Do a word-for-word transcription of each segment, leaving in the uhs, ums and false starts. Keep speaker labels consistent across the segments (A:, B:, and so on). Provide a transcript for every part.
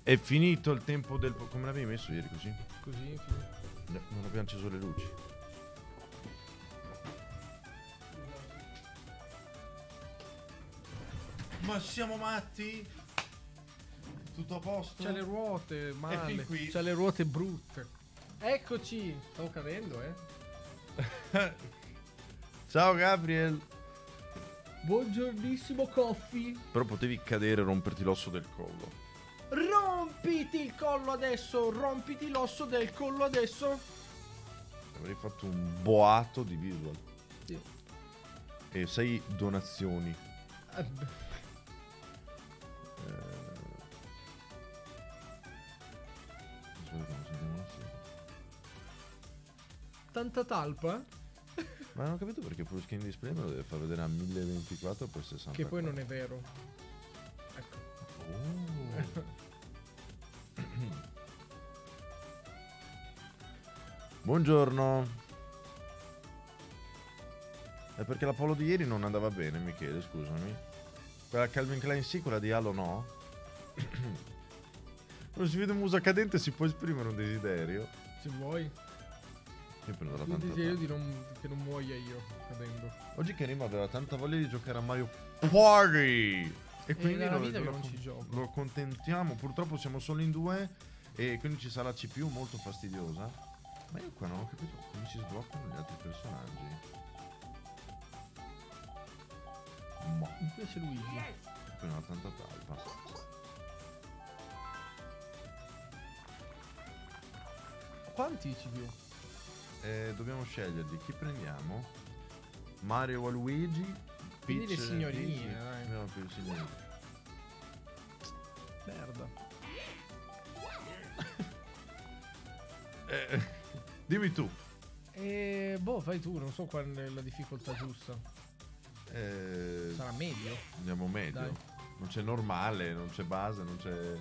A: È finito il tempo del... Come l'avevi messo ieri così?
B: Così,
A: No, non abbiamo acceso le luci. Ma siamo matti? Tutto a posto?
B: c'ha le ruote male.
A: fin qui.
B: C'ha le ruote brutte. Eccoci. Stavo cadendo, eh.
A: Ciao Gabriel.
B: Buongiornissimo Coffee.
A: Però potevi cadere e romperti l'osso del collo.
B: Rompiti il collo adesso. Rompiti l'osso del collo adesso.
A: Avrei fatto un boato di visual.
B: Sì.
A: E sei donazioni.
B: Eh, beh. Tanta talpa.
A: Ma non ho capito perché full screen display me lo deve far vedere a mille ventiquattro per sessanta.
B: Che poi non è vero. Ecco.
A: Oh. Buongiorno. È perché la polo di ieri non andava bene, Michele, scusami. Quella Calvin Klein sì, quella di Halo no. Quando si vede un muso cadente si può esprimere un desiderio.
B: Se vuoi.
A: Io prendo la
B: Il
A: tanta
B: desiderio
A: voglia.
B: di non, che non muoia io cadendo.
A: Oggi Karim aveva tanta voglia di giocare a Mario Party. E quindi
B: nella
A: lo,
B: vita che
A: lo-
B: non ci gioco.
A: lo accontentiamo. Purtroppo siamo solo in due e quindi ci sarà la C P U molto fastidiosa. Ma io qua non ho capito come si sbloccano gli altri personaggi. Ma
B: Mi piace Luigi.
A: qui non ha tanta talpa.
B: Quanti C P U?
A: Eh, dobbiamo sceglierli. Chi prendiamo? Mario o Luigi?
B: Quindi le
A: Peach,
B: signorine,
A: Daisy?
B: dai.
A: Prendiamo più le signorine.
B: Merda.
A: Eh, dimmi tu.
B: E boh, fai tu, non so qual è la difficoltà giusta.
A: Eh,
B: Sarà medio.
A: andiamo medio.
B: Dai.
A: Non c'è normale, non c'è base, non c'è...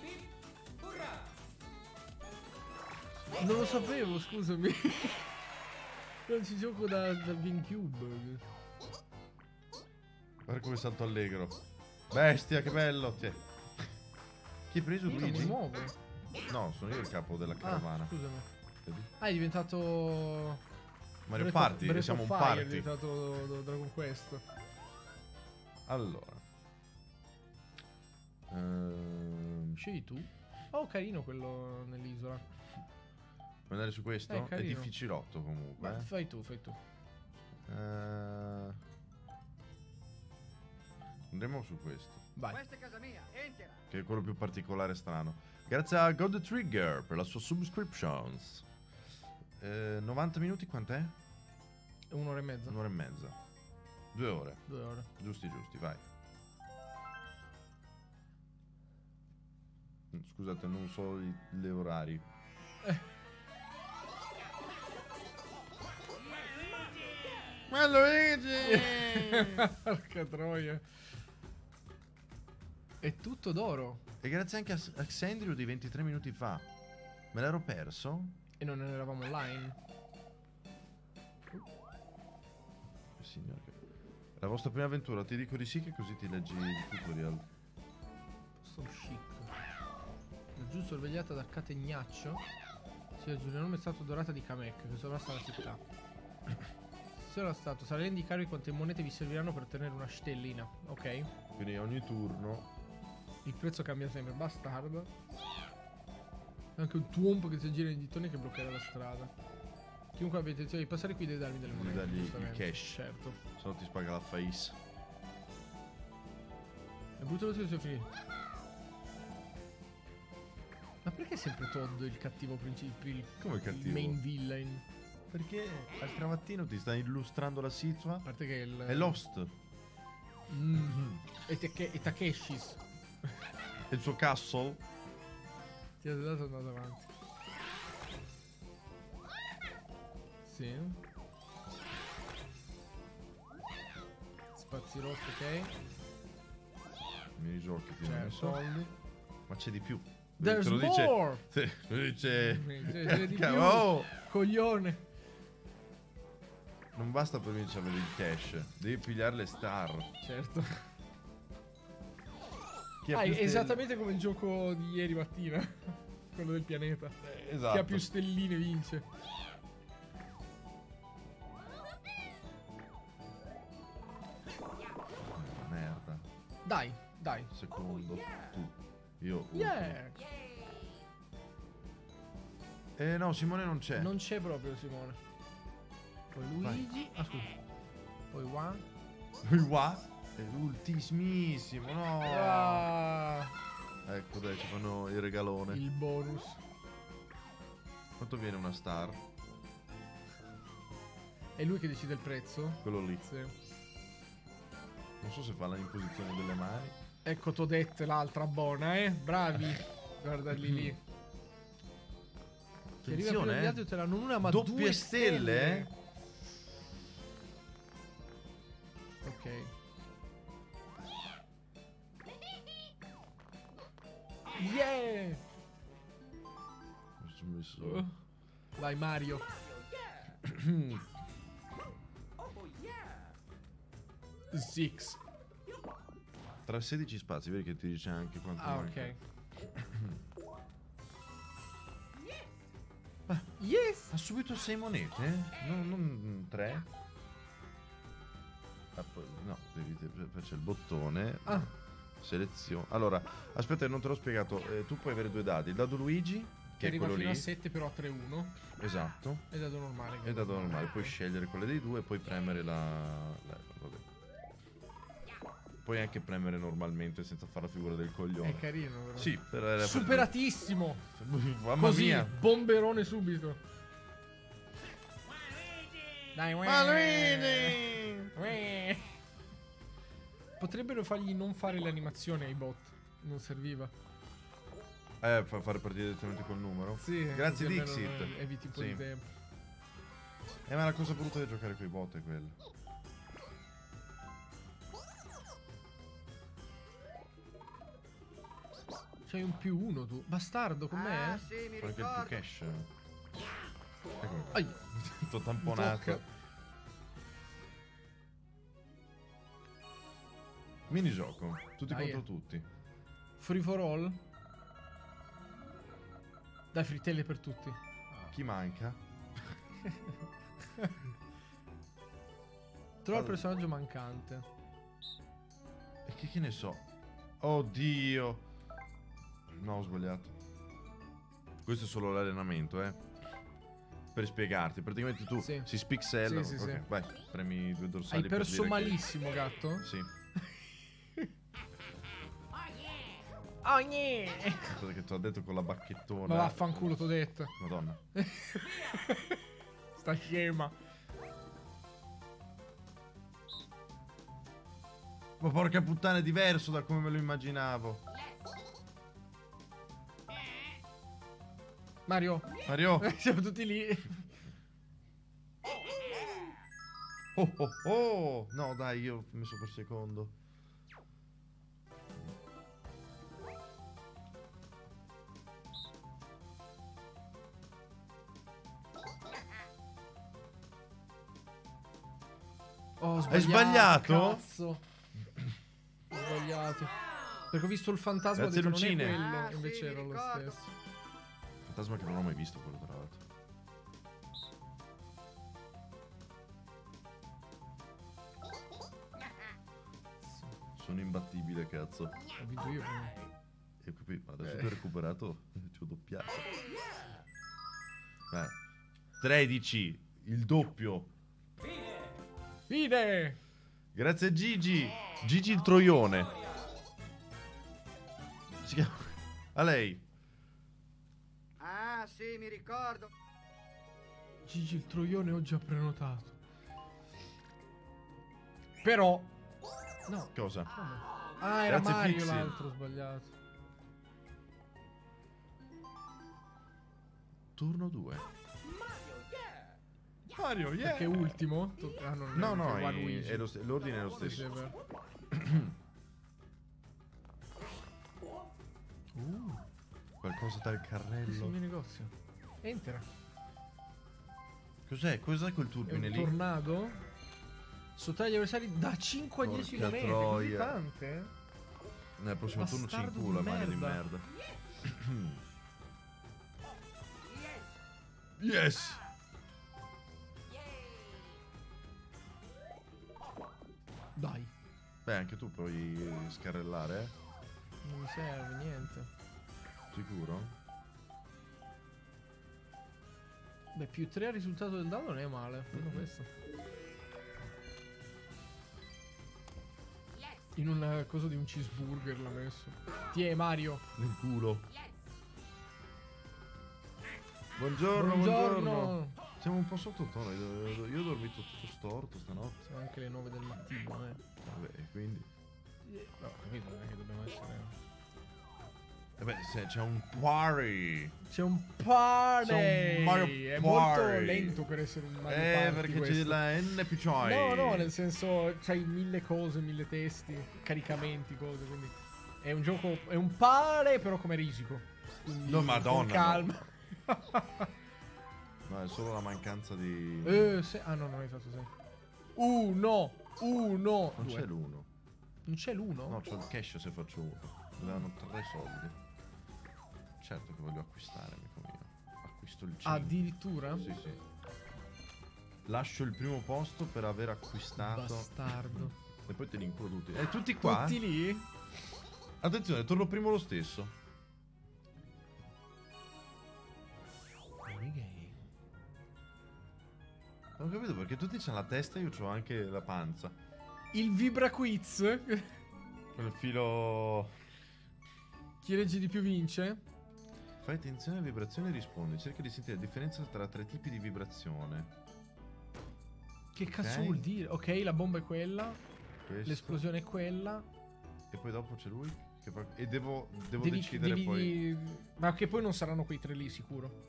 B: Non lo sapevo, scusami. Non ci gioco da, dal GameCube.
A: Guarda come salto allegro. Bestia, che bello. Tiè. Chi hai preso
B: Io non mi
A: Luigi?
B: muovo.
A: No, sono io il capo della
B: Ah,
A: carovana.
B: scusami.
A: Vedi?
B: Ah, è diventato...
A: Mario
B: Breath of-
A: Party,
B: Breath
A: siamo
B: of
A: un
B: Fire, È
A: party.
B: diventato do- Dragon Quest.
A: Allora. Ehm,
B: Scegli tu. Oh, carino quello nell'isola.
A: Vuoi andare su questo?
B: Eh,
A: È
B: carino.
A: difficilotto comunque.
B: Ma
A: eh.
B: fai tu, fai tu.
A: Eh, Andremo su questo,
B: Vai.
C: Questa è casa mia, entra!
A: che è quello più particolare e strano. Grazie a God Trigger per la sua subscriptions. Eh, novanta minuti quant'è?
B: Un'ora e mezza.
A: Un'ora e mezza. Due ore.
B: Due ore.
A: Giusti, giusti, vai. Scusate, non so i- le orari. Ma Luigi!
B: Porca troia. È tutto d'oro.
A: E grazie anche a, S- a Xandrio di ventitré minuti fa. Me l'ero perso?
B: E non eravamo online.
A: Signor, che- la vostra prima avventura, ti dico di sì che così ti leggi il tutorial.
B: Sono chic. Laggiù sorvegliata da Categnaccio si aggiunge un'enorme statua dorata di Kamek che sovrasta la città. Se la statua sarà indicare quante monete vi serviranno per ottenere una stellina. Ok.
A: Quindi ogni turno.
B: Il prezzo cambia sempre. Bastardo. Anche un tuompo che si aggira in dittoni che bloccherà la strada. Chiunque abbia intenzione di passare qui deve darmi delle
A: Devi
B: monete.
A: dargli il
B: giustamente.
A: cash.
B: Certo.
A: Se no ti spaga la face.
B: È brutto lo stesso finito. Ma perché è sempre Todd il cattivo principio? Il,
A: Come il cattivo?
B: main villain.
A: Perché al cravattino ti sta illustrando la situa?
B: A parte che il...
A: È Lost.
B: Mm. E, Take- e Takeshis.
A: E il suo castle.
B: Ti ha dato andato avanti. Sì. Spazi rossi, ok.
A: Mi giochi ti danno i
B: Certo.
A: soldi. Ma c'è di più.
B: There's
A: Te lo dice.
B: more!
A: Sì, lo dice.
B: C'è- c'è di più.
A: Oh!
B: Coglione.
A: Non basta per vincere avere il cash. Devi pigliare le star.
B: Certo.
A: Chi ha
B: Ah,
A: più
B: è
A: stelle-
B: esattamente come il gioco di ieri mattina. Quello del pianeta.
A: Eh, esatto.
B: Chi ha più stelline vince.
A: Merda.
B: Dai, dai.
A: Secondo. Tu. Io. ultimo.
B: Yeah.
A: Eh no, Simone non c'è.
B: Non c'è proprio Simone. Poi Luigi. Ah, scusa. Poi Juan.
A: Il qua è l'ultimissimo, no.
B: Ah,
A: Ecco, dai, ci fanno il regalone.
B: il bonus.
A: Quanto viene una star?
B: È lui che decide il prezzo?
A: Quello lì.
B: Sì.
A: Non so se fa la imposizione delle mani.
B: Ecco Todette, l'altra buona, eh? Bravi. Guardali lì. Che arriva prima
A: Attenzione,
B: degli
A: eh.
B: altri te l'hanno una ma
A: Doppie
B: due
A: stelle, eh.
B: Ok. Yeah!
A: Ci ho messo-
B: Uh. Vai Mario. Six.
A: Tra sedici spazi, vedi che ti dice anche quanto
B: Ah,
A: manca.
B: ok. Ah, yes!
A: Ha subito sei monete? eh? Non, non tre? Ah, poi, no, devi te- c'è il bottone.
B: Ah.
A: Selezione. Allora, aspetta, non te l'ho spiegato. Eh, tu puoi avere due dadi. Il dado Luigi, che
B: Che
A: è
B: arriva
A: quello
B: fino
A: lì.
B: a sette però a tre uno.
A: Esatto.
B: E dado normale. che
A: E
B: è
A: dado normale. Puoi
B: Ok.
A: scegliere quelle dei due e poi premere la... la- vabbè. Puoi anche premere normalmente senza fare la figura del coglione.
B: È carino però.
A: Sì, però era
B: Superatissimo!
A: Mamma
B: Così,
A: mia.
B: bomberone subito. Dai,
A: Malvini!
B: Uè. Potrebbero fargli non fare l'animazione ai bot. Non serviva.
A: Eh, fa fare partire direttamente col numero.
B: Sì.
A: Grazie
B: così almeno
A: Dixit.
B: eviti un po'
A: Sì.
B: di tempo.
A: Eh, ma la cosa brutta di giocare con i bot è quella.
B: C'hai un più uno tu. Bastardo con me,
C: Ah,
B: eh?
C: sì, mi
A: Fai anche il
C: ricordo.
A: più cash. Eccomi qua.
B: Ai,
A: Tutto
B: mi
A: tamponato.
B: tocca.
A: Minigioco. Tutti
B: Dai,
A: contro
B: eh.
A: tutti.
B: Free for all. Dai, frittelle per tutti.
A: Chi manca?
B: Trova il
A: Allora.
B: personaggio mancante.
A: E che, che ne so? Oddio. No, ho sbagliato. Questo è solo l'allenamento, eh. Per spiegarti. Praticamente tu
B: Sì.
A: si spixella.
B: Sì, sì,
A: ok,
B: sì.
A: vai, premi i due dorsali.
B: Hai
A: per
B: perso
A: dire che-
B: malissimo, gatto.
A: Sì.
B: Oh, yeah.
A: Cosa che ti ho detto con la bacchettona.
B: Ma vaffanculo, t'ho detto.
A: Madonna.
B: Sta scema.
A: Ma porca puttana, è diverso da come me lo immaginavo.
B: Mario.
A: Mario.
B: Siamo tutti lì.
A: Oh oh oh. No, dai, io ho messo per secondo.
B: Oh, ho
A: Hai sbagliato?
B: Cazzo. Ho sbagliato. Perché ho visto il fantasma.
A: Grazie,
B: ho detto,
A: Lucine.
B: non è quello.
C: Ah, sì,
B: Invece
C: mi
B: era lo
C: ricordo.
B: stesso.
A: Fantasma che non ho mai visto quello, tra l'altro. Sono imbattibile, cazzo.
B: Ho vinto io. prima.
A: E qui, adesso
B: Eh.
A: che ho recuperato, ci ho doppiato. Eh. tredici, il doppio.
B: Fine.
A: Grazie Gigi. Gigi il troione. Si chiama... A lei.
C: Ah, sì, mi ricordo.
B: Gigi il troione ho già prenotato. Però. No.
A: Cosa?
B: Ah, era
A: Grazie,
B: Mario
A: Fixi.
B: l'altro, ho sbagliato.
A: Turno due. Mario, yeah.
B: Perché ultimo? To- Ah, non
A: No,
B: è-
A: no,
B: è
A: è-
B: Waluigi.
A: è lo st- l'ordine è lo
B: Sì, sì, è
A: stesso.
B: vero.
A: Uh, qualcosa dal
B: Sì,
A: carrello.
B: il mio negozio. Entra.
A: Cos'è? Cos'è quel
B: È
A: turbine
B: un
A: lì?
B: tornado. Sottaglia gli avversari da cinque a dieci
A: Porca
B: monete.
A: troia.
B: Così tante?
A: Nel prossimo turno ci
B: Bastardo
A: incula,
B: di
A: maglia di
B: merda.
A: merda. Yes!
B: Dai.
A: Beh, anche tu puoi scarrellare, eh?
B: Non mi serve niente.
A: Sicuro?
B: Beh, più tre al risultato del dado non è male. Prendo
A: Mm-hmm.
B: questo. In una cosa di un cheeseburger l'ho messo. Tiè Mario.
A: Nel culo. Buongiorno, buongiorno.
B: Buongiorno.
A: Siamo un po' sottotono. Io io ho dormito tutto storto stanotte.
B: Sono anche le nove del mattino, eh.
A: Vabbè, quindi.
B: No, capito, non è che dobbiamo essere.
A: E beh, se c'è un party.
B: C'è un party.
A: C'è un Mario
B: È
A: Party.
B: molto lento per essere un Mario
A: Eh,
B: Party
A: perché c'è
B: questo.
A: la N P C I.
B: No, no, nel senso c'hai mille cose, mille testi, caricamenti, cose, quindi è un gioco, è un pare però come risico. Quindi
A: No, madonna,
B: con calma.
A: No, è solo la mancanza di.
B: eh, se... Ah no, non hai fatto sei. Uno, uno,
A: Non
B: due.
A: c'è l'uno.
B: Non c'è l'uno?
A: No, c'ho il cash se faccio uno. Mi danno tre soldi. Certo che voglio acquistare, amico mio. Acquisto il cinque.
B: Addirittura?
A: Sì, sì. Lascio il primo posto per aver acquistato.
B: Bastardo.
A: E poi te li inculo tutti. E tutti qua.
B: Tutti lì?
A: Attenzione, torno primo lo stesso. Non ho capito perché tutti c'hanno la testa e io c'ho anche la panza.
B: Il Vibra Quiz.
A: Quel filo.
B: Chi legge di più vince?
A: Fai attenzione alle vibrazioni e rispondi. Cerca di sentire la differenza tra tre tipi di vibrazione.
B: Che
A: Ok.
B: cazzo vuol dire? Ok, la bomba è quella,
A: Questo.
B: l'esplosione è quella.
A: E poi dopo c'è lui. Che fa- E devo, devo
B: Devi,
A: decidere
B: devi-
A: poi.
B: Ma che poi non saranno quei tre lì, sicuro.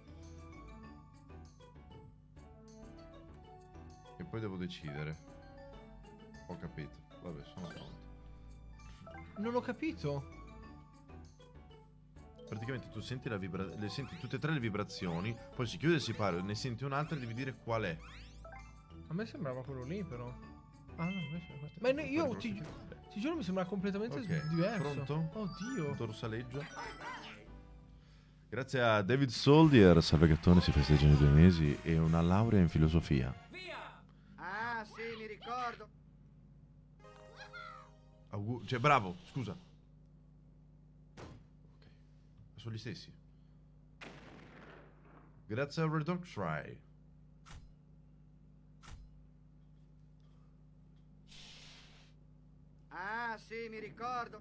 A: E poi devo decidere. Ho capito. Vabbè, sono pronto.
B: Non ho capito.
A: Praticamente tu senti la vibra- le senti tutte e tre le vibrazioni. Poi si chiude e si parla. Ne senti un'altra e devi dire qual è.
B: A me sembrava quello lì, però. Ah, no, invece è questo. Ma ne- io ti, ti giuro, mi sembra completamente
A: Ok,
B: diverso.
A: pronto?
B: Oddio.
A: Dorsaleggio. Grazie a David Soldier, Salve Gattone, si festeggiano i due mesi e una laurea in filosofia.
C: Ah, sì, mi ricordo.
A: Augu- cioè, bravo, scusa. Ok, sono gli stessi. Grazie a Red Dog Try.
C: Ah, sì, mi ricordo.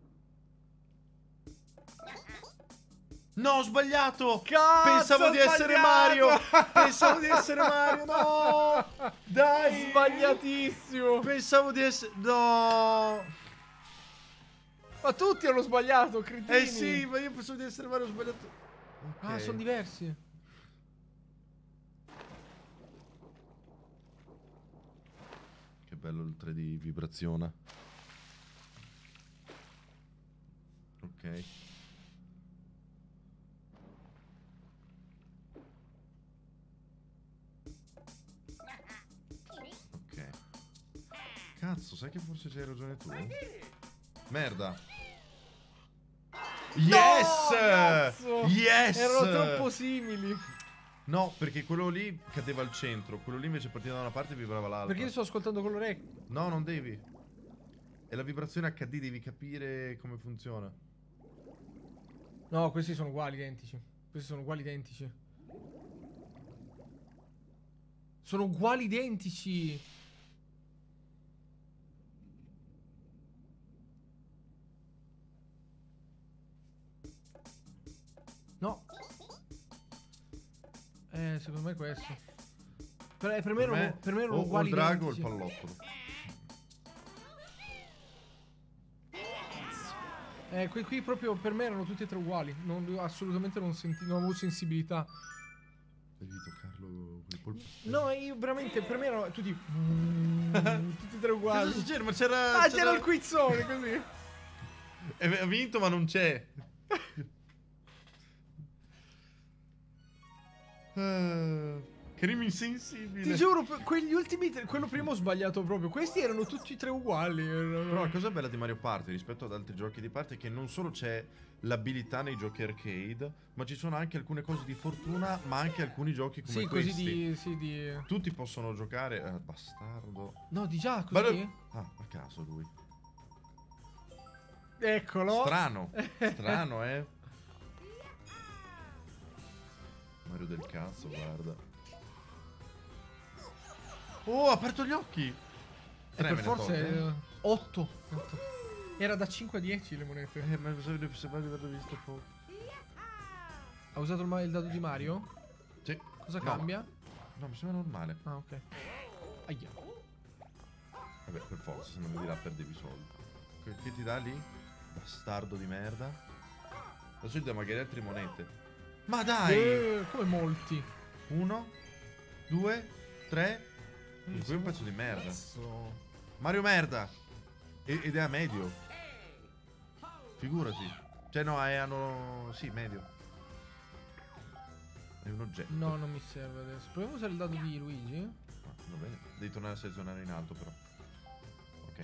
A: No, ho sbagliato!
B: Cazzo,
A: Pensavo di
B: ho
A: essere
B: sbagliato!
A: Mario! Pensavo di essere Mario, no! Dai!
B: Sbagliatissimo.
A: Pensavo di essere... No!
B: Ma tutti hanno sbagliato, cretini.
A: Eh sì, ma io pensavo di essere Mario, ho sbagliato.
B: Ah,
A: Ok.
B: sono diversi.
A: Che bello il tre D vibraziona. Ok. Ok. Cazzo, sai che forse c'hai ragione tu? Merda. Yes!
B: cazzo!
A: Yes!
B: Erano troppo simili.
A: No, perché quello lì cadeva al centro, quello lì invece partiva da una parte e vibrava l'altra.
B: Perché io sto ascoltando con l'orecchio.
A: No, non devi. È la vibrazione acca di, devi capire come funziona.
B: No, questi sono uguali, identici. Questi sono uguali, identici. Sono uguali, identici. No. Eh, secondo me è questo. Per, eh, per me, erano, per me erano
A: o, o
B: uguali,
A: il drago o il
B: identici.
A: pallottolo.
B: Eh, qui, qui proprio per me erano tutti e tre uguali. Non, assolutamente non, senti, non avevo sensibilità.
A: Devi toccarlo con il polpo.
B: No, io veramente per me erano tutti. tutti e tre uguali.
A: Cosa succede? Ma c'era...
B: Ah, c'era il quizzone così.
A: Ha vinto ma non c'è. Eh, Crimi insensibile.
B: Ti giuro, per- quegli ultimi tre, quello prima ho sbagliato proprio. Questi erano tutti e tre uguali. erano-
A: Però la cosa bella di Mario Party rispetto ad altri giochi di party è che non solo c'è l'abilità nei giochi arcade, ma ci sono anche alcune cose di fortuna, ma anche alcuni giochi come
B: Sì,
A: questi.
B: così di, sì, di...
A: Tutti possono giocare. Eh, bastardo.
B: No, di già,
A: Ma
B: così?
A: lo- Ah, a caso lui.
B: Eccolo.
A: Strano. Strano, eh. Mario del cazzo, guarda. Oh, ha aperto gli occhi.
B: E
A: Tre
B: per
A: me ne
B: forza
A: tolgo,
B: otto. Era da cinque a dieci le monete.
A: eh. Eh, ma se se di averlo visto poco.
B: Ha usato il, ma- il dado di Mario?
A: Sì.
B: Cosa
A: No.
B: cambia?
A: No, mi sembra normale.
B: Ah, ok. Aia.
A: Vabbè, per forza, se non vedi là perdevi soldi. Che, che ti dà lì? Bastardo di merda. Adesso gli dà magari altre monete. Ma dai!
B: Eh, come molti.
A: Uno, due, tre. Qui è un pezzo di merda.
B: Cazzo.
A: Mario merda! E- ed è a medio. Figurati. Cioè no, è hanno... Sì, medio. È un oggetto.
B: No, non mi serve adesso. Proviamo a usare il dado di Luigi.
A: Ah, va bene. Devi tornare a selezionare in alto però. Ok.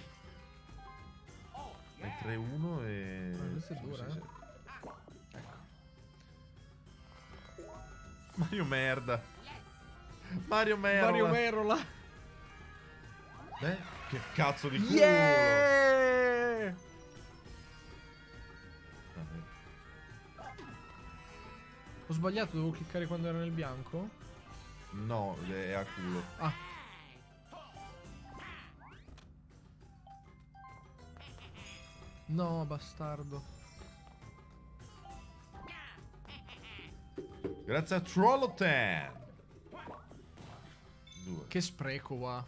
A: È tre uno e...
B: Ah, questo è
A: sì,
B: dura,
A: sì,
B: eh.
A: sì. Ecco. Mario merda. Mario merda.
B: Mario Merola.
A: Beh, che cazzo di culo.
B: Yeah!
A: Vabbè.
B: Ho sbagliato, devo cliccare quando era nel bianco?
A: No, è a culo.
B: Ah. No, bastardo.
A: Grazie a Trollotan. Due.
B: Che spreco, va.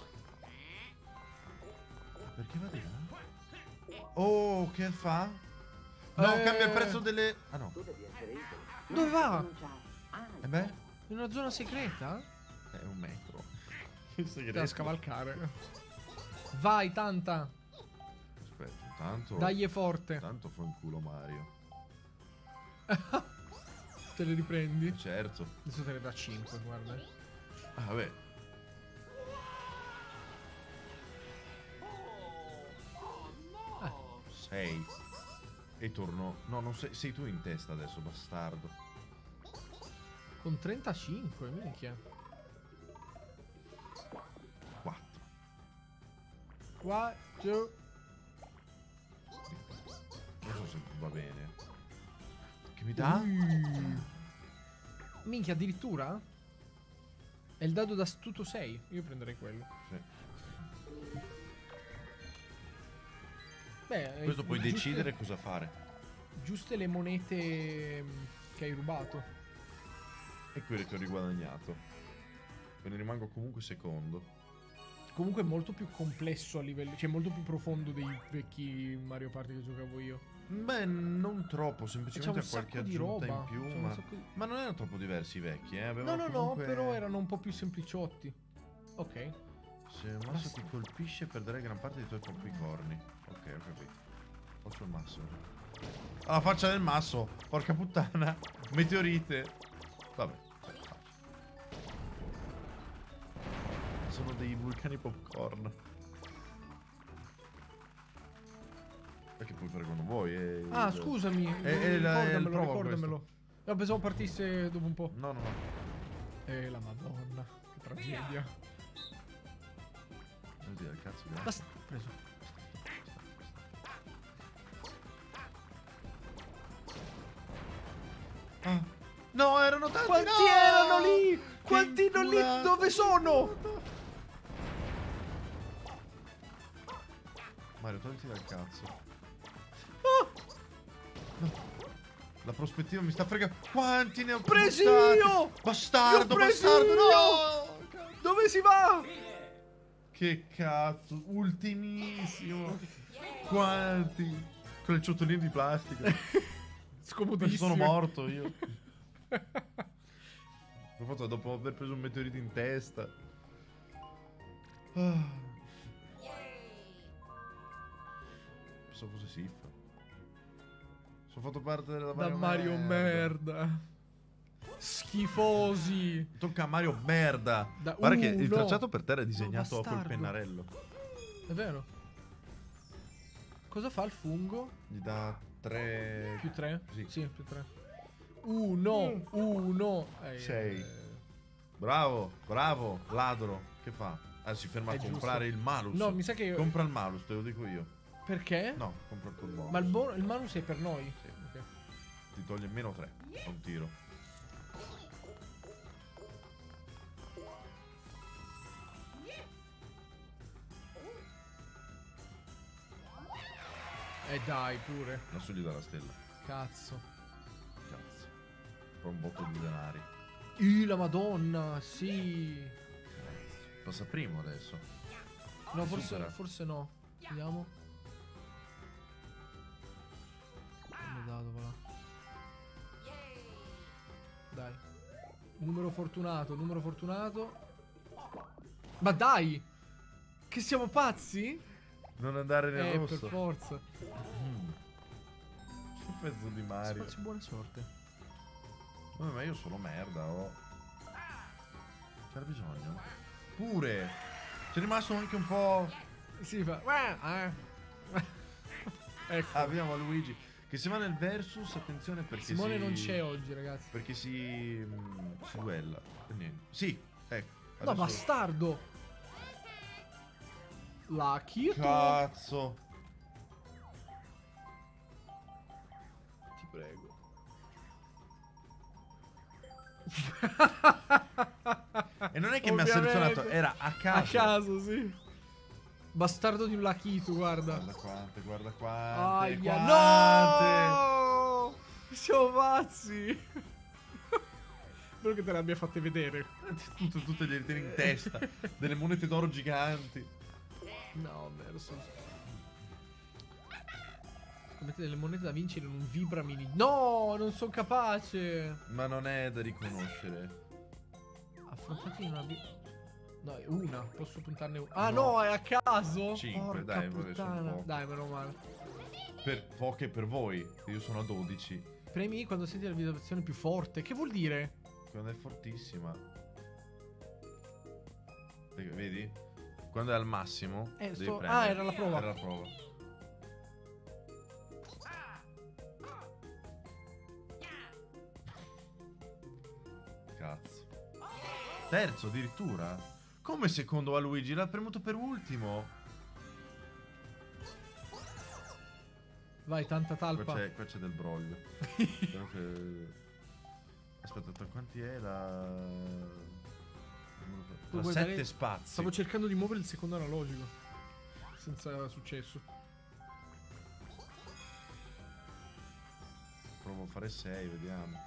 A: Perché va di là? Oh, che fa? No,
B: Eh.
A: cambia il prezzo delle... Ah no.
B: Dove va?
A: E beh,
B: In una zona segreta?
A: è un metro. Che segreto.
B: Da scavalcare. Vai, tanta.
A: Aspetta, intanto...
B: Dai è forte.
A: Intanto fa un culo Mario.
B: Te le riprendi?
A: Certo.
B: Adesso te ne da cinque, guarda.
A: Ah, vabbè. sei. E torno... No, non sei... Sei tu in testa adesso, bastardo.
B: Con trentacinque, minchia.
A: quattro.
B: quattro.
A: Non so se va bene. Che mi dà?
B: Mm. Minchia, addirittura? È il dado d'astuto sei. Io prenderei quello.
A: Sì.
B: Beh,
A: Questo puoi
B: giuste-
A: decidere cosa fare.
B: Giuste le monete mm, che hai rubato.
A: E quelle che ho riguadagnato. Me ne rimango comunque secondo.
B: Comunque è molto più complesso a livello, cioè molto più profondo dei vecchi Mario Party che giocavo io.
A: Beh, non troppo,
B: C'è
A: semplicemente
B: un
A: a qualche
B: sacco di
A: aggiunta
B: roba.
A: in più.
B: C'è un
A: Ma...
B: sacco di-
A: ma non erano troppo diversi i vecchi, eh.
B: No,
A: Avevano
B: no, no,
A: comunque...
B: però erano un po' più sempliciotti. Ok.
A: Se il masso ti colpisce perderai gran parte dei tuoi corni. Ok, ho capito. Faccio il masso. Alla faccia del masso. Porca puttana. Meteorite. Vabbè. Facile. Sono dei vulcani popcorn. Perché puoi fare quando vuoi. È
B: Ah,
A: il-
B: scusami.
A: È- è la- è il
B: ricordamelo,
A: provo
B: ricordamelo. No, pensavo partisse dopo un po'.
A: No, no, no.
B: Eh, la madonna. Che tragedia.
A: Devo dire, cazzo, grazie.
B: Basta, preso.
A: Ah. No, erano tanti.
B: Quanti
A: no!
B: erano lì?
A: Che
B: Quanti erano lì?
A: inculato.
B: Dove sono?
A: Mario, togliti dal cazzo.
B: Ah,
A: No. La prospettiva mi sta fregando. Quanti ne ho
B: Presi
A: buttati?
B: io!
A: Bastardo,
B: Li ho presi
A: bastardo,
B: io!
A: no! Cazzo.
B: dove si va?
A: Che cazzo, ultimissimo. Quanti? Con il ciotolino di plastica.
B: Scomodissimo.
A: Sono morto io. L'ho fatto dopo aver preso un meteorite in testa. Ah. Pensavo fosse Sif. Sono fatto parte della
B: Da
A: Mario,
B: Mario
A: merda.
B: merda. Schifosi.
A: Tocca a Mario, merda.
B: Da-
A: Guarda
B: uh,
A: che il
B: no.
A: tracciato per terra è disegnato
B: No,
A: col
B: bastardo.
A: pennarello.
B: È vero. Cosa fa il fungo?
A: Gli dà tre...
B: Più tre?
A: Sì.
B: Sì, più tre. Uno, uno. Eh,
A: Sei.
B: eh,
A: Bravo, bravo, ladro. Che fa? Ah, si ferma a
B: È
A: comprare
B: giusto.
A: il malus.
B: No, mi sa che...
A: Compra il malus, te lo dico io.
B: Perché?
A: No, compra il tuo bonus.
B: Ma il, bo- il malus è per noi?
A: Sì.
B: Ok.
A: Ti toglie meno tre a un tiro.
B: Eh dai, pure.
A: Adesso gli dà la stella.
B: Cazzo.
A: Cazzo. Fa un botto di denari.
B: Ih, la madonna, sì.
A: Passa primo adesso.
B: No, forse,
A: Supera.
B: forse no. Vediamo. Non è dato, voilà. Dai. Numero fortunato, numero fortunato. Ma dai! Che siamo pazzi?
A: Non andare nel
B: Eh,
A: rosso.
B: per forza.
A: Mm. Che pezzo di Mario.
B: Spazio buona sorte.
A: Vabbè, ma io sono merda, oh. C'era bisogno? Pure. C'è rimasto anche un po'...
B: Si fa. Eh. Ecco.
A: Ah, vediamo Luigi. Che se va nel versus, attenzione perché
B: Simone
A: si...
B: non c'è oggi, ragazzi.
A: Perché si... mm, si duella. Per niente. Sì, ecco.
B: No,
A: adesso-
B: bastardo. La Kirito.
A: Cazzo.
B: Ti prego.
A: E non è che mi ha
B: Ovviamente.
A: selezionato, era a caso.
B: A caso, sì. Bastardo di un Lakitu, guarda.
A: Guarda quante, guarda quante.
B: Aia.
A: quante.
B: No! Siamo pazzi. Spero che te le abbia fatte vedere.
A: Tutte, tutte le lettere in testa. Delle monete d'oro giganti.
B: No, vabbè, lo so. Mettete delle monete da vincere in un Vibra Mini. No, non sono capace.
A: Ma non è da riconoscere.
B: Affrontati in una vi- No, è una. Posso puntarne una. Ah,
A: No.
B: no, è a caso.
A: Cinque,
B: Porca
A: dai, vabbè, sono
B: puttana.
A: poche.
B: Dai, meno male.
A: Per poche per voi. Io sono a dodici.
B: Premi quando senti la vibrazione più forte. Che vuol dire?
A: Quando è fortissima. Perché, vedi? Quando è al massimo.
B: Eh,
A: devi
B: sto-
A: premere.
B: ah, era la prova.
A: Era la prova. Cazzo. Terzo addirittura? Come secondo a Luigi? L'ha premuto per ultimo.
B: Vai, tanta
A: Qua
B: talpa.
A: c'è, qua c'è del broglio. Però che- Aspetta, aspetta, quanti è la...
B: Tu
A: La
B: vuoi
A: sette
B: dare-
A: spazi.
B: Stavo cercando di muovere il secondo analogico. Senza successo.
A: Provo a fare sei, vediamo.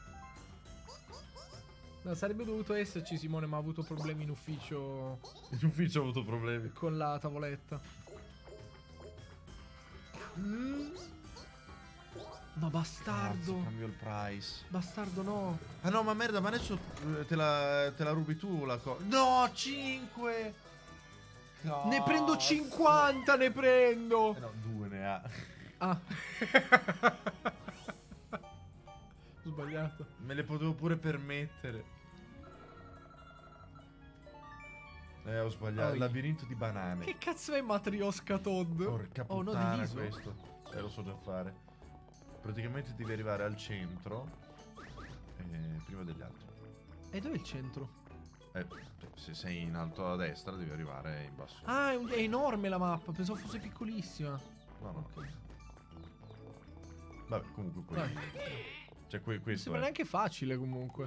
B: No, sarebbe dovuto esserci Simone, ma ha avuto problemi in ufficio
A: In ufficio ho avuto problemi.
B: con la tavoletta. Mm. No, bastardo.
A: Cazzo, cambio il price.
B: Bastardo no.
A: Ah no, ma merda, ma adesso eh, te la, te la rubi tu la cosa. No, cinque!
B: Ne prendo cinquanta, ne prendo.
A: Eh no, due ne ha.
B: Ah. Ho sbagliato.
A: Me le potevo pure permettere. Eh, ho sbagliato.
B: Oi.
A: Labirinto di banane.
B: Che cazzo è Matrioska Todd?
A: Porca
B: Oh, no,
A: puttana
B: diviso.
A: questo. Eh, lo so già fare. Praticamente devi arrivare al centro. Eh, prima degli altri.
B: E dov'è il centro?
A: Eh, se sei in alto a destra devi arrivare in basso.
B: Ah, è, un- è enorme la mappa. Pensavo fosse piccolissima.
A: No, no.
B: Ok.
A: Vabbè, comunque poi...
B: Vai.
A: Cioè, que-
B: Mi
A: questo
B: sembra
A: è...
B: neanche facile comunque.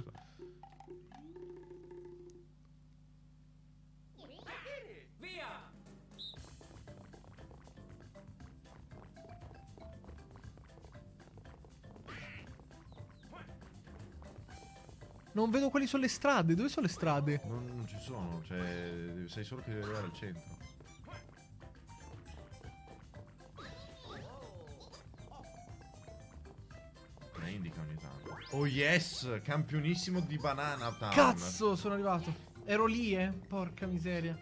B: Non vedo quali sono le strade. Dove sono le strade?
A: Non, non ci sono, cioè... Sai solo che devi arrivare al centro. Me indica ogni tanto. Oh yes! Campionissimo di Banana Town.
B: Cazzo, sono arrivato. Ero lì, eh. Porca miseria.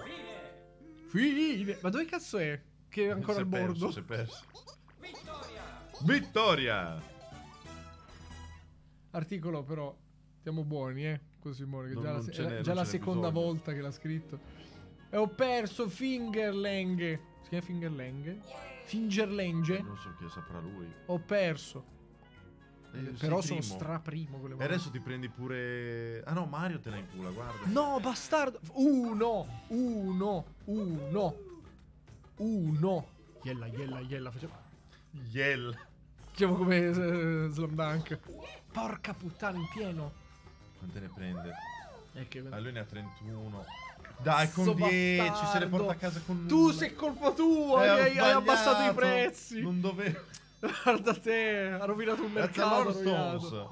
B: Fine. Ma dove cazzo è? Che è ancora
A: Si è
B: al
A: perso,
B: bordo.
A: si è perso. Vittoria!
B: Articolo però Stiamo buoni, eh. Con Simone, che
A: Non-
B: già,
A: non
B: la,
A: ce
B: è la-
A: n'è-
B: già
A: non
B: la
A: ce n'è
B: seconda
A: bisogno.
B: volta che l'ha scritto. E ho perso Fingerlang. Si chiama Fingerlang? Fingerlange?
A: Non so che saprà lui.
B: Ho perso.
A: Eh, sei
B: Però sono
A: primo.
B: straprimo con le
A: E
B: mani.
A: adesso ti prendi pure... Ah no, Mario te la incula, guarda.
B: No, bastardo. Uno, uno, uno, uno. Iella, iella, iella. Facciamo,
A: Yell.
B: facciamo come eh, Slam Dunk. Porca puttana, in pieno.
A: Quante ne prende?
B: Eh, che...
A: Ah, lui ne ha trentuno. Dai, con
B: Cazzo
A: dieci se
B: bastardo.
A: le porta a casa con
B: Tu
A: nulla.
B: sei colpa tua,
A: Eh, ho
B: hai, hai
A: sbagliato.
B: abbassato i prezzi.
A: Non dovevo.
B: Guarda te, ha rovinato un
A: Grazie a
B: mercato.
A: Lord
B: ha rovinato.
A: Stones.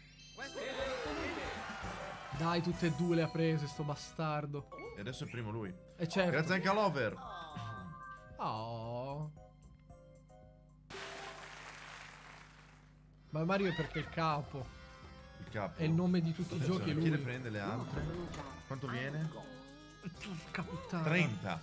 B: Dai, tutte e due le ha prese, sto bastardo.
A: E adesso è primo lui.
B: E certo.
A: Grazie anche a Lover.
B: Oh. Ma Mario è perché è il capo.
A: Il capo.
B: È il nome di tutti i
A: Attenzione,
B: giochi, è
A: chi
B: lui.
A: le prende le altre? Quanto viene?
B: Porca puttana.
A: trenta.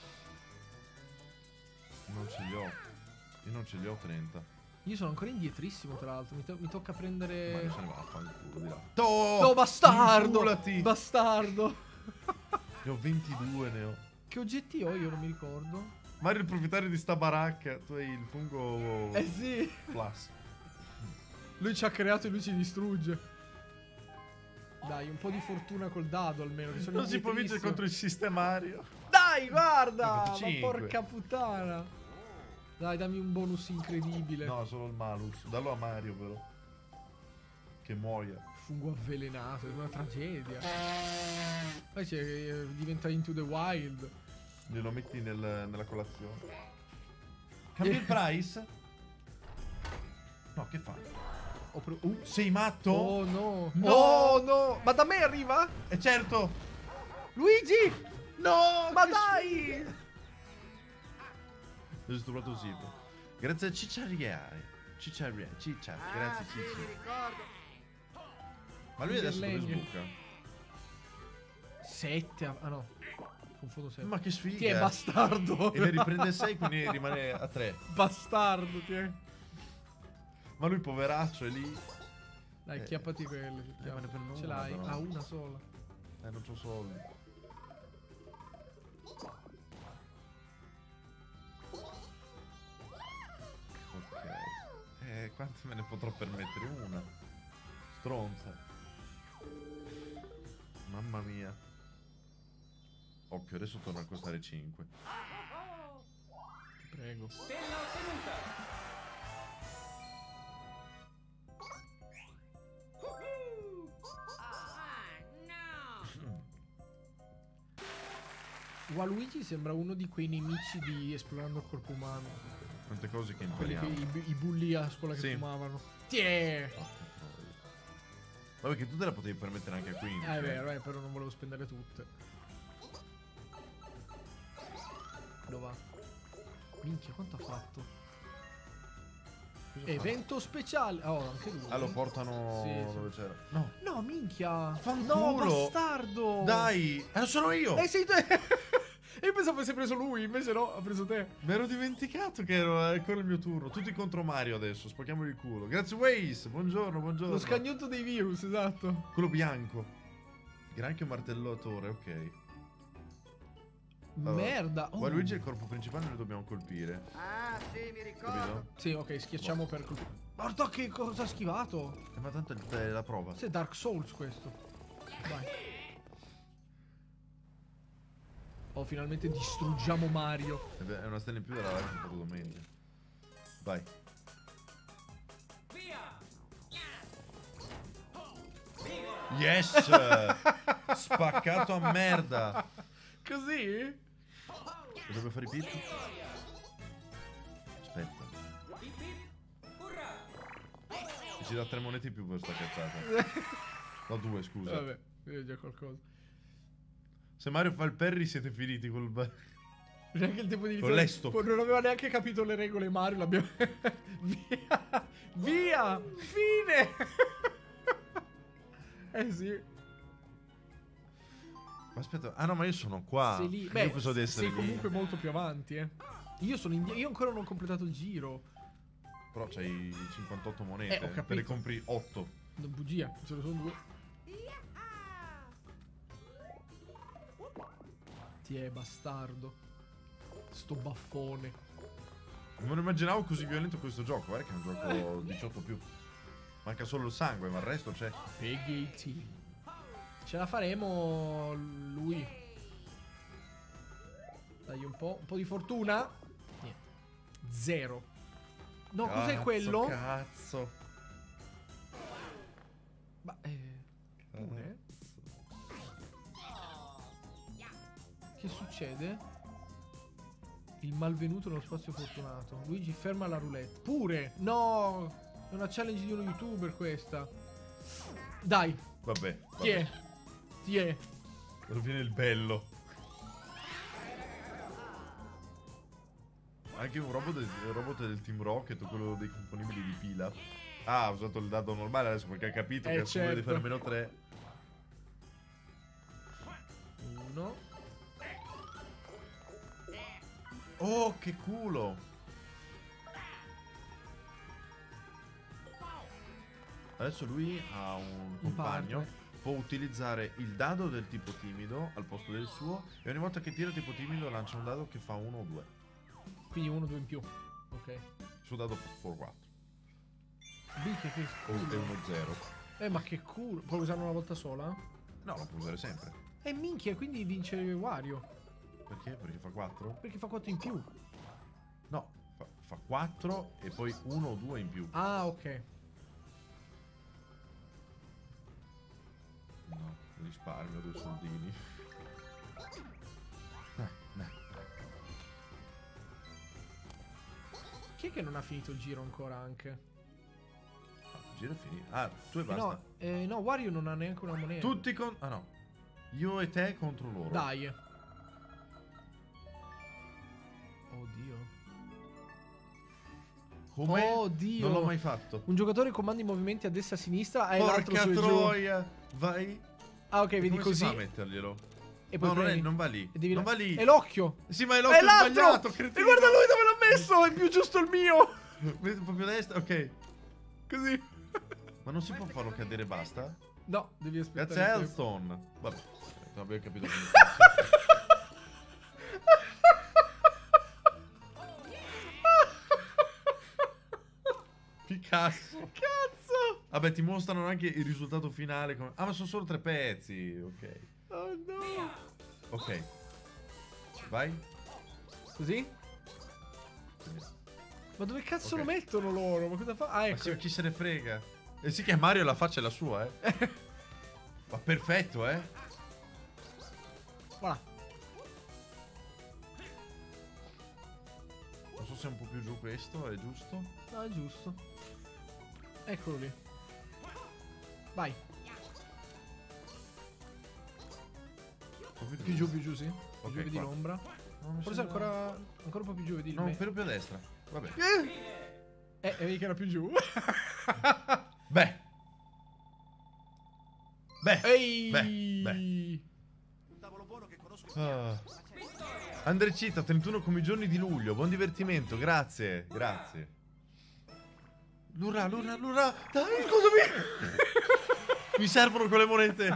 A: Non ce li ho. Io non ce li ho trenta.
B: Io sono ancora indietrissimo, tra l'altro. Mi, to- mi tocca
A: Ma
B: prendere.
A: se ne va a fare il culo di là. Oh,
B: No, bastardo!
A: inculati.
B: Bastardo!
A: Ne ho ventidue, ne ho.
B: Che oggetti ho? Io non mi ricordo.
A: Mario è il proprietario di sta baracca. Tu hai il fungo
B: Eh sì.
A: plus.
B: Lui ci ha creato e lui ci distrugge. Dai, un po' di fortuna col dado almeno. Che sono
A: Non si può vincere
B: indietrissimo.
A: contro il sistemario.
B: Dai,
A: Ho
B: guarda!
A: fatto
B: Ma
A: cinque.
B: porca puttana. Dai, dammi un bonus incredibile.
A: No, solo il malus. Dallo a Mario però. Che muoia.
B: Fungo avvelenato, è una tragedia. Poi c'è, eh, diventa Into the Wild.
A: Glielo metti nel- nella colazione. Cambia il price? No, che fai?
B: Ho pro- uh.
A: Sei matto?
B: Oh no.
A: No!
B: Oh no. Ma da me arriva?
A: E certo!
B: Luigi!
A: No!
B: Ma
A: che
B: dai!
A: sfiga! Ho stuprato Sipo. Grazie a Cicciariare. Cicciariare. Ciccia.
C: Ah,
A: Grazie
C: sì, mi
A: Ciccia.
C: ricordo.
A: Ma lui adesso dove
B: Legno.
A: sbuca?
B: Sette. Ah no. Confondo sempre.
A: Ma che sfiga!
B: Ti è bastardo.
A: E ne riprende sei, quindi rimane a tre.
B: Bastardo, ti è.
A: Ma lui poveraccio è lì.
B: Dai,
A: Eh,
B: chiappati quelle.
A: eh, ma ne prendo
B: Ce
A: una,
B: l'hai?
A: però.
B: Ah, una sola.
A: Eh, non c'ho soldi. Ok. Eh, quante me ne potrò permettere? Una. Stronza. Mamma mia. Occhio, adesso torna a costare cinque.
B: Ti prego. Waluigi sembra uno di quei nemici di Esplorando il corpo umano.
A: Quante cose che
B: Quelli che
A: impariamo.
B: i, i bulli a scuola che
A: Sì.
B: fumavano. Tiè!
A: Porca troia. Vabbè che tu te la potevi permettere anche a quindici.
B: Eh, è
A: eh.
B: vero, eh, però non volevo spendere tutte. Dove va? Minchia, quanto ha fatto?
A: Cosa fa?
B: Evento speciale. Oh, anche lui.
A: Ah, lo portano
B: Sì, sì.
A: dove c'era. No.
B: No, minchia.
A: Fanculo.
B: No, bastardo.
A: Dai, eh, sono io.
B: Eh, sei te. Io pensavo avesse preso lui, invece no, ha preso te.
A: Mi ero dimenticato che era ancora il mio turno. Tutti contro Mario adesso, spacchiamogli il culo. Grazie Waze, buongiorno, buongiorno.
B: Lo scagnotto dei virus, esatto.
A: Quello bianco. Granchio martellatore, ok. Allora,
B: Merda. Oh.
A: Waluigi è il corpo principale, noi dobbiamo colpire.
C: Ah, sì, mi ricordo.
A: Capito?
B: Sì, ok, schiacciamo per colpire. Guarda che cosa ha schivato.
A: Eh, ma tanto è la prova.
B: Questo è Dark Souls questo. Vai. Oh, finalmente distruggiamo Mario.
A: Eh beh, è una stella in più della live che ho fatto domenica. Vai. Yes! Spaccato a merda.
B: Così?
A: Dovrebbe fare i pip? Aspetta. E ci dà tre monete in più per sta cazzata. No, due, scusa.
B: Vabbè, vedo già qualcosa.
A: Se Mario fa il parry siete finiti col... ba-
B: Neanche il tempo di
A: Con
B: iniziare.
A: l'esto.
B: Poi non aveva neanche capito le regole Mario, l'abbiamo... Via! Via! Fine! Eh sì.
A: Ma aspetta, ah no, ma io sono qua.
B: Sei lì.
A: Io
B: Beh,
A: penso di essere
B: sei
A: lì.
B: comunque molto più avanti, eh. Io sono indietro. Io ancora non ho completato il giro.
A: Però c'hai cinquantotto monete.
B: Eh, ho capito.
A: Te ne compri otto.
B: Non bugia, ce ne sono due. Ti è bastardo. Sto baffone.
A: Non immaginavo così violento questo gioco. Guarda che è un gioco diciotto più. Manca solo il sangue, ma il resto c'è.
B: Peggy T. Ce la faremo lui. Dai un po', un po' di fortuna. Niente. Zero. No, cos'è
A: Cazzo,
B: quello?
A: Cazzo.
B: Ma eh, pure? Che succede? Il malvenuto nello spazio fortunato. Luigi ferma la roulette. Pure! No! È una challenge di uno youtuber questa. Dai,
A: Vabbè.
B: chi è?
A: vabbè.
B: Chi è?
A: Ora viene il bello. Anche un robot del, il robot del Team Rocket, quello dei componibili di pila. Ah, ha usato il dado normale adesso perché ha capito
B: Eh,
A: che certo. deve
B: certo.
A: fare meno tre.
B: Uno.
A: Oh, che culo! Adesso lui ha un compagno.
B: partner.
A: Può utilizzare il dado del tipo timido al posto del suo. E ogni volta che tira tipo timido lancia un dado che fa uno o due.
B: Quindi uno, due in più. Ok.
A: Il suo dado fa quattro.
B: Bicchia, che
A: O è
B: culo.
A: uno zero.
B: Eh, ma che culo. Puoi usarlo una volta sola?
A: No, lo può usare sempre.
B: Eh, minchia, quindi vince Wario.
A: Perché? Perché fa quattro?
B: Perché fa quattro in più.
A: No, fa, fa quattro e poi uno o due in più.
B: Ah, ok.
A: No, risparmio due soldini. Dai, dai.
B: Chi è che non ha finito il giro ancora anche?
A: Ah, il giro è finito. Ah, tu e
B: Eh,
A: basta.
B: no, eh, no, Wario non ha neanche una moneta.
A: Tutti con... Ah no. Io e te contro loro.
B: Dai. Oddio.
A: Come?
B: Oddio.
A: Non l'ho mai fatto.
B: Un giocatore comanda i movimenti a destra e a sinistra e l'altro
A: Porca
B: su e giù.
A: troia. Vai.
B: Ah, ok,
A: E
B: vedi
A: come
B: così.
A: si fa a metterglielo?
B: E poi
A: No, non, è-
B: prendi.
A: non va lì.
B: E devi
A: Non
B: la-
A: va lì.
B: È l'occhio.
A: Sì, ma è
B: È
A: l'occhio
B: l'altro.
A: sbagliato,
B: E
A: cretino.
B: guarda lui dove l'ho messo. È più giusto il mio.
A: Vedi proprio a destra? Ok.
B: Così.
A: Ma non si può farlo cadere e basta?
B: No, devi aspettare.
A: Grazie a
B: il tempo.
A: Hellstone. Vabbè. Non abbiamo capito come funziona. Picasso.
B: Cazzo.
A: Vabbè, ti mostrano anche il risultato finale. come- Ah, ma sono solo tre pezzi. Ok.
B: Oh no.
A: Ok. Vai.
B: Così? Ma dove cazzo
A: Ok.
B: lo mettono loro? Ma cosa fa? Ah,
A: Ma
B: ecco.
A: sì, ma chi se ne frega? Eh sì che Mario la faccia è la sua, eh. Ma perfetto, eh.
B: Voilà.
A: Non so se è un po' più giù questo, è giusto?
B: No, è giusto. Eccolo lì. Vai.
A: Un po'
B: Più giù, più giù, sì. Più
A: Ok,
B: giù, vedi
A: qua.
B: l'ombra.
A: Non mi
B: Forse
A: sembra-
B: ancora, ancora un po' più giù, vedi il
A: No,
B: me-
A: per più a destra. Vabbè.
B: Eh, eh, vedi che era più giù.
A: Beh. Beh.
B: Ehi!
A: Beh, Ah. Andrecita, trentuno come i giorni di luglio. Buon divertimento, grazie. Grazie. L'ura, l'ura, l'ura. Dai, scusami. Mi servono quelle monete.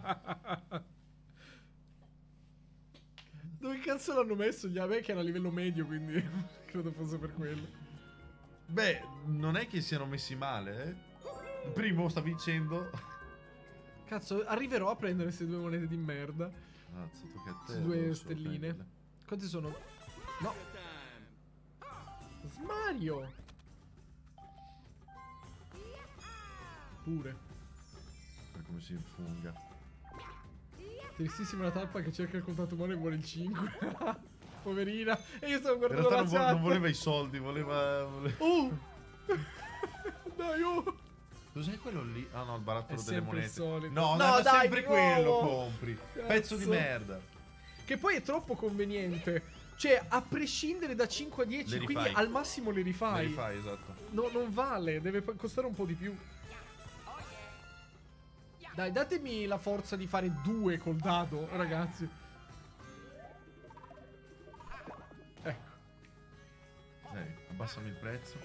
B: Dove cazzo l'hanno messo? Gli Abe che era a livello medio, quindi credo fosse per quello.
A: Beh, non è che siano messi male, eh. Il primo sta vincendo.
B: Cazzo, arriverò a prendere queste due monete di merda.
A: Cazzo, tocca a te.
B: Queste due
A: non so
B: stelline.
A: prenderle.
B: Quante sono? No. Smario. Pure.
A: Per come si infunga.
B: Tristissima la tappa che cerca il contatto umano e vuole il cinque. Poverina. E io stavo
A: In
B: guardando
A: realtà
B: la
A: non, vo-
B: chat.
A: non voleva i soldi, voleva... vole-
B: Oh! Dai, oh!
A: Cos'è quello lì? Ah no, il barattolo
B: È
A: delle
B: sempre il
A: monete.
B: solito.
A: No,
B: No,
A: dai, ma
B: dai,
A: sempre
B: di
A: quello
B: nuovo.
A: compri.
B: Cazzo.
A: Pezzo di merda.
B: Che poi è troppo conveniente. Cioè, a prescindere da cinque a dieci,
A: Le
B: quindi
A: rifai.
B: al massimo le rifai.
A: Le rifai, esatto.
B: No, non vale, deve poi costare un po' di più. Dai, datemi la forza di fare due col dado, ragazzi. Ecco.
A: Dai, abbassami il prezzo.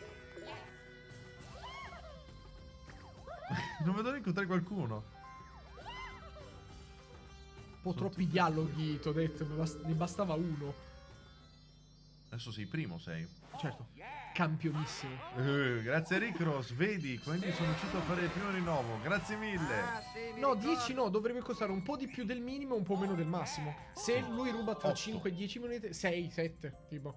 A: Non vedo di incontrare qualcuno.
B: po' troppi dialoghi, t'ho detto, mi bast- ne bastava uno.
A: Adesso sei primo, sei.
B: Certo, campionissimo.
A: Eh, grazie a Rick Ross, vedi, quindi sono riuscito a fare il primo rinnovo. Grazie mille.
C: Ah, sì, mi
B: No,
C: ricordo.
B: dieci no, dovrebbe costare un po' di più del minimo e un po' meno del massimo. Se lui ruba tra
A: Otto.
B: cinque e dieci monete, sei, sette, tipo.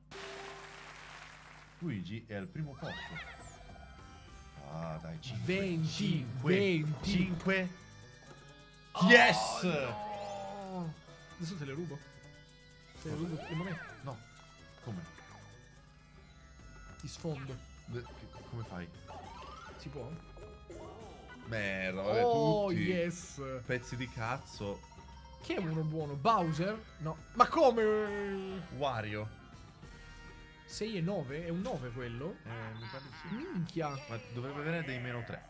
A: Luigi è al primo posto. Ah, dai, cinque.
B: venti, venti.
A: cinque. Yes!
B: No. Adesso te le rubo. Te le rubo le monete.
A: No. Come?
B: Ti sfondo.
A: Beh, che- Come fai?
B: Si può?
A: Merda, vabbè,
B: Oh,
A: tutti.
B: yes.
A: Pezzi di cazzo.
B: Chi è uno buono? Bowser? No. Ma come?
A: Wario.
B: sei e nove? È un nove quello?
A: Eh, mi pare di sì.
B: Minchia.
A: Ma dovrebbe avere dei meno tre.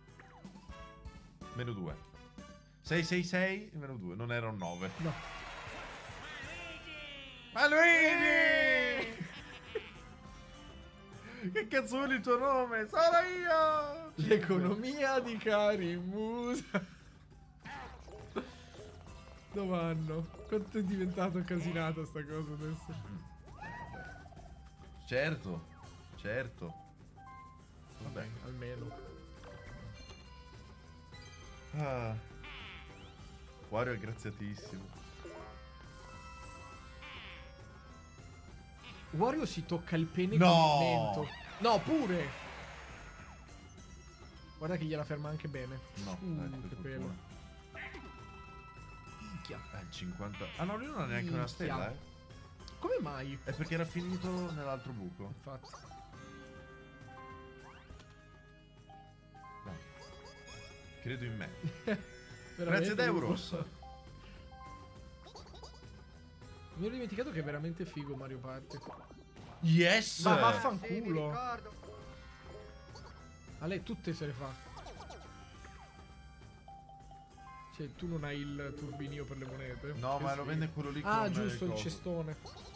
A: Meno due. sei, sei, sei, meno due. Non era un nove.
B: No.
A: Ma Luigi! Che cazzo vuole il tuo nome? Sono io!
B: L'economia di Karimusa. Dove vanno? Quanto è diventato casinata sta cosa adesso?
A: Certo, certo. Vabbè.
B: Almeno.
A: Ah. Wario è graziatissimo.
B: Wario si tocca il pene
A: No!
B: con il mento. No, pure! Guarda che gliela ferma anche bene.
A: No,
B: Uh,
A: dai, per
B: che
A: fortuna.
B: pelo. Minchia.
A: Eh, il cinquanta. Ah no, lui non ha neanche una
B: Minchia.
A: stella, eh.
B: Come mai?
A: È perché era finito nell'altro buco.
B: Infatti.
A: Dai. Credo in me.
B: Veramente
A: Grazie ad Euros.
B: Mi ero dimenticato che è veramente figo Mario Party.
A: Yes!
B: Ma
C: Ah,
B: vaffanculo.
C: sì, mi ricordo.
B: A lei tutte se le fa. Cioè, tu non hai il turbinio per le monete?
A: No,
B: Che
A: ma lo
B: sfiga.
A: vende quello lì
B: Ah,
A: con
B: giusto, il
A: coso.
B: cestone.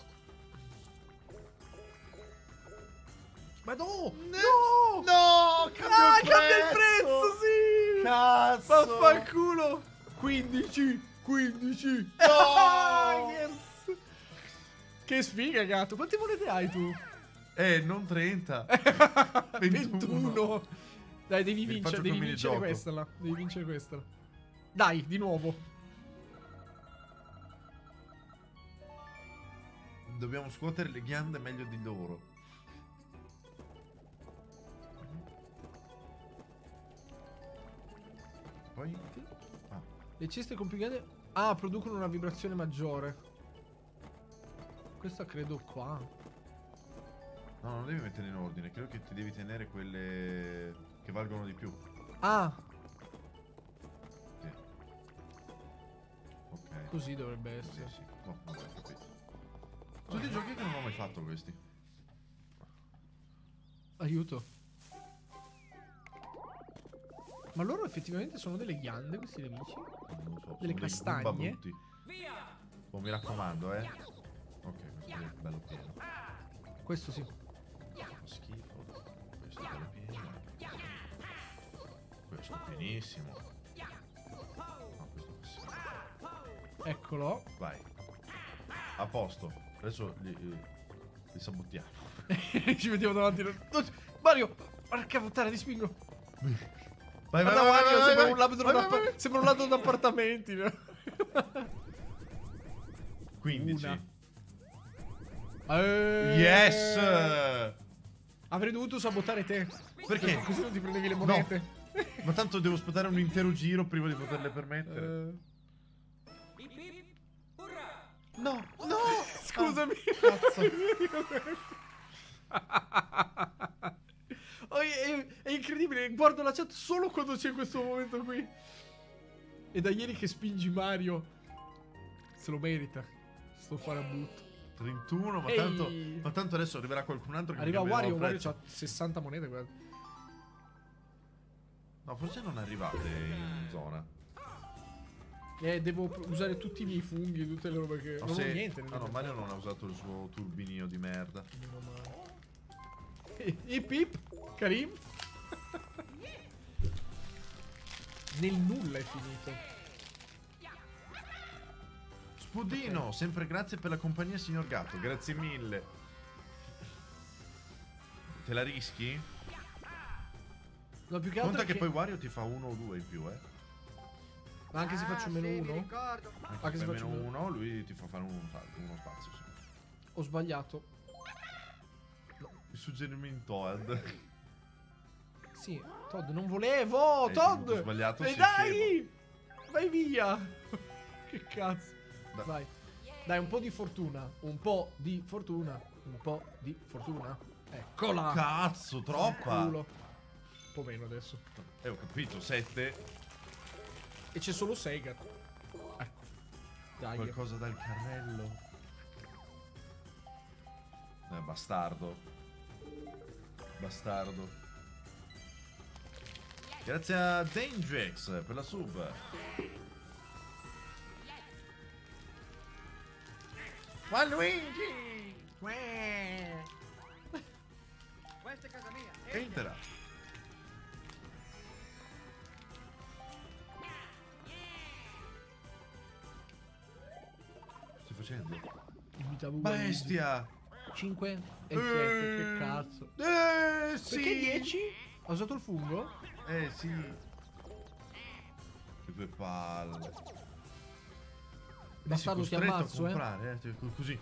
B: Ma no!
A: Ne-
B: No!
A: No! Cambia
B: Ah,
A: il
B: cambia il
A: prezzo!
B: prezzo, sì!
A: Cazzo!
B: Vaffanculo! quindici! quindici!
A: No!
B: Yes! Che sfiga, gatto! Quante monete hai tu?
A: Eh, non trenta.
B: ventuno! Dai, devi
A: Mi
B: vincere,
A: faccio
B: devi
A: col
B: vincere
A: minigioco.
B: questa là. Devi vincere questa là. Dai, di nuovo.
A: Dobbiamo scuotere le ghiande meglio di loro. Poi... Ah,
B: Le ceste con più grande... Ah, producono una vibrazione maggiore. Questa credo qua.
A: no, non devi mettere in ordine. Credo che ti devi tenere quelle che valgono di più.
B: Ah,
A: Sì. Ok.
B: così dovrebbe
A: Sì,
B: essere.
A: sì. No, vabbè, ho capito. Tutti i giochi che non ho mai fatto questi.
B: Aiuto. Ma loro effettivamente sono delle ghiande, questi nemici?
A: Non lo so.
B: Delle
A: sono dei
B: castagne?
A: Goomba brutti. Oh, mi raccomando, eh. Ok, questo è bello pieno.
B: Questo sì.
A: Fa schifo. Questo è bello pieno. Questo è pienissimo. No, questo fa schifo.
B: Eccolo.
A: Vai. A posto. Adesso li, li, li sabottiamo.
B: Ci mettiamo davanti. Mario! Porca puttana, ti spingo.
A: Vai, vai,
B: Guarda
A: vai,
B: Mario,
A: vai,
B: sembra
A: vai,
B: un lato
A: vai,
B: da-
A: vai, vai.
B: sembra un lato da appartamenti. no?
A: quindici.
B: Una. Eh,
A: Yes!
B: Avrei dovuto sabotare te.
A: Perché?
B: Così non ti prendevi le monete.
A: Ma tanto devo aspettare un intero giro prima di poterle permettere.
B: Eh,
A: No, no!
B: Scusami.
A: Cazzo.
B: Oh, è, è incredibile, guardo la chat solo quando c'è questo momento qui. E da ieri che spingi Mario. Se lo merita. Sto farabutto.
A: trentuno, ma
B: Ehi.
A: tanto, ma tanto adesso arriverà qualcun altro che mi
B: Arriva
A: cambierà
B: Wario,
A: il
B: Wario
A: prezzo.
B: c'ha sessanta monete, guarda.
A: No, forse non arrivate in zona.
B: Eh, devo pr- usare tutti i miei funghi, tutte le robe che...
A: No,
B: non
A: se-
B: ho niente.
A: No, no, Mario non ha usato il suo turbinio di merda.
B: E Ip Ip, Karim. Nel nulla è finito.
A: Spudino,
B: Ok.
A: sempre grazie per la compagnia, signor gatto. Grazie mille. Te la rischi?
B: No, più che altro
A: Conta
B: è
A: che poi Wario ti fa uno o due in più, eh.
B: Ma anche se
C: Ah,
B: faccio meno
C: sì, mi
B: uno?
C: ricordo.
A: Anche
B: Anche
A: se
B: se
A: fai
B: faccio
A: meno
B: meno-
A: uno, lui ti fa fare uno, salto, uno spazio. Sì.
B: Ho sbagliato.
A: Il suggerimento Toad.
B: Sì, Todd, non volevo!
A: Eh,
B: Todd!
A: ho sbagliato,
B: Dai,
A: sei
B: dai! Vai via! Che cazzo.
A: Da-
B: Vai. Dai, un po' di fortuna. Un po' di fortuna. Un po' di fortuna. Eccola!
A: Cazzo, troppa.
B: Culo. Un po' meno adesso.
A: Eh, ho capito, sette.
B: E c'è solo Sega. Ecco. Dai.
A: Qualcosa dal carrello. Eh, bastardo. Bastardo. Grazie a Dangex per la sub. Ma Luigi!
C: Questa è casa mia.
A: Entra. Che stai facendo?
B: Imitavo
A: Bestia!
B: cinque e sette. Che cazzo.
A: Eh, sì!
B: Perché dieci? Ha usato il fungo?
A: Eh, sì. Che due palle.
B: Bastardo, ti ammazzo,
A: a
B: eh.
A: comprare, eh. Così.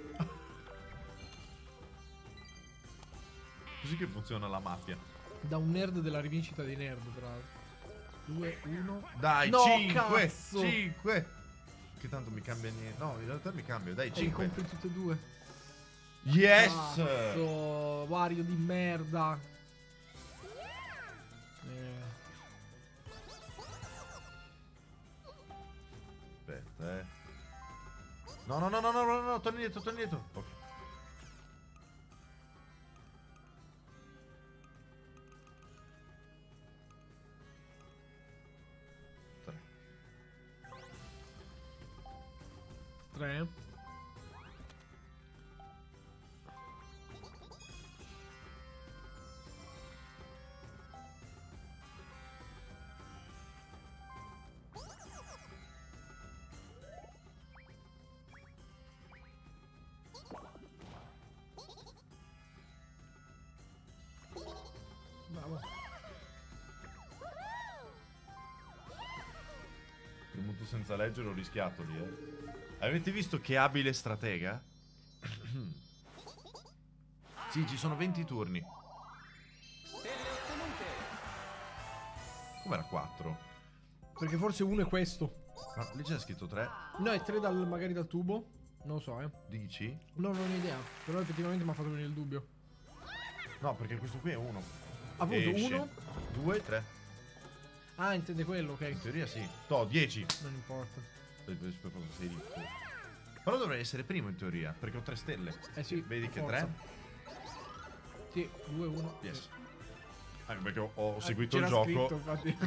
A: Così che funziona la mafia.
B: Da un nerd della rivincita dei nerd, tra l'altro. due, uno.
A: Dai,
B: No,
A: cinque!
B: cazzo!
A: cinque! Che tanto mi cambia niente. No, in realtà mi cambia. Dai,
B: E
A: cinque.
B: incontri tutte e due.
A: Yes!
B: Cazzo, Wario di merda. Eh.
A: Aspetta, eh. No, no, no, no, no, no, no, torni indietro, torni indietro. Ok. Tre.
B: Tre. Bravo.
A: Premuto senza leggere, ho rischiato lì, eh. Avete visto che abile stratega? Sì, ci sono venti turni. Com'era quattro?
B: Perché forse uno è questo.
A: Ma lì c'è scritto tre.
B: No, è tre dal, magari dal tubo. Non lo so, eh.
A: Dici?
B: Non ho un'idea. Però effettivamente mi ha fatto venire il dubbio.
A: No, perché questo qui è uno.
B: Appunto,
A: Esce.
B: uno.
A: Due, tre.
B: Ah, intende quello,
A: In
B: ok.
A: teoria sì. No, dieci.
B: Non importa.
A: Per, per, per cosa sei ricco. Però dovrei essere primo in teoria, perché ho tre stelle.
B: Eh sì.
A: Vedi che
B: forza.
A: tre?
B: Sì, due, uno.
A: Yes. Anche perché ho, ho
B: Ah,
A: seguito il
B: c'era
A: gioco.
B: scritto, infatti.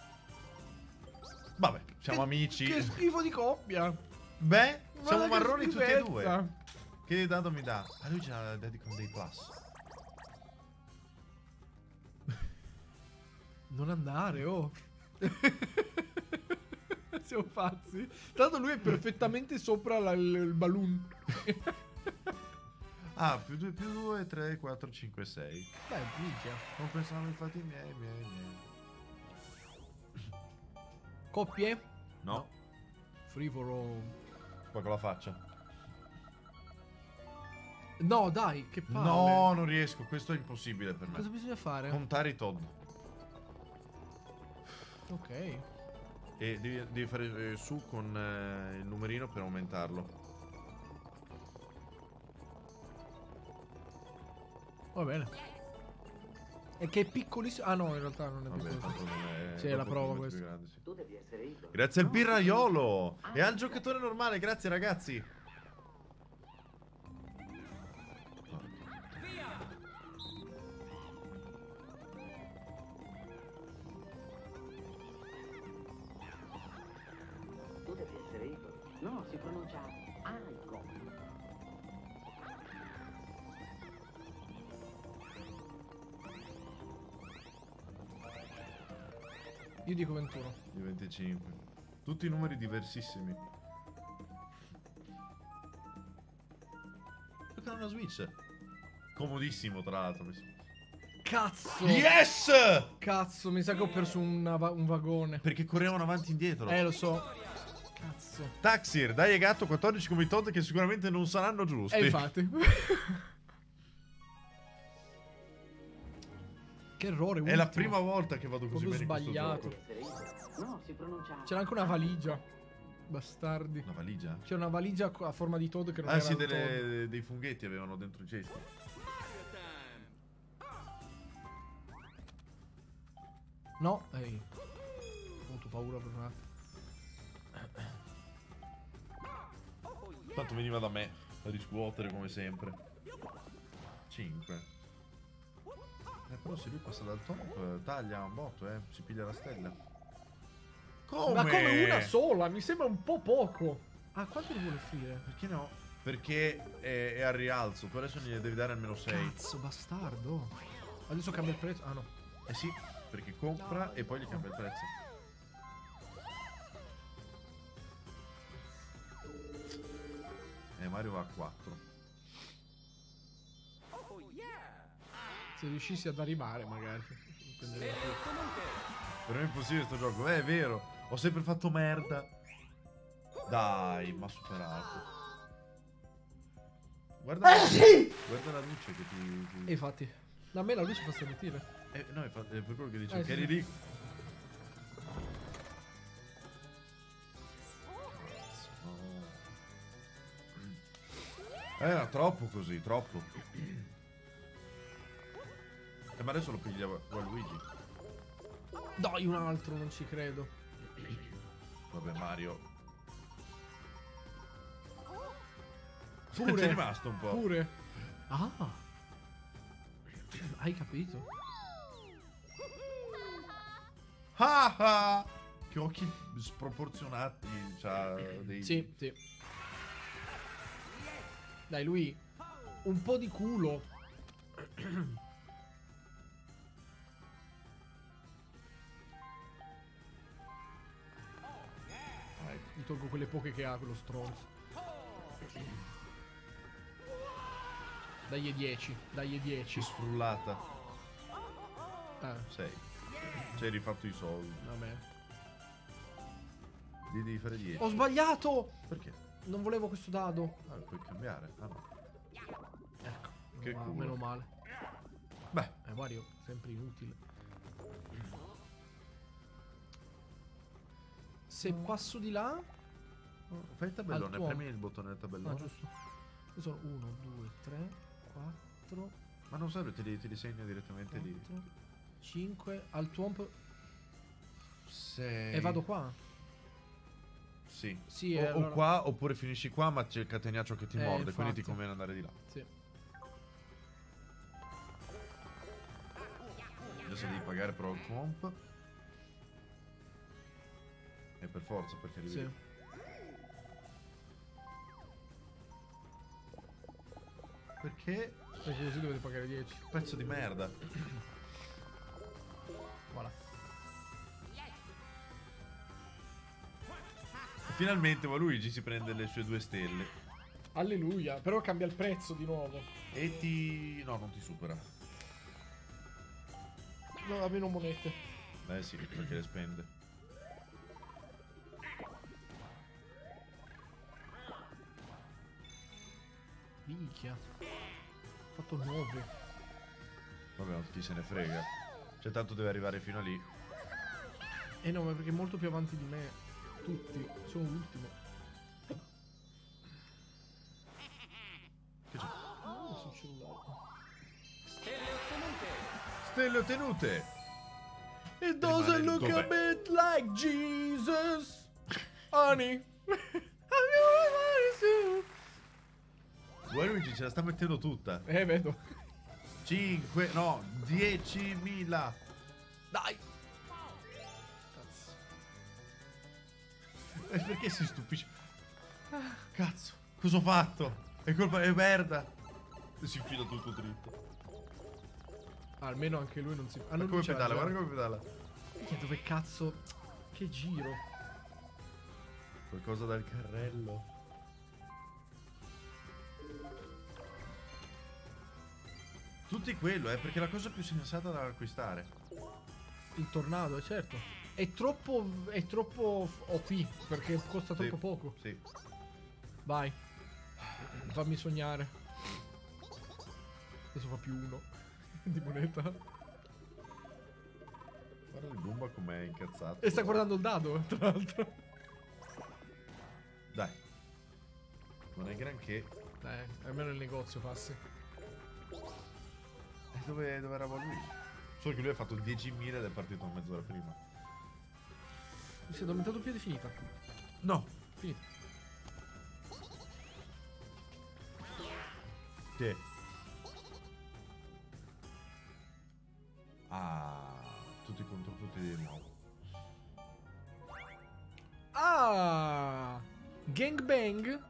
A: Vabbè, siamo
B: Che-
A: amici.
B: Che schifo di coppia.
A: Beh, siamo
B: Guarda che
A: marroni tutti e due.
B: schifezza.
A: Che dado mi dà? A lui c'ha la Daddy con dei plus.
B: Non andare, oh. Siamo pazzi. Tanto lui è perfettamente sopra la- il, il balloon.
A: Ah, più due, più due, tre, quattro, cinque, sei.
B: Dai, minchia.
A: Non pensavo infatti i miei, i miei, i miei.
B: Coppie?
A: No,
B: Free for all.
A: qua con la faccia.
B: No, dai, che palle.
A: No, non riesco, questo è impossibile per me.
B: Cosa bisogna fare?
A: Contare i Todd.
B: Ok.
A: E devi, devi fare eh, su con eh, il numerino per aumentarlo.
B: Va bene. E che è piccolissimo. Ah no, in realtà non è
A: Vabbè,
B: piccolo.
A: tanto non è...
B: Sì, è la
A: dopo
B: prova
A: ti metti
B: questa.
A: più grande, sì.
C: Tu devi essere Igor.
A: Grazie al birraiolo e al giocatore normale, grazie ragazzi.
C: Tu devi essere Igor. No, si pronuncia Alco.
B: Io dico ventuno.
A: Di venticinque. Tutti numeri diversissimi. una Switch. Comodissimo, tra l'altro.
B: Cazzo!
A: Yes!
B: Cazzo, mi sa che ho perso una va- un vagone.
A: Perché correvano avanti e indietro.
B: Eh, lo so. Cazzo.
A: Taxir, dai e gatto quattordici come i Todd che sicuramente non saranno giusti.
B: E infatti. Che errore,
A: È
B: ultimo.
A: la prima volta che vado così
B: Proprio
A: bene in questo
B: sbagliato.
A: gioco.
C: Essere io. No, si pronuncia.
B: C'era anche una valigia. Bastardi.
A: Una valigia?
B: C'è una valigia co- a forma di Toad che non
A: Ah
B: era
A: sì,
B: un Toad.
A: delle, dei funghetti avevano dentro i cesti.
B: No, ehi. Ho avuto paura per un attimo.
A: Tanto veniva da me a riscuotere come sempre. cinque. Eh, però se lui passa dal top, taglia un botto, eh. Si piglia la stella. Come?
B: Ma come una sola? Mi sembra un po' poco. Ah, quanto ne vuole offrire?
A: Perché no? Perché è, è al rialzo. Tu adesso gliene devi dare almeno sei.
B: Cazzo, bastardo. Adesso cambia il prezzo. Ah no.
A: Eh sì, perché compra e poi gli cambia il prezzo. E Mario va a quattro.
B: Se riuscissi ad arrivare magari. Prenderei più.
A: Per me è impossibile sto gioco. Eh, è vero. Ho sempre fatto merda. Dai, ma superato. Guarda, guarda la luce che ti... ti...
B: E infatti. A me la luce fa stamattina.
A: Eh, no, infatti, è per quello che dicevo.
B: Eh,
A: che
B: sì,
A: eri
B: sì.
A: lì. No. Era troppo così, troppo. Eh, ma adesso lo piglia Waluigi.
B: Dai, un altro, non ci credo.
A: Vabbè, Mario.
B: Pure.
A: C'è rimasto un po'.
B: Pure. Ah. Hai capito?
A: Ah ah! Che occhi sproporzionati. C'ha dei...
B: Sì, sì. Dai, lui. Un po' di culo.
A: Vai.
B: Gli tolgo quelle poche che ha, quello stronzo. Dai dieci, dai dieci.
A: Ci sfrullata.
B: Ah,
A: sei. Ci hai rifatto i soldi.
B: vabbè.
A: Li devi fare dieci.
B: Ho sbagliato!
A: Perché?
B: Non volevo questo dado.
A: Ah, puoi cambiare. Ah no.
B: Ecco.
A: Che
B: meno,
A: culo.
B: meno male.
A: Beh.
B: Eh, Wario, sempre inutile. Se passo di là...
A: Fai il tabellone,
B: Al tuo.
A: premi il bottone del tabellone.
B: Ah, giusto. Io sono uno, due, tre, quattro,
A: Ma non serve, te li, te li segna direttamente lì.
B: cinque, al tuomp.
A: sei.
B: E vado qua?
A: Sì.
B: Sì,
A: o,
B: eh,
A: o
B: allora-
A: qua oppure finisci qua, ma c'è il catenaccio che ti
B: Eh,
A: morde, quindi ti
B: infatti.
A: conviene andare di là.
B: Sì.
A: Adesso devi pagare però il comp. E per forza, perché devi...
B: Sì.
A: Perché?
B: Perché così dovete pagare dieci.
A: Pezzo di merda.
B: Voilà.
A: Finalmente Waluigi si prende le sue due stelle.
B: Alleluia. Però cambia il prezzo di nuovo.
A: E ti... no, non ti supera.
B: No, a meno monete.
A: Eh sì, perché le spende.
B: Minchia. Ho fatto nove.
A: Vabbè, ma chi se ne frega. Cioè, tanto deve arrivare fino a lì.
B: Eh no, ma perché è molto più avanti di me. Tutti. Sono l'ultimo.
A: Che c'è?
B: Ah, sul cellulare.
A: Stelle ottenute!
B: It
A: doesn't
B: doesn't
A: look
B: look
A: a
B: a bit like Jesus. Honey.
A: Waluigi ce la sta mettendo tutta.
B: Eh, vedo.
A: cinque, no, diecimila.
B: Dai. Cazzo.
A: E perché si stupisce? Cazzo, cosa ho fatto? È colpa, è merda. E si infila tutto dritto.
B: Almeno anche lui non si... Ah,
A: Guarda
B: non
A: come
B: c'era
A: pedala,
B: già.
A: guarda come pedala.
B: Che dove cazzo... Che giro.
A: Qualcosa dal carrello. Tutti quello, eh, perché è la cosa più sensata da acquistare.
B: Il tornado, certo. È troppo. È troppo O P. Perché costa
A: Sì,
B: troppo poco.
A: Sì.
B: Vai. Fammi sognare. Adesso fa più uno di moneta.
A: Guarda il Goomba com'è incazzato.
B: E sta guardando il dado, tra l'altro.
A: Dai. Non è granché.
B: Dai, almeno il negozio passi.
A: E dove, dove eravamo lui? Solo che lui ha fatto diecimila ed è partito mezz'ora prima.
B: Mi si è addormentato più definita.
A: No.
B: Finita.
A: Che? Ah, tutti contro tutti di nuovo.
B: Ah! Gangbang?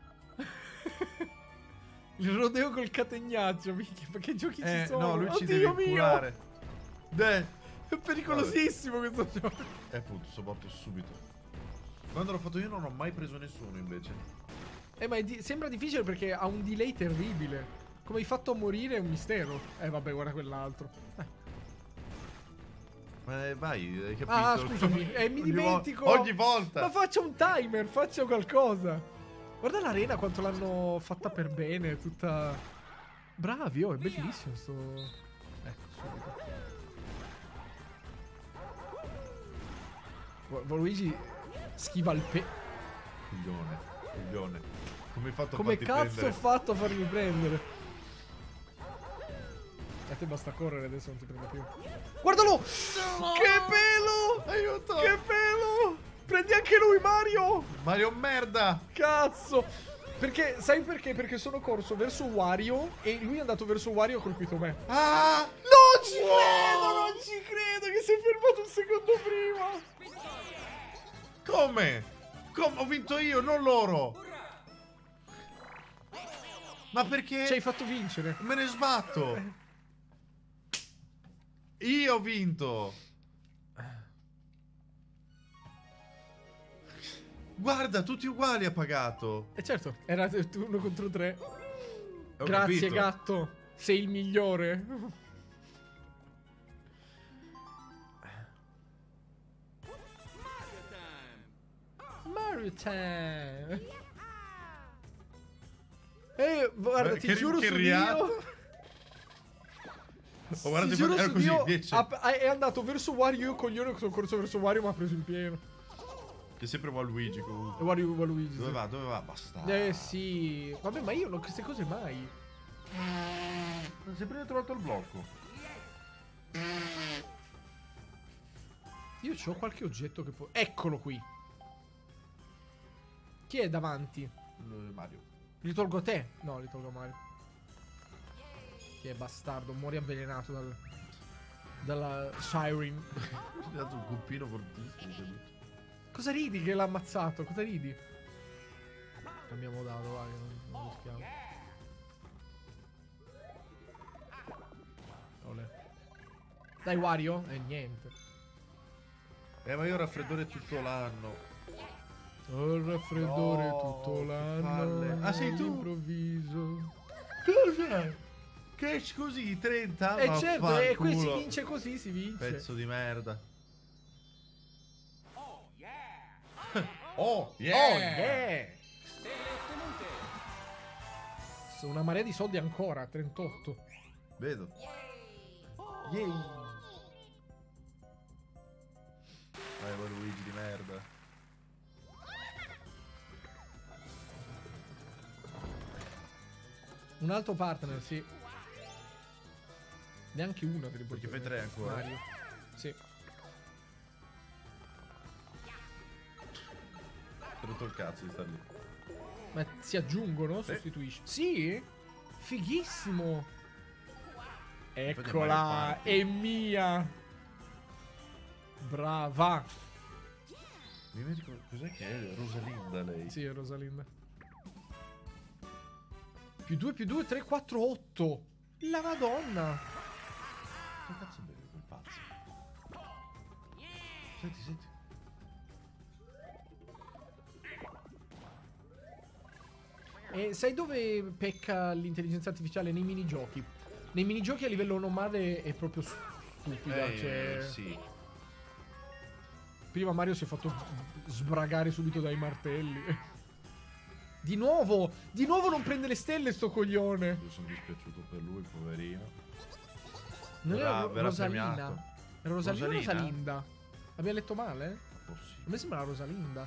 B: Il rodeo col catenaccio. Minchia, ma che giochi
A: Eh,
B: ci sono?
A: no, lui ci
B: Oddio
A: deve
B: mio!
A: curare. Deh.
B: È pericolosissimo questo gioco.
A: E appunto, sono morto subito. Quando l'ho fatto io non ho mai preso nessuno invece.
B: Eh, ma è di- sembra difficile perché ha un delay terribile. Come hai fatto a morire è un mistero. Eh, vabbè, guarda quell'altro. Eh.
A: Ma eh, vai, hai capito?
B: Ah, scusami, eh, mi
A: Ogni vo-
B: dimentico.
A: Ogni volta.
B: Ma faccia un timer, faccia qualcosa. Guarda l'arena quanto l'hanno fatta per bene, tutta... Bravi, oh, è bellissimo sto... Ecco, subito. Gu- Luigi schiva il pe...
A: Coglione, coglione. Come hai fatto
B: Come
A: a farti
B: cazzo
A: prendere?
B: ho fatto a farmi prendere? A te basta correre, adesso non ti prendo più. Guardalo!
A: No!
B: Che pelo!
A: Aiuto!
B: Che pelo! Prendi anche lui, Mario!
A: Mario merda!
B: Cazzo! Perché, sai perché? Perché sono corso verso Wario e lui è andato verso Wario e ha colpito me.
A: Ah!
B: Non ci
A: Wow!
B: credo, non ci credo che sei fermato un secondo prima!
A: Come? Come? Ho vinto io, non loro! Ma perché?
B: Ci hai fatto vincere.
A: Me ne sbatto! Io ho vinto! Guarda, tutti uguali ha pagato!
B: E certo, era uno contro tre.
A: Ho
B: Grazie,
A: capito.
B: gatto. Sei il migliore. Mario Time. Eh, guarda,
A: Beh,
B: ti
A: che-
B: giuro
A: che
B: su
A: riatto.
B: Dio.
A: Oh, guarda,
B: Ti
A: ti
B: giuro
A: era
B: su
A: così,
B: Dio,
A: invece.
B: ha- ha- è andato verso Wario, io coglione sono corso verso Wario, ma ha preso in pieno.
A: C'è sempre Waluigi
B: E
A: comunque.
B: Wario, Waluigi.
A: Dove
B: sì.
A: va? Dove va? Basta.
B: Eh sì. Vabbè, ma io non queste cose mai.
A: Non sei prima trovato il blocco.
B: Io ho qualche oggetto che può... Eccolo qui. Chi è davanti?
A: Eh, Mario.
B: Li tolgo a te? No, li tolgo a Mario. Che bastardo, muori avvelenato dal... dalla Siren.
A: Mi ha dato un colpino fortissimo. credo.
B: Cosa ridi che l'ha ammazzato? Cosa ridi? Cambiamo dado, vai, non, non rischiamo. Olè. Dai Wario? Eh niente.
A: Eh, ma io ho raffreddore tutto l'anno.
B: Ho il raffreddore
A: No,
B: tutto
A: che
B: l'anno.
A: palle. Ah, sei tu?
B: All'improvviso.
A: Cosa? Che scusi, trenta?
B: Eh certo, e qui si
A: Vaffanculo.
B: vince così, si vince.
A: Pezzo di merda. Oh, yeah!
B: Oh yeah! Sono una marea di soldi ancora, trentotto.
A: Vedo. Yay! Vai, voi Luigi di merda.
B: Un altro partner, sì. Neanche una per il
A: Perché
B: portone.
A: fai tre ancora?
B: Mario. Sì.
A: Ti ho rotto il cazzo di star lì.
B: Ma si aggiungono?
A: Sì.
B: Sostituisci? Sì? Fighissimo.
A: Mario
B: Eccola,
A: Party.
B: è mia. Brava.
A: Mi dimentico cos'è che è? Rosalinda lei.
B: Sì, è Rosalinda. Più due, più due, tre, quattro, otto. La Madonna.
A: Che cazzo beve quel pazzo? Senti, senti.
B: E sai dove pecca l'intelligenza artificiale nei minigiochi? Nei minigiochi a livello nomade è proprio stupida.
A: Eh,
B: cioè...
A: sì.
B: Prima Mario si è fatto sbragare subito dai martelli. Di nuovo! Di nuovo non prende le stelle sto coglione!
A: Io sono dispiaciuto per lui, poverino.
B: Non
A: Verrà-
B: era Ro-
A: verrà
B: Rosalina.
A: premiato.
B: Era Rosalina o
A: Rosalina?
B: Rosalinda? Abbiamo letto male? A
A: Possibile.
B: me sembra Rosalinda.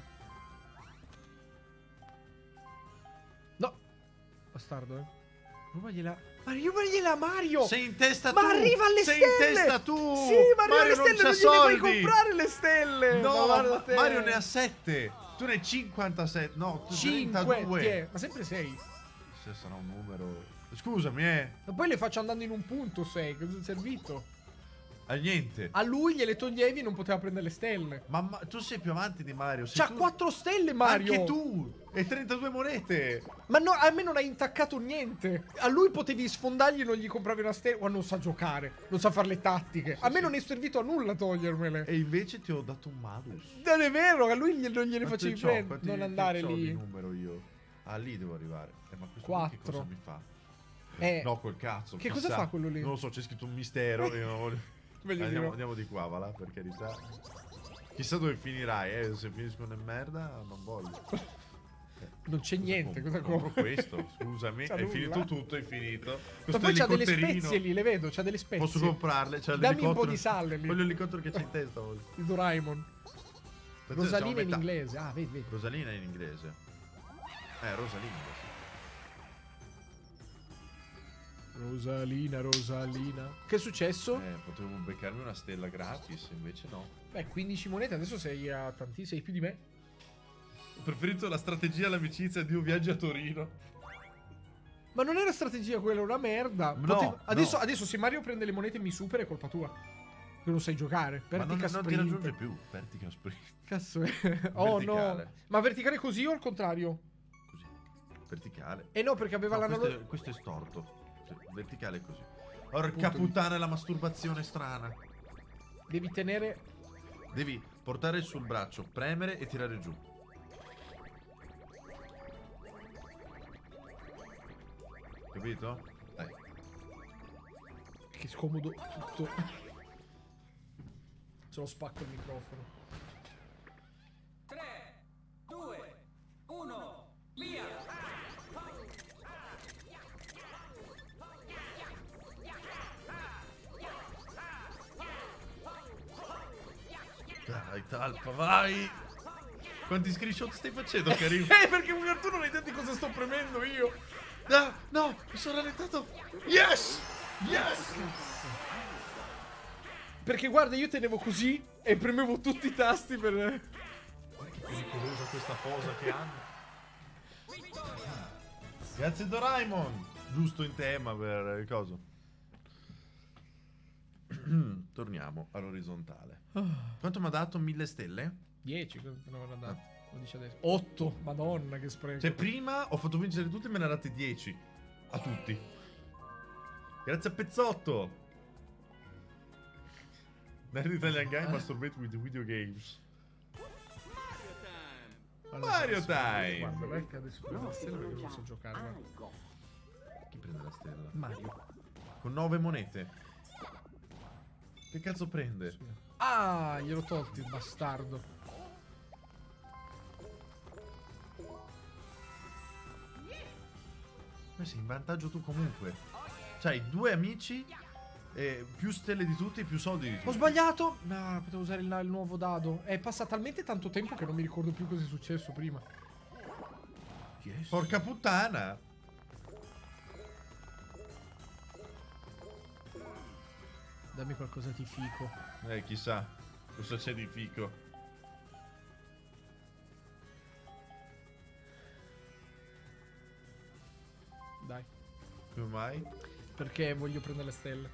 B: No! Bastardo, eh. Rubagliela. Mario, rubagliela a Mario!
A: Sei in testa
B: Ma
A: tu!
B: arriva alle
A: Sei
B: stelle!
A: in testa tu!
B: Sì, ma arriva alle
A: Mario
B: stelle,
A: non c'ha
B: non gliele puoi
A: soldi!
B: comprare le stelle!
A: No,
B: Ma guarda
A: ma-
B: te.
A: Mario ne ha sette! Tu ne hai cinquantasette! No, tu
B: cinque,
A: trentadue!
B: tiè, ma sempre sei.
A: Se sarà un numero... Scusami, eh!
B: Ma poi le faccio andando in un punto sei, cosa è servito?
A: A niente!
B: A lui gliele toglievi e non poteva prendere le stelle.
A: Ma, ma tu sei più avanti di Mario. sei
B: C'ha
A: tu-
B: quattro stelle Mario!
A: Anche tu! E trentadue monete!
B: Ma no, a me non hai intaccato niente. A lui potevi sfondargli e non gli compravi una stella. Ma non sa giocare, non sa fare le tattiche. A me
A: sì.
B: non è servito a nulla togliermele.
A: E invece ti ho dato un malus.
B: Non è vero, a lui gli- non gliele
A: Quanti
B: facevi
A: c'ho?
B: prendere.
A: Quanti-
B: Non
A: che
B: andare
A: c'ho
B: lì.
A: di numero io? Ah, lì devo arrivare. Eh, ma questo qui che
B: Quattro.
A: cosa mi fa?
B: Eh,
A: No, col cazzo.
B: che
A: chissà.
B: cosa fa quello lì?
A: Non lo so, c'è scritto un mistero. Io non voglio...
B: Meglio di
A: andiamo,
B: no.
A: andiamo di qua, va là, per carità. Chissà dove finirai, eh. Se finiscono in merda, non voglio.
B: Non c'è niente, cosa
A: compro
B: compro?
A: questo? Scusami,
B: C'ha
A: è
B: nulla.
A: finito tutto, è finito.
B: Ma
A: Questo
B: poi c'ha delle
A: elicotterino,
B: spezie lì, le vedo, c'ha delle spezie.
A: posso comprarle? C'è
B: Dammi un po'
A: l'elicottero-
B: di sale lì.
A: Voglio l'elicottero che c'è in testa oggi.
B: Di Doraemon.
A: Attenzione, siamo
B: Rosalina
A: a
B: in
A: metà.
B: inglese. Ah, vedi, vedi.
A: Rosalina in inglese. Eh, Rosalinda, sì.
B: Rosalina, Rosalina. Che è successo?
A: Eh, potevo beccarmi una stella gratis, invece no.
B: Beh, quindici monete, adesso sei a tanti, sei più di me.
A: Ho preferito la strategia all'amicizia di un viaggio a Torino.
B: Ma non era strategia quella, una merda.
A: No,
B: Potevo- adesso,
A: no.
B: adesso se Mario prende le monete e mi supera è colpa tua. Che non sai giocare.
A: Ma non,
B: Vertica
A: non ti
B: sprint.
A: raggiunge più. Vertica sprint.
B: Cazzo è. Oh
A: Verticale.
B: no. Ma verticale così o al contrario?
A: Così. Verticale.
B: Eh no, perché aveva
A: No,
B: la
A: questo,
B: nano...
A: è, questo è storto. Sì, verticale è così. Porca
B: Punto di-
A: puttana, la masturbazione strana.
B: Devi tenere...
A: Devi portare sul braccio, premere e tirare giù. Capito? Dai.
B: Che scomodo tutto. Se lo spacco il microfono.
D: tre, due, uno, via!
A: Dai, talpa, vai! Quanti screenshot stai facendo, Karim?
B: Eh, perché tu non hai idea di cosa sto premendo io.
A: Ah, no, mi sono rallentato. Yes! Yes!
B: Perché guarda, io tenevo così e premevo tutti i tasti per...
A: Guarda che pericolosa questa posa che hanno. Grazie Doraemon. Giusto in tema per il coso. Torniamo all'orizzontale. Quanto mi ha dato? Mille stelle?
B: dieci, cosa ne avranno dato? Lo dice adesso. otto, madonna che spreco.
A: Cioè prima ho fatto vincere tutti e me ne ha date dieci. A tutti. Grazie a Pezzotto. Nerd Italian Guy masturbate with video games.
B: Allora,
A: Mario
B: adesso-
A: Time.
B: Guarda, vai che adesso prendo
C: No,
B: la
C: si
B: stella perché non
C: pronuncia
B: so giocare. guarda.
C: algo.
A: Chi prende la stella?
B: Mario.
A: Con nove monete. Che cazzo prende?
B: Ah, gliel'ho tolto il bastardo.
A: Ma sei in vantaggio tu comunque. C'hai due amici, eh, più stelle di tutti, più soldi di tutti.
B: Ho sbagliato. No, potevo usare il, il nuovo dado. È passato talmente tanto tempo che non mi ricordo più cosa è successo prima.
A: Yes. Porca puttana.
B: Dammi qualcosa di fico.
A: Eh, chissà. Cosa c'è di fico?
B: Dai.
A: Come mai?
B: Perché voglio prendere le stelle.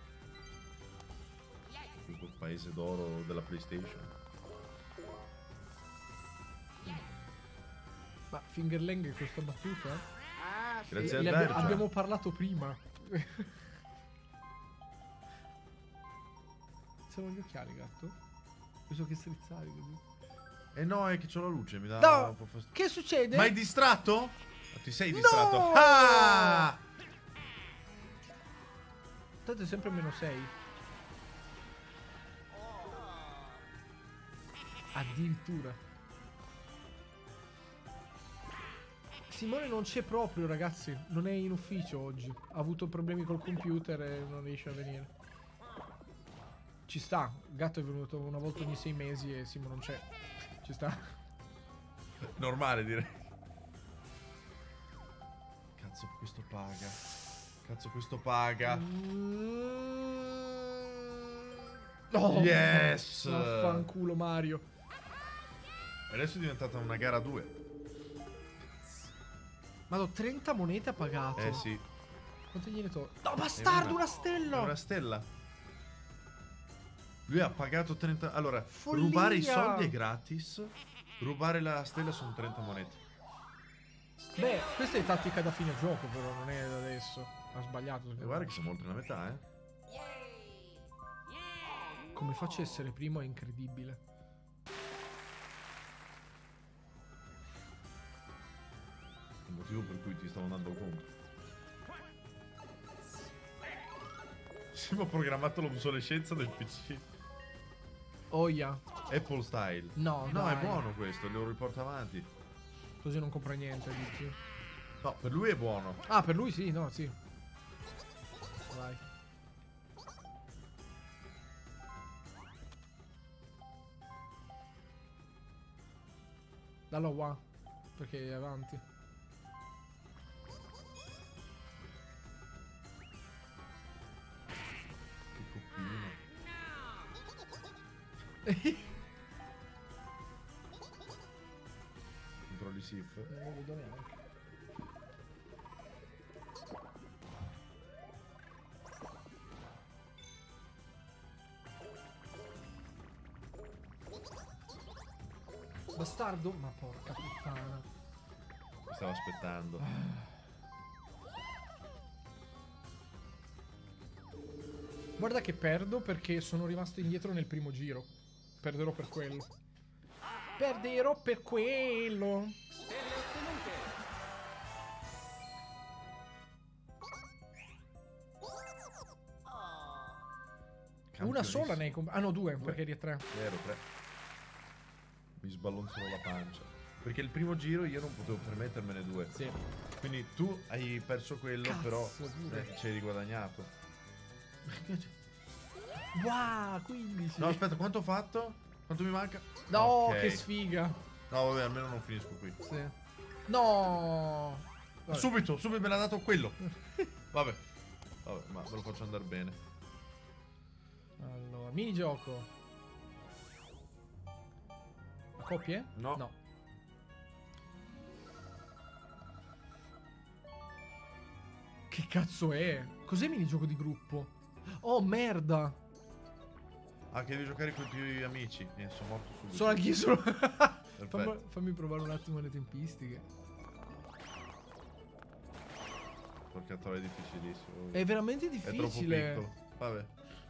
A: Questo paese d'oro della PlayStation.
B: Ma Fingerlang è questa battuta?
C: Ah, sì.
A: Grazie a
B: Le abbi-
A: Bergia.
B: abbiamo parlato prima. Sono gli occhiali, gatto? Penso che strizzavi così.
A: Eh no, è che c'ho la luce, mi dà
B: No!
A: un po' fastidio.
B: Che succede?
A: Ma hai distratto? Ma ti sei
B: No!
A: distratto? Ah!
B: Tanto è sempre meno sei. Addirittura. Simone non c'è proprio, ragazzi. Non è in ufficio oggi. Ha avuto problemi col computer e non riesce a venire. Ci sta. Gatto è venuto una volta ogni sei mesi e Simo non c'è. Ci sta.
A: Normale, direi. Cazzo, questo paga. Cazzo, questo paga.
B: Oh,
A: Yes!
B: Vaffanculo Mario.
A: Adesso è diventata una gara due.
B: Ma trenta monete ha pagato.
A: Eh sì.
B: Quante gliene to... No, bastardo, una
A: È
B: stella!
A: una stella. Lui ha pagato trenta... Allora,
B: Follia!
A: rubare i soldi è gratis. Rubare la stella sono trenta monete.
B: Beh, questa è tattica da fine gioco, però non è da adesso. Ha sbagliato.
A: E guarda che siamo oltre la metà, eh.
B: Come faccio a essere primo è incredibile.
A: Il motivo per cui ti stavo andando contro. Siamo programmato l'obsolescenza del P C.
B: Oia.
A: Apple style.
B: No,
A: No,
B: dai.
A: è buono questo, lo riporta avanti.
B: Così non compra niente, dici?
A: No, per lui è buono.
B: Ah, per lui sì, no, sì. Vai. Dallo qua. Perché è avanti.
A: Che coppino. Controlli Sif.
B: Non lo vedo neanche. Bastardo? Ma porca puttana.
A: Mi stavo aspettando.
B: Guarda che perdo perché sono rimasto indietro nel primo giro. Perderò per quello. Perderò per quello.
D: Stelle ottenute.
A: Cambio
B: Una
A: di-
B: sola ne hai comp- Ah no, due, perché eri a tre.
A: Vero, tre. Mi sballonzolo la pancia. Perché il primo giro io non potevo permettermene due.
B: Sì.
A: Quindi tu hai perso quello,
B: Cazzo,
A: però
B: pure.
A: eh, ci hai riguadagnato.
B: Wow, quindici.
A: No, aspetta, quanto ho fatto? Quanto mi manca?
B: No,
A: Ok.
B: che sfiga.
A: No, vabbè, almeno non finisco qui.
B: Sì. No. Vabbè.
A: Subito, subito me l'ha dato quello. Vabbè. Vabbè, ma me lo faccio andare bene.
B: Allora, minigioco. A coppie?
A: No.
B: No. Che cazzo è? Cos'è minigioco di gruppo? Oh, merda.
A: Ah, che devi giocare con i tuoi amici. Eh, sono morto subito.
B: Sono anch'io solo...
A: Perfetto.
B: fammi, fammi provare un attimo le tempistiche.
A: Porca troia, è difficilissimo.
B: È veramente
A: È troppo
B: difficile.
A: piccolo. Vabbè.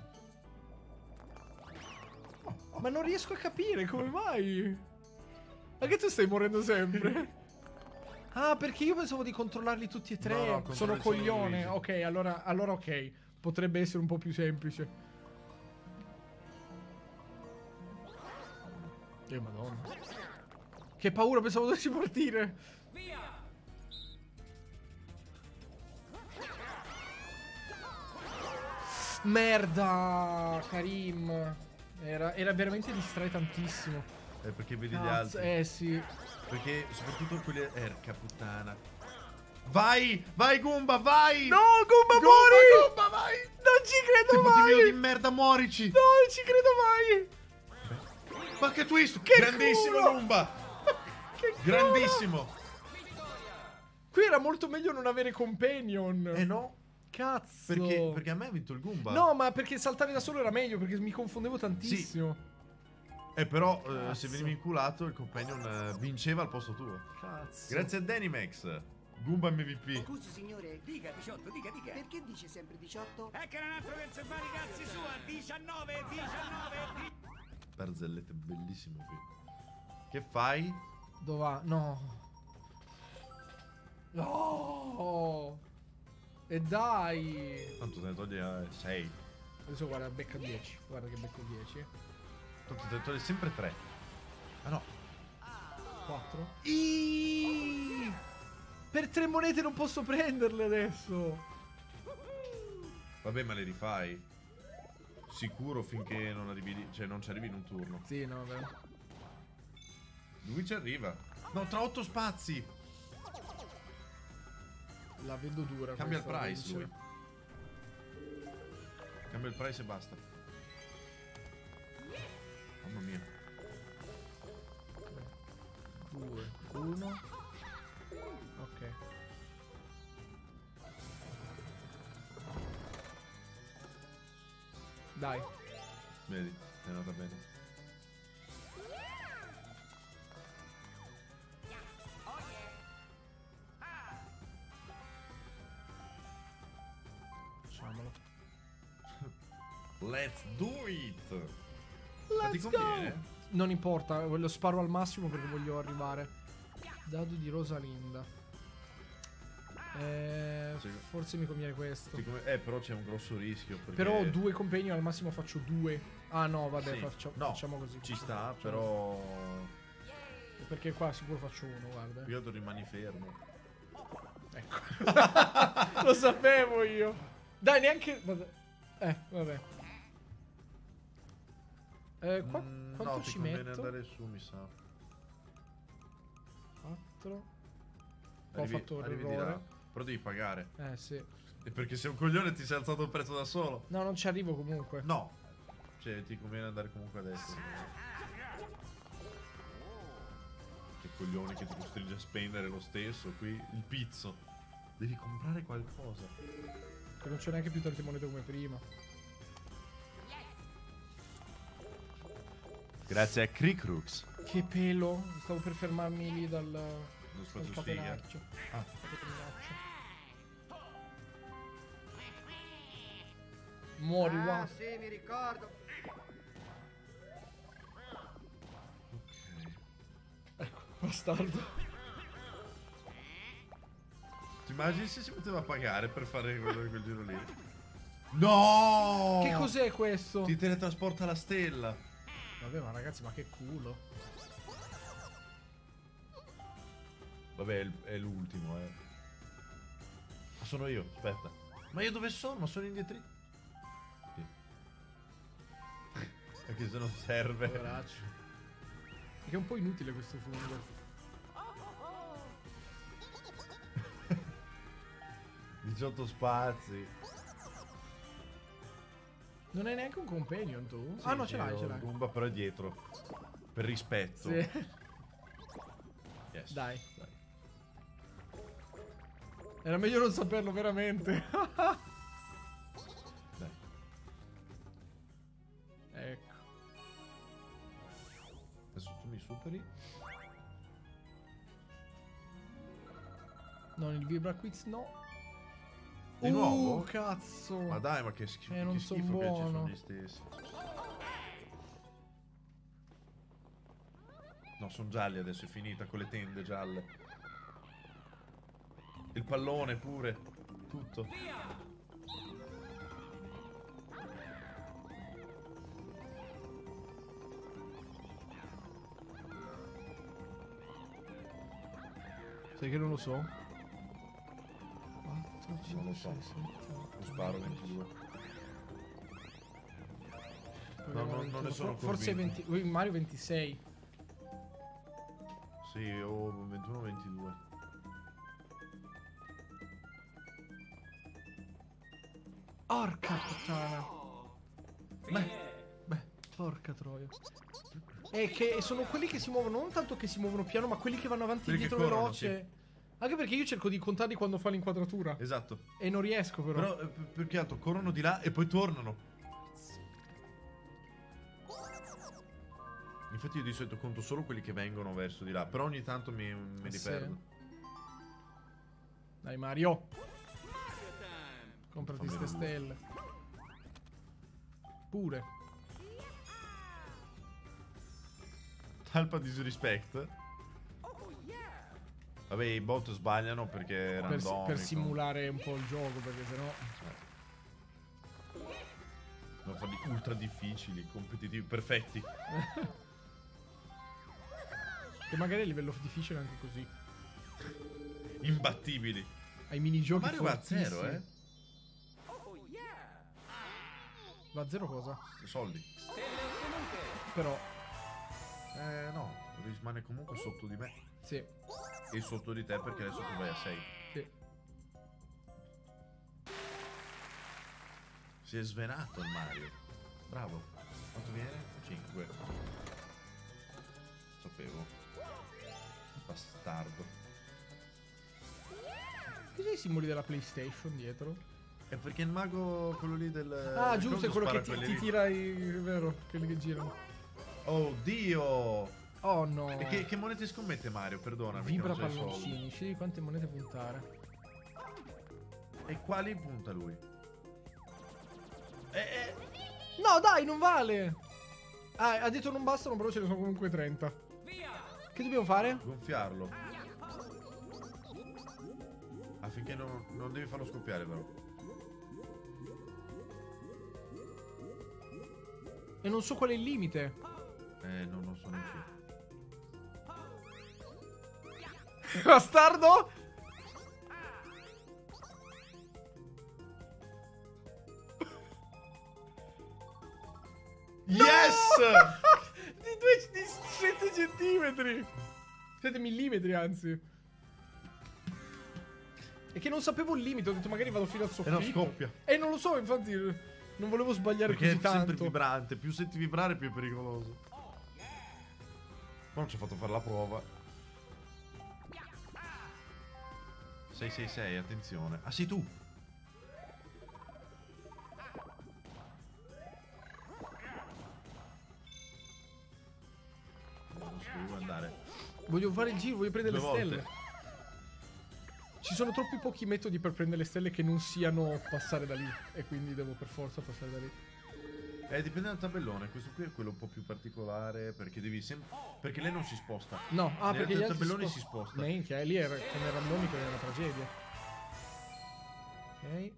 B: Ma non riesco a capire come mai. Anche tu stai morendo sempre. Ah, perché io pensavo di controllarli tutti e tre.
A: No, no,
B: Sono
A: controlli solo
B: coglione.
A: Luigi.
B: Ok, allora, allora ok. Potrebbe essere un po' più semplice. Eh, madonna. Che paura, pensavo dovessi partire.
D: Via.
B: Merda, Karim. Era, era veramente distrai tantissimo.
A: Eh, perché vedi gli
B: Cazzo,
A: altri.
B: eh sì.
A: Perché soprattutto quelli... Erca puttana. Vai! Vai Goomba, vai!
B: No, Goomba,
A: Goomba,
B: muori!
A: Goomba, vai!
B: Non ci credo
A: Tipo
B: mai!
A: di merda, morici!
B: No, non ci credo mai!
A: Ma che twist!
B: Che
A: Grandissimo
B: culo!
A: Goomba!
B: Che culo!
A: Grandissimo!
B: Qui era molto meglio non avere companion.
A: Eh no?
B: Cazzo.
A: Perché, perché a me ha vinto il Goomba.
B: No, ma perché saltare da solo era meglio, perché mi confondevo tantissimo.
A: Eh però, eh,
B: Cazzo.
A: se venivi inculato, il companion eh, vinceva al posto tuo.
B: Cazzo.
A: Grazie a Danimax. Goomba M V P.
C: Scusi signore,
D: Dica diciotto, dica, dica.
C: perché dice sempre diciotto?
D: È che era un altro che si fa i cazzi sua. diciannove, diciannove.
A: Barzellette, bellissimo qui. Che fai?
B: Dov'è? No. No. E dai!
A: Tanto te ne toglie sei.
B: Adesso guarda, becca dieci. Guarda che becco dieci.
A: Tanto te ne toglie sempre tre. Ah no.
B: quattro. Iiii! Per tre monete non posso prenderle adesso.
A: Vabbè, ma le rifai. Sicuro finché non arrivi lì. Cioè non ci arrivi in un turno.
B: Sì, no, vabbè.
A: Lui ci arriva. No, tra otto spazi.
B: La vedo dura.
A: Cambia il
B: questa,
A: price.
B: due.
A: Cambia il price e basta. Mamma mia.
B: due, uno. Ok. Dai.
A: Vedi, è andata bene.
B: Facciamolo.
A: Let's do it. Ma ti
B: Let's go!
A: conviene?
B: Non importa, lo sparo al massimo perché voglio arrivare. Dado di Rosalinda. Eh,
A: Sì.
B: Forse mi conviene questo.
A: Ti come- Eh, però c'è un grosso rischio. Perché...
B: Però ho due compagni, al massimo faccio due. Ah no, vabbè,
A: Sì.
B: faccio-
A: No,
B: facciamo così.
A: Ci sta,
B: Facciamo-
A: però.
B: Perché qua sicuro faccio uno, guarda.
A: Io tu rimani fermo.
B: Ecco. Lo sapevo io. Dai, neanche... Vabbè. Eh, vabbè. Eh, qua,
A: Mm,
B: quanto
A: no, ti
B: ci
A: conviene
B: metto?
A: andare su, mi sa.
B: quattro. Ho
A: Arrivi-
B: fatto un
A: arrivi di
B: errore.
A: là. Però devi pagare.
B: Eh, sì.
A: E perché sei un coglione ti sei alzato il prezzo da solo.
B: No, non ci arrivo comunque.
A: No. Cioè, ti conviene andare comunque adesso. Che coglione che ti costringe a spendere lo stesso. Qui il pizzo. Devi comprare qualcosa.
B: Che non c'ho neanche più tante monete come prima.
A: Grazie a Cricrux.
B: Che pelo. Stavo per fermarmi lì dal...
A: Lo
B: dal
A: spazio sfiga.
B: catenaccio.
A: Ah.
B: Catenaccio. Muori,
C: Ah,
B: va.
C: sì, mi ricordo.
A: Ok.
B: Bastardo.
A: Ti immagini se si poteva pagare per fare quello, quel giro lì? No!
B: Che cos'è questo?
A: Ti teletrasporta la stella.
B: Vabbè, ma ragazzi, ma che culo.
A: Vabbè, è il- è l'ultimo, eh. Ma sono io, aspetta. Ma io dove sono? Ma sono indietro. Sì. Anche se non serve.
B: Poveraccio. Perché è un po' inutile questo fungo.
A: diciotto spazi.
B: Non hai neanche un companion tu?
A: Sì,
B: ah no,
A: sì,
B: ce l'hai,
A: ho
B: ce
A: il
B: l'hai.
A: Goomba però è dietro. Per rispetto.
B: Sì.
A: Yes.
B: Dai. Era meglio non saperlo veramente.
A: Dai.
B: Ecco.
A: Adesso tu mi superi.
B: Non il Vibra Quiz, no.
A: Di
B: uh,
A: nuovo?
B: cazzo.
A: Ma dai, ma che schifo,
B: Eh, non
A: che
B: son
A: schifo che ci sono
B: buono.
A: gli stessi. No, sono gialli adesso, è finita con le tende gialle. Il pallone pure. Tutto.
B: Sai che non lo so? quattro,
A: Non lo
B: cinque,
A: so.
B: sei, sette,
A: Lo sparo ventidue.
B: Proviamo
A: no, non ne
B: ventuno.
A: sono
B: Forse
A: convinto.
B: venti, uh, Mario ventisei.
A: Sì, ho ventuno ventidue.
B: Porca puttana. Beh, beh, porca troia. È che sono quelli che si muovono, non tanto che si muovono piano, ma quelli che vanno avanti e
A: Quelli che
B: indietro
A: corrono,
B: veloce. Anche perché io cerco di contarli quando fa l'inquadratura.
A: Esatto.
B: E non riesco però.
A: Però eh, p- più che altro corrono di là e poi tornano. Infatti io di solito conto solo quelli che vengono verso di là. Però ogni tanto mi, me li
B: Sì.
A: perdo.
B: Dai Mario. Comprati
A: Fammi
B: ste
A: vedere.
B: stelle. Pure.
A: Talpa disrespect. Vabbè, i bot sbagliano perché è
B: Per,
A: randomico.
B: per simulare un po' il gioco, perché sennò...
A: Non farli ultra difficili, competitivi, perfetti.
B: Che magari a livello difficile anche così.
A: Imbattibili.
B: Ai minigiochi
A: Mario va a
B: fortissimi.
A: zero, eh.
B: Va a zero cosa?
A: Soldi.
B: Però,
A: Eh no, rimane comunque sotto di me.
B: sì,
A: E sotto di te perché adesso tu vai a sei.
B: sì.
A: Si è svenato il Mario. Bravo. Quanto viene? cinque. Sapevo. Bastardo.
B: Cos'è i simboli della PlayStation dietro?
A: È perché il mago, quello lì del...
B: Ah, giusto, è
A: coso
B: quello che
A: spara
B: ti,
A: quelli
B: ti
A: lì.
B: tira i... è vero, quelli che girano.
A: Oh Dio!
B: Oh no.
A: E che, che monete scommette Mario? Perdonami. che
B: Vibra
A: non so i soldi.
B: palloncini, scegli quante monete puntare.
A: E quali punta lui? Eh, eh.
B: No, dai, non vale! Ah, ha detto non bastano, però ce ne sono comunque trenta. Che dobbiamo fare?
A: Gonfiarlo. Affinché non, non devi farlo scoppiare però.
B: E non so qual è il limite.
A: Eh, non lo so neanche.
B: Bastardo!
A: Yes!
B: Di due di sette centimetri. sette millimetri, anzi. E che non sapevo il limite, ho detto magari vado fino al
A: E
B: soffitto.
A: no, scoppia.
B: E non lo so, infatti non volevo sbagliare
A: Perché è
B: così
A: sempre
B: tanto.
A: vibrante. Più senti vibrare, più è pericoloso. Ma non ci ho fatto fare la prova. sei sei sei, attenzione. Ah, sei tu. Non so dove vuoi andare.
B: Voglio fare il giro, voglio prendere
A: Due
B: le stelle.
A: volte.
B: Ci sono troppi pochi metodi per prendere le stelle che non siano passare da lì. E quindi devo per forza passare da lì.
A: Eh, dipende dal tabellone. Questo qui è quello un po' più particolare. Perché devi sempre. Perché lei non si sposta.
B: No, ah,
A: Negli
B: perché gli
A: altri
B: altri
A: tabelloni
B: si
A: si sposta.
B: Minchia, lì era, con il randomico era una tragedia. Ok.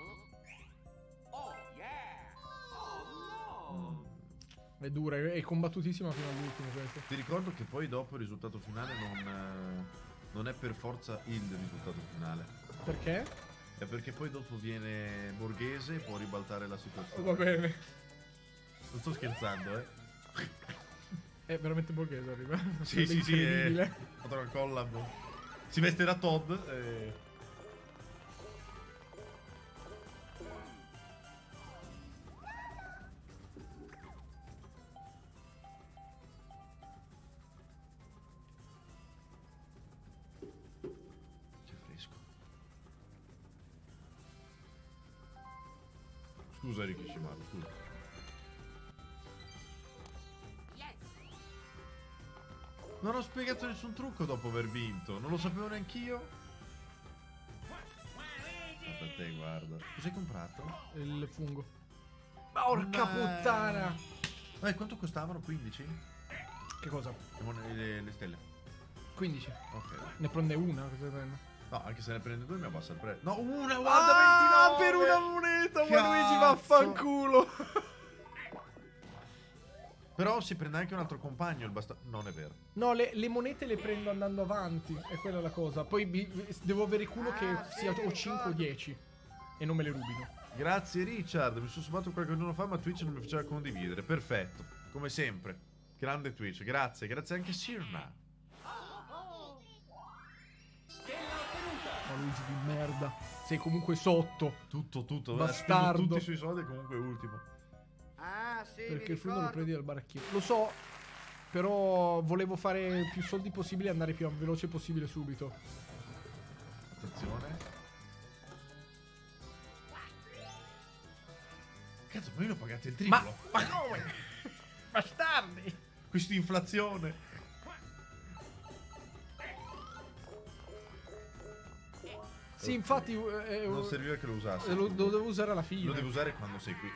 A: Mm.
B: È dura, è è combattutissima fino all'ultimo questo.
A: Ti ricordo che poi dopo il risultato finale non, eh, non è per forza il risultato finale.
B: Perché?
A: È perché poi dopo viene Borghese e può ribaltare la
B: Oh,
A: situazione.
B: va bene.
A: Non sto scherzando, eh.
B: È veramente borghese arriva.
A: Sì, sì, sì, è...
B: Incredibile.
A: Fatto una collab. Si veste da Todd e... C'è fresco. Scusa Rikishimaru, scusa. Non ho spiegato nessun trucco dopo aver vinto. Non lo sapevo neanch'io. Guarda te, guarda. Cos'hai comprato?
B: Il fungo. Porca
A: Ma-
B: puttana!
A: Eh, quanto costavano? quindici?
B: Che cosa?
A: Le, mon- le- le stelle.
B: quindici.
A: Ok.
B: Ne prende una, cosa prende?
A: No, anche se ne prende due mi abbassa il prezzo. No, una,
B: Ah,
A: guarda,
B: per
A: ventinove!
B: una moneta,
A: Cazzo!
B: Luigi, vaffanculo!
A: Però si prende anche un altro compagno, il bastardo. Non è vero.
B: No, le, le monete le prendo andando avanti, è quella la cosa. Poi bi- devo avere culo che sia o cinque o dieci. E non me le rubino.
A: Grazie Richard, mi sono subato qualche giorno fa ma Twitch non mi faceva condividere. Perfetto, come sempre. Grande Twitch, grazie, grazie anche Sirna.
B: Oh, Luigi di merda. Sei comunque sotto.
A: Tutto, tutto.
B: Bastardo.
A: Ha speso tutti i suoi soldi e comunque è ultimo.
C: Ah, sì,
B: Perché
C: mi
B: il fungo lo
C: ricordo.
B: prendi dal baracchino. Lo so, però volevo fare più soldi possibile e andare più veloce possibile subito.
A: Attenzione. Cazzo, ma io l'ho pagato il
B: Ma,
A: triplo.
B: ma come? Bastardi!
A: Questa inflazione.
B: Sì, infatti eh, eh,
A: Non serviva che lo usassi.
B: eh, lo, lo devo usare alla fine.
A: Lo devi usare quando sei qui.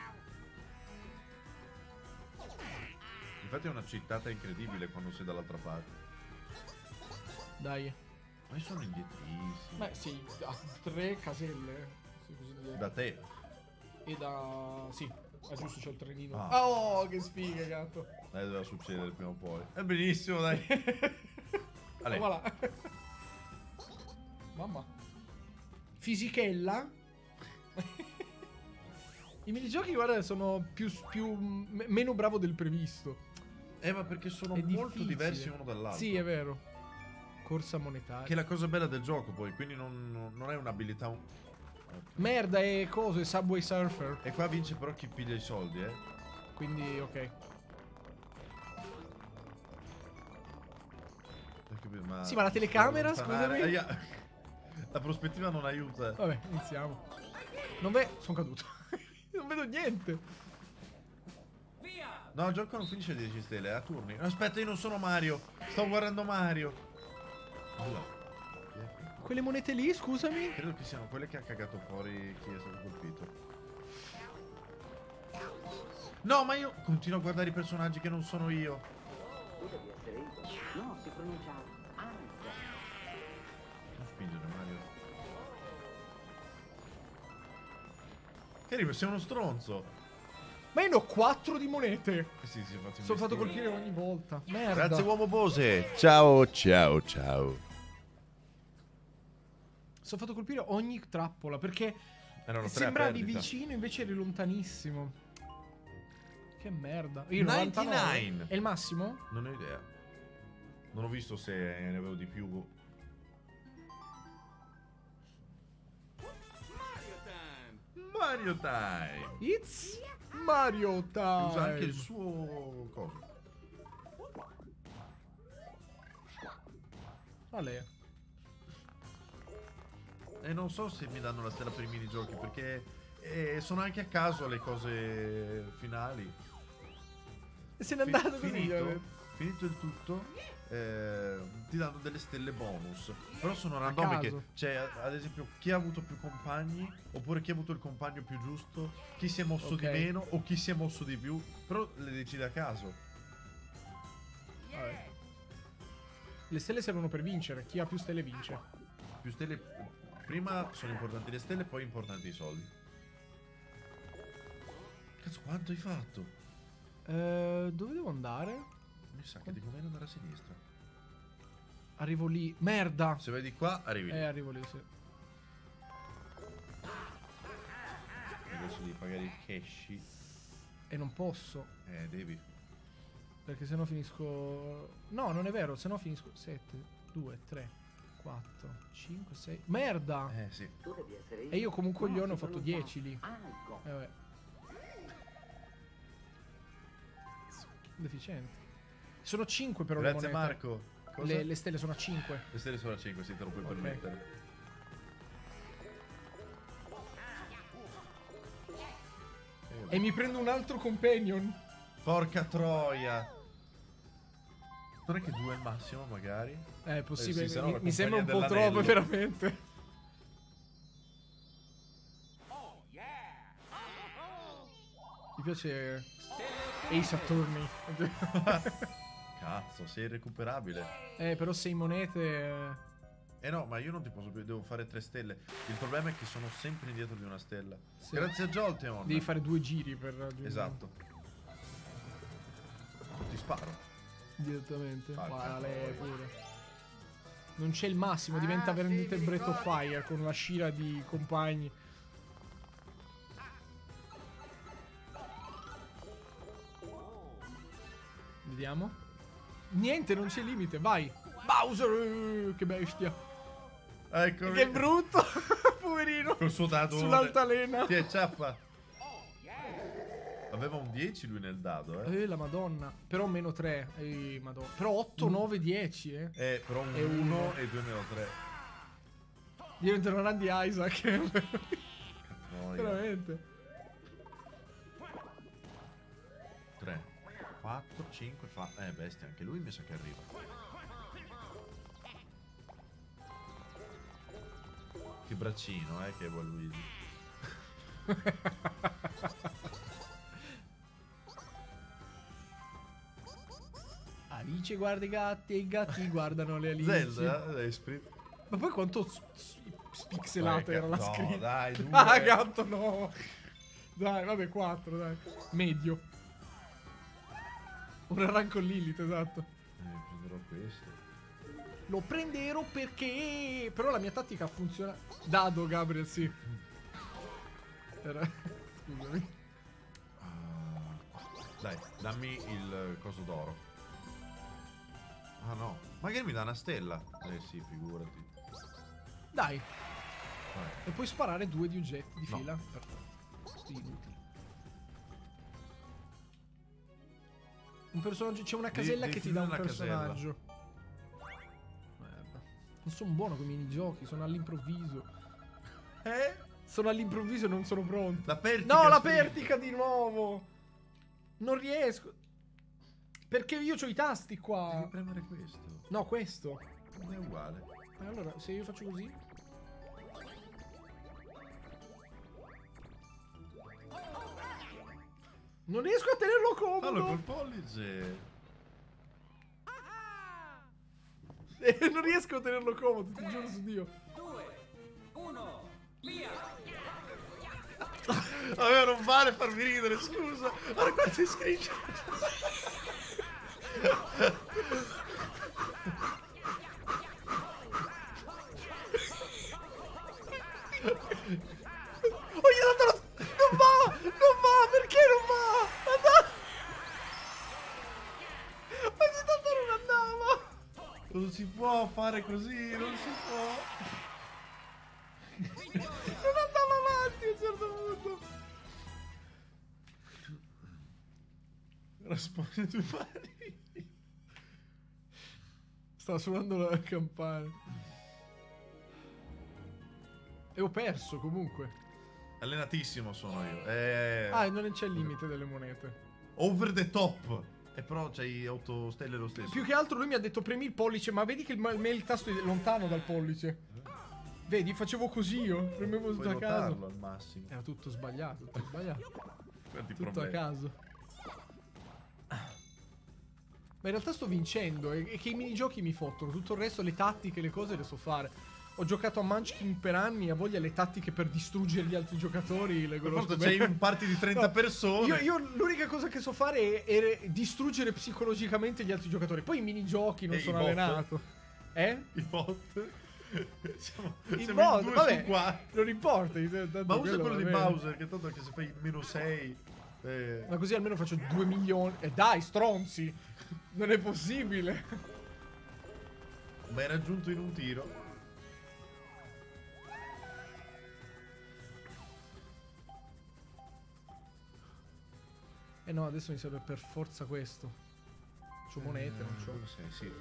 A: Infatti è una cittata incredibile quando sei dall'altra parte.
B: Dai.
A: Ma io sono indietrissimo.
B: Beh, sì, ha tre caselle. Sì, così dire.
A: Da te.
B: E da... sì, ah, giusto, c'è il trenino.
A: Ah.
B: Oh, che sfiga, gatto.
A: Dai, doveva succedere prima o poi. È benissimo, dai. Ale.
B: Voilà. Mamma. Fisichella. I minigiochi, guarda, sono più, più m- meno bravo del previsto.
A: Eh, ma perché sono
B: È
A: molto
B: difficile.
A: diversi uno dall'altro.
B: Sì, è vero. Corsa monetaria.
A: Che è la cosa bella del gioco, poi. Quindi non, non- non è un'abilità. un-
B: Merda, e coso, e Subway Surfer.
A: E qua vince però chi piglia i soldi, eh.
B: Quindi, ok.
A: Ma
B: Sì, ma la telecamera,
A: allontanare-
B: scusami?
A: Eh, ya- La prospettiva non aiuta.
B: Vabbè, iniziamo. Non ve... Sono caduto. Non vedo niente.
A: No, il gioco non finisce a dieci stelle, è a turni. No, aspetta, io non sono Mario. Sto guardando Mario. Allora, chi è qui?
B: Quelle monete lì, scusami.
A: Credo che siano quelle che ha cagato fuori chi è stato colpito. No, ma io continuo a guardare i personaggi che non sono io.
C: Tu devi essere Igor. No, si pronuncia Igor.
A: Non spingere, Mario. Che arriva, sei uno stronzo.
B: Ma io ne ho quattro di monete.
A: Eh sì, si è fatto
B: Sono fatto
A: investire.
B: colpire ogni volta. Merda.
A: Grazie, uomo Bose. Ciao, ciao, ciao.
B: Sono fatto colpire ogni trappola perché
A: Erano tre a
B: sembravi
A: perdita.
B: vicino, invece eri lontanissimo. Che merda. Io
A: novantanove.
B: novantanove. È il massimo?
A: Non ho idea. Non ho visto se ne avevo di più. Mario Time.
B: It's Mario Time.
A: Usa anche il suo coso.
B: Ale.
A: E non so se mi danno la stella per i minigiochi perché eh, sono anche a caso le cose finali.
B: E se n'è
A: Fi-
B: andato così.
A: finito, finito il tutto, eh, ti danno delle stelle bonus. Però sono randomiche.
B: caso.
A: Cioè, ad esempio, chi ha avuto più compagni, oppure chi ha avuto il compagno più giusto, chi si è mosso
B: Ok.
A: di meno o chi si è mosso di più. Però le decide a caso.
B: Vabbè. Le stelle servono per vincere. Chi ha più stelle vince.
A: Più stelle. Prima sono importanti le stelle, poi importanti i soldi. Cazzo, quanto hai fatto?
B: Eh, dove devo andare?
A: Mi sa che ti conviene andare a sinistra.
B: Arrivo lì. Merda.
A: Se vai di qua, arrivi lì.
B: Eh, arrivo lì, sì.
A: Adesso devi pagare il cash.
B: E non posso.
A: Eh, devi.
B: Perché sennò finisco... No, non è vero. Sennò finisco... sette, due, tre, quattro, cinque, sei... Merda!
A: Eh, sì.
C: Tu devi essere Igor.
B: E io come un
C: No,
B: coglione
C: si
B: ho fatto
C: pronuncia
B: dieci lì.
C: Igor.
B: Eh, vabbè. Deficiente. Sono cinque però le
A: Grazie,
B: monete.
A: Marco. Cosa?
B: Le, le stelle sono a cinque.
A: Le stelle sono a cinque, sì, te lo puoi
B: Ok.
A: permettere. Eh,
B: E mi prendo un altro companion.
A: Porca troia. Non è che due al massimo, magari?
B: Eh, è possibile.
A: Eh sì, se no
B: mi,
A: la
B: mi sembra un po'
A: compagnia
B: troppo,
A: dell'anello.
B: veramente. Mi piace Ace Attorney.
A: Cazzo, sei recuperabile.
B: Eh, però sei monete...
A: Eh no, ma io non ti posso più, devo fare tre stelle. Il problema è che sono sempre indietro di una stella.
B: Sì.
A: Grazie a Jolteon.
B: Devi fare due giri per raggiungere.
A: Esatto. Ti sparo.
B: Direttamente.
A: Falca
B: Vale,
A: troia.
B: pure. Non c'è il massimo, diventa veramente il Breath of Fire con la scira di compagni. Vediamo. Niente, non c'è limite, vai. Bowser, che bestia.
A: Ecco.
B: Che brutto, poverino.
A: Col suo dado.
B: Sull'altalena.
A: Ti è ciappa. Aveva un dieci lui nel dado, eh.
B: Eh, la madonna. Però meno tre. Eh, madonna. Però otto, nove, dieci, eh.
A: Eh, però un
B: E
A: uno
B: uno.
A: e due meno tre.
B: Diventerò Randy Isaac.
A: Troia.
B: Veramente.
A: tre, quattro, cinque, fa... Eh, bestia, anche lui mi sa che arriva. Che braccino, eh, che vuole Luigi.
B: Alice guarda i gatti e i gatti guardano le Alice.
A: Zelda, eh, Esprit.
B: Ma poi quanto s- s- spixelata
A: Dai,
B: era la
A: no,
B: scritta.
A: dai, due.
B: Ah, gatto, no. Dai, vabbè, quattro, dai. Medio. Un run con Lilith, esatto.
A: Eh, prenderò questo.
B: Lo prenderò perché... Però la mia tattica funziona... Dado, Gabriel, sì. Era... Scusami.
A: Ah, dai, dammi il coso d'oro. Ah no, magari mi dà una stella. Eh sì, figurati.
B: Dai.
A: Vai.
B: E puoi sparare due di oggetti di
A: No.
B: fila. Perfetto. Sì, inutile. Un personaggio... C'è una
A: Devi-
B: casella
A: devi
B: che ti dà un
A: finire la casella.
B: personaggio. Merda. Non sono buono con i minigiochi, sono all'improvviso.
A: Eh?
B: Sono all'improvviso e non sono pronto.
A: La pertica.
B: No, la
A: spinta.
B: pertica di nuovo! Non riesco. Perché io ho i tasti qua.
A: Devi premere questo.
B: No, questo.
A: Non è uguale.
B: E allora, se io faccio così. Non riesco a tenerlo comodo.
A: Fallo col pollice.
B: Eh, non riesco a tenerlo comodo, ti giuro su Dio.
D: due, uno, via!
A: Vabbè, non vale farmi ridere, scusa. Guarda quanti screenshot.
B: Oh, gli ho dato la... Non va! Non va! Perché non va? Andava! Ogni tanto non andava!
A: Non si può fare così, non si può.
B: Non andava avanti a un certo punto.
A: Raspone due mani.
B: Stava suonando la campana. E ho perso comunque.
A: Allenatissimo sono io. Eh,
B: Ah, e non c'è il limite delle monete.
A: over the top. E però c'hai otto stelle lo stesso.
B: Più che altro lui mi ha detto premi il pollice, ma vedi che il, il, il tasto è lontano dal pollice. Vedi, facevo così io, premevo tutto
A: Puoi
B: a caso.
A: notarlo al massimo.
B: Era tutto sbagliato, tutto sbagliato.
A: Quanti
B: Tutto a
A: problemi.
B: caso. Ma in realtà sto vincendo e, e che i minigiochi mi fottono. Tutto il resto, le tattiche, le cose le so fare. Ho giocato a Munchkin per anni, a voglia le tattiche per distruggere gli altri giocatori. Le
A: Per
B: conosco
A: forza c'hai
B: bene.
A: un party di trenta
B: No,
A: persone.
B: Io, io l'unica cosa che so fare è, è distruggere psicologicamente gli altri giocatori. Poi i minigiochi non
A: E i
B: sono
A: bot?
B: allenato. Eh?
A: I bot. Siamo,
B: I
A: siamo
B: bot,
A: in due
B: vabbè,
A: su quattro.
B: non importa. tanto
A: Ma usa quello
B: va
A: di
B: bene.
A: Bowser, che tanto anche se fai meno sei. Eh,
B: Ma così almeno faccio due milioni. E dai, stronzi! Non è possibile.
A: ma hai raggiunto in un tiro.
B: Eh no, adesso mi serve per forza questo. C'ho monete, non c'ho.
A: Dove sei? Sì.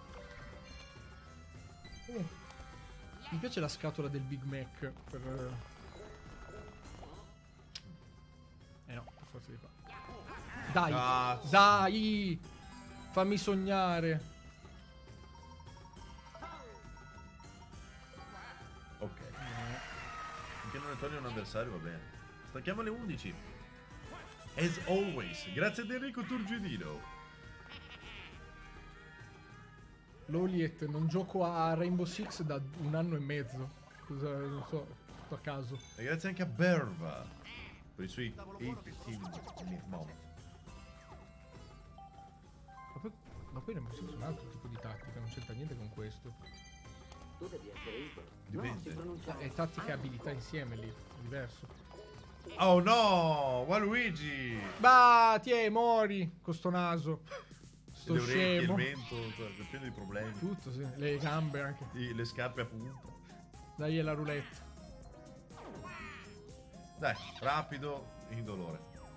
B: Uh, mi piace la scatola del Big Mac. Per... Eh no, per forza di qua. Dai,
A: Cazzo.
B: dai! Fammi sognare.
A: Ok. Finché non ne togli un avversario va bene. Stacchiamo alle undici. As always. Grazie ad Enrico Turgidino.
B: Loliet, non gioco a Rainbow Six da un anno e mezzo. Cosa, non so, tutto a caso.
A: E grazie anche a Berva per i suoi eighteen month.
B: Ma poi, ma poi Rainbow Six è un altro tipo di tattica, non c'entra niente con questo.
C: Tu devi essere Igor.
A: Dipende.
C: No, si pronuncia...
B: È tattica e abilità insieme lì, è diverso.
A: Oh no! Waluigi!
B: Bah, tiè, mori, con sto naso. Sto
A: Le orecchie, il
B: scemo.
A: mento, cioè, è pieno di problemi.
B: Tutto, sì. Le gambe anche.
A: I- le scarpe a punta.
B: Dai, è la roulette.
A: Dai, rapido e indolore.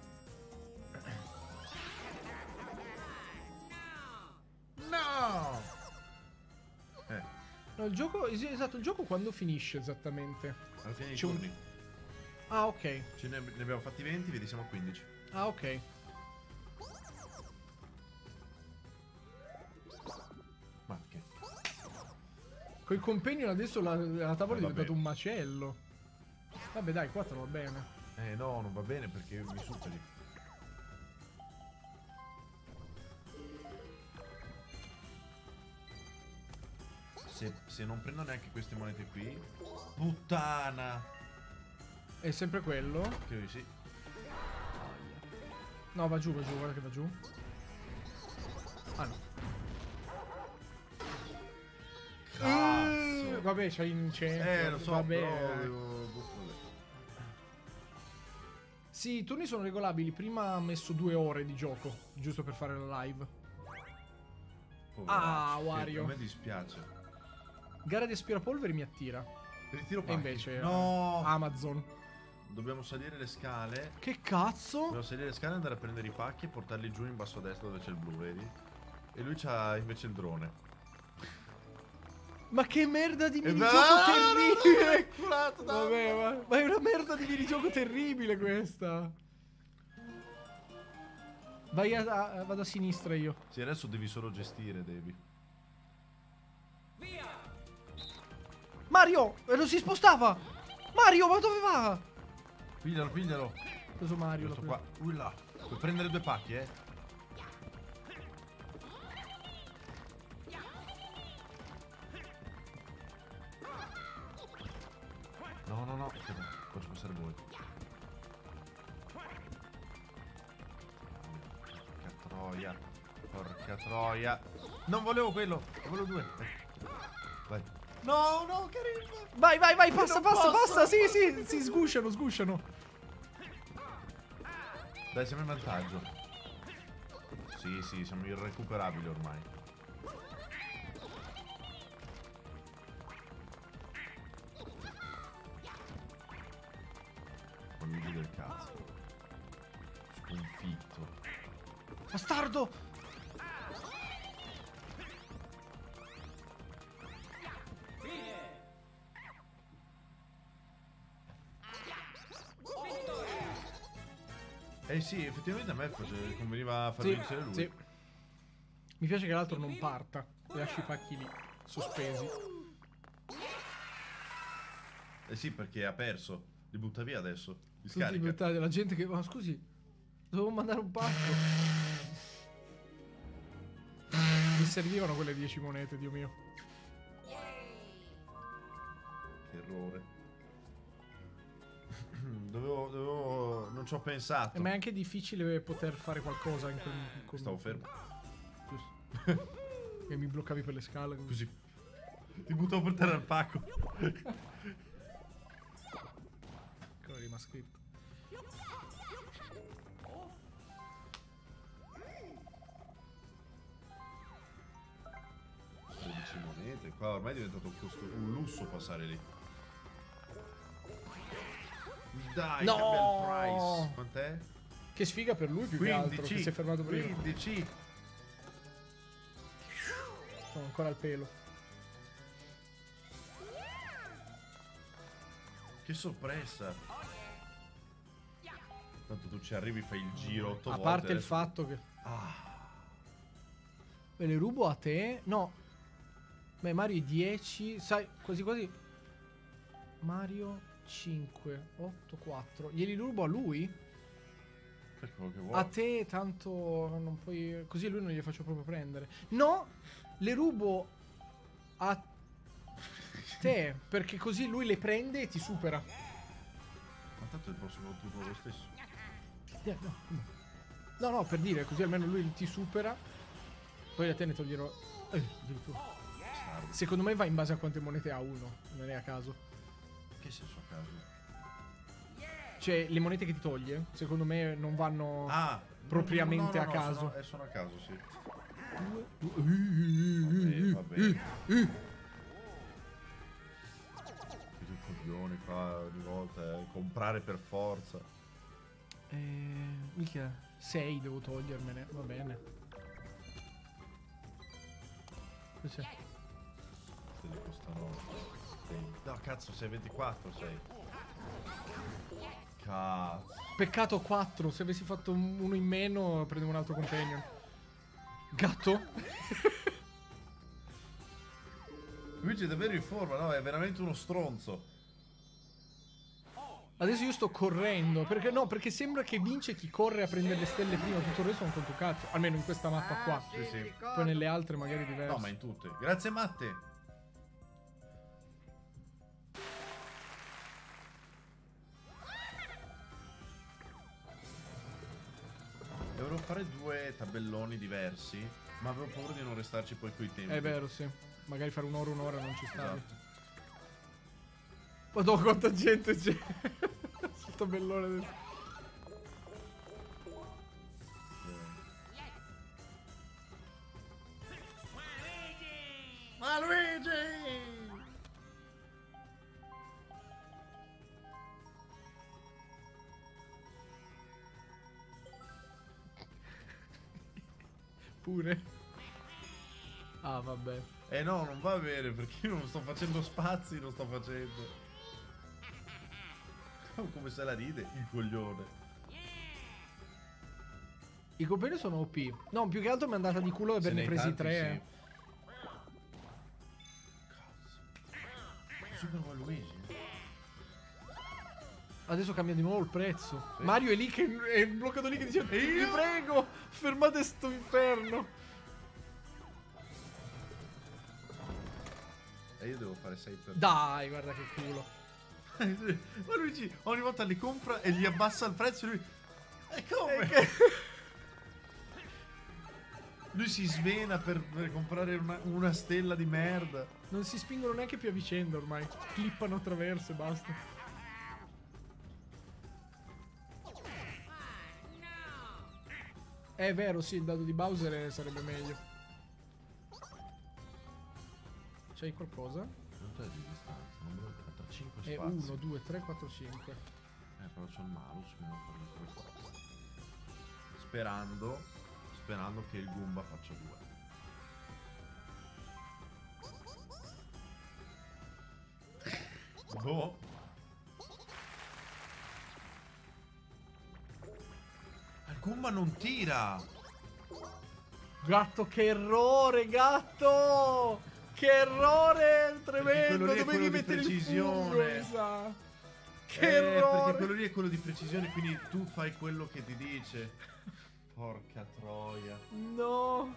A: No! Eh,
B: No, il gioco, es- esatto, il gioco quando finisce esattamente?
A: alla fine dei
B: C'è un-
A: turni.
B: Ah, ok.
A: Ce ne, ne abbiamo fatti venti, vedi siamo a quindici.
B: Ah, ok.
A: Ma che?
B: Col companion adesso la, la tavola
A: Eh,
B: è
A: vabbè.
B: diventata un macello. Vabbè, dai, quattro va bene.
A: Eh no, non va bene perché mi superi. Se, se non prendo neanche queste monete qui. Puttana.
B: È sempre quello.
A: Che sì.
B: No, va giù, va giù, guarda che va giù. Ah no.
A: Cazzo.
B: Eh, vabbè, c'hai in centro.
A: Eh, lo so,
B: vabbè.
A: però avevo...
B: Sì, i turni sono regolabili. Prima ha messo due ore di gioco, giusto per fare la live. Ah, Wario.
A: A me dispiace.
B: Gara di aspirapolveri mi attira.
A: Ritiro
B: E
A: pacchi.
B: invece
A: No.
B: Amazon.
A: Dobbiamo salire le scale.
B: Che cazzo?
A: Dobbiamo salire le scale e andare a prendere i pacchi e portarli giù in basso a destra dove c'è il blu, vedi? E lui c'ha invece il drone.
B: Ma che merda di
A: E
B: minigioco
A: va-
B: terribile!
A: Culato, dai.
B: Vabbè, ma, ma è una merda di minigioco terribile questa. Vai a, a- vado a sinistra io.
A: Sì, adesso devi solo gestire, devi.
B: Mario! eh, Non si spostava! Mario, ma dove va?
A: Piglialo, piglialo.
B: Ho preso Mario.
A: Questo
B: l'ho
A: qua. Ulla. Puoi prendere due pacchi, eh. No, no, no. Aspetta, faccio passare voi. Porca troia. Porca troia. Non volevo quello. Ne volevo due. Ecco. Vai. No, no, Karim.
B: preso. Vai, vai, vai, passa,
A: Non
B: passa,
A: posso.
B: passa. Sì, sì, si sgusciano, sgusciano.
A: Dai, siamo in vantaggio. Sì, sì, siamo irrecuperabili ormai. Luigi del cazzo. Sconfitto.
B: Bastardo!
A: Eh sì, effettivamente a me face- conveniva far
B: Sì,
A: vincere lui.
B: sì. Mi piace che l'altro non parta. E lasci i pacchi lì, sospesi.
A: Eh sì, perché ha perso. Li butta via adesso. Li
B: Tutti
A: scarica.
B: buttati, la gente che... Ma scusi, dovevo mandare un pacco. Mi servivano quelle dieci monete, Dio mio.
A: Che errore. Dovevo, dovevo... Non ci ho pensato.
B: Eh, ma è anche difficile poter fare qualcosa in quel... in quel-
A: Stavo fermo.
B: Giusto. E mi bloccavi per le scale.
A: Così. Ti buttavo per terra il pacco.
B: Cosa è scritto?
A: tredici monete. Qua ormai è diventato un, costo- un lusso passare lì. Dai,
B: No!
A: che bel price. Quant'è?
B: Che sfiga per lui più che altro, che si è fermato prima.
A: quindici.
B: Sono ancora al pelo.
A: Che sorpresa. Tanto tu ci arrivi, fai il giro otto
B: A
A: volte.
B: parte il
A: adesso-
B: fatto che...
A: Ah,
B: Me le rubo a te? No. Beh, Mario dieci. Sai, quasi quasi... Mario cinque, otto, quattro. Glieli rubo a lui?
A: per quello che vuoi.
B: A te tanto non puoi... Così lui non gli faccio proprio prendere. No! Le rubo a te, perché così lui le prende e ti supera.
A: Ma tanto è il prossimo turno lo stesso.
B: Eh, no, no. No, no, per dire, così almeno lui ti supera. Poi a te ne toglierò... Eh, addirittura.
A: Sardo.
B: Secondo me va in base a quante monete ha uno, non è a caso.
A: Che senso a caso?
B: Cioè, le monete che ti toglie, secondo me non vanno...
A: Ah,
B: Propriamente
A: no, no, no,
B: a
A: no,
B: caso.
A: Sono, eh, sono a caso, sì.
B: Eh,
A: Vabbè, vabbè. Che tu coglioni qua ogni volta, eh. Comprare per forza.
B: Eh, mica sei devo togliermene, va bene. Cos'è?
A: Se ne costano sei. No, cazzo, sei ventiquattro, sei. Cazzo.
B: Peccato quattro, se avessi fatto un- uno in meno prendevo un altro companion. Gatto?
A: Luigi è davvero in forma, no? È veramente uno stronzo.
B: Adesso io sto correndo, perché no, perché sembra che vince chi corre a prendere le stelle prima, tutto il resto è un conto cazzo. Almeno in questa mappa qua.
A: Sì, sì.
B: Poi nelle altre magari diverse.
A: No, ma in tutte. Grazie, Matte. volevo fare due tabelloni diversi, ma avevo paura di non restarci poi coi tempi.
B: È vero, sì. Magari fare un'ora, un'ora non ci stavi.
A: Esatto.
B: Madonna, quanta gente c'è. Sul tabellone del...
A: Ma Luigi!
B: Pure. Ah, vabbè.
A: Eh no, non va bene perché io non sto facendo spazi, non sto facendo. Oh, come se la ride il coglione.
B: I copioni sono O P. No, più che altro mi è andata di culo
A: Se
B: averne
A: ne hai
B: presi
A: tanti,
B: tre.
A: sì.
B: eh.
A: Cazzo. Super Luigi.
B: Adesso cambia di nuovo il prezzo.
A: Sì.
B: Mario è lì che è bloccato lì che dice:
A: E io?
B: vi prego, fermate sto inferno.
A: E io devo fare sei per...
B: Dai, guarda che culo.
A: Ma Luigi ogni volta li compra e gli abbassa il prezzo e lui... E come?
B: E che-
A: Lui si svena per, per comprare una, una stella di merda.
B: Non si spingono neanche più a vicenda ormai. Clippano attraverso e basta. È vero, sì, il dado di Bowser sarebbe meglio. C'hai qualcosa?
A: Non c'è di distanza, non me lo tra cinque
B: È
A: spazi.
B: uno, due, tre, quattro, cinque.
A: Eh, però c'ho il malus, quindi non farò tre cose. Sperando, sperando che il Goomba faccia due. Boh. Il Goomba non tira.
B: Gatto, che errore, gatto! Che errore tremendo!
A: quello lì è
B: Dovevi
A: quello di
B: mettere il
A: precisione.
B: fungo, mi sa. Che
A: Eh,
B: errore!
A: perché quello lì è quello di precisione, quindi tu fai quello che ti dice. Porca troia.
B: No!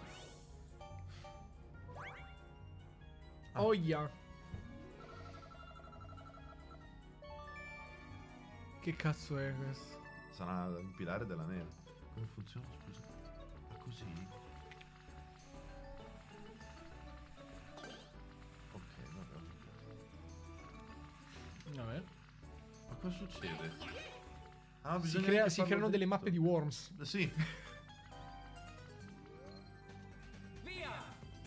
A: Ah.
B: Oia! Che cazzo è questo?
A: Sarà un pilare della neve. Come funziona, scusa? Ma così? Ok, vabbè.
B: Vabbè.
A: Ma cosa succede? Ah,
B: Si,
A: bisogna
B: crea-
A: anche
B: si
A: farlo
B: creano delle
A: dritto.
B: mappe di Worms.
A: Sì.
D: Via!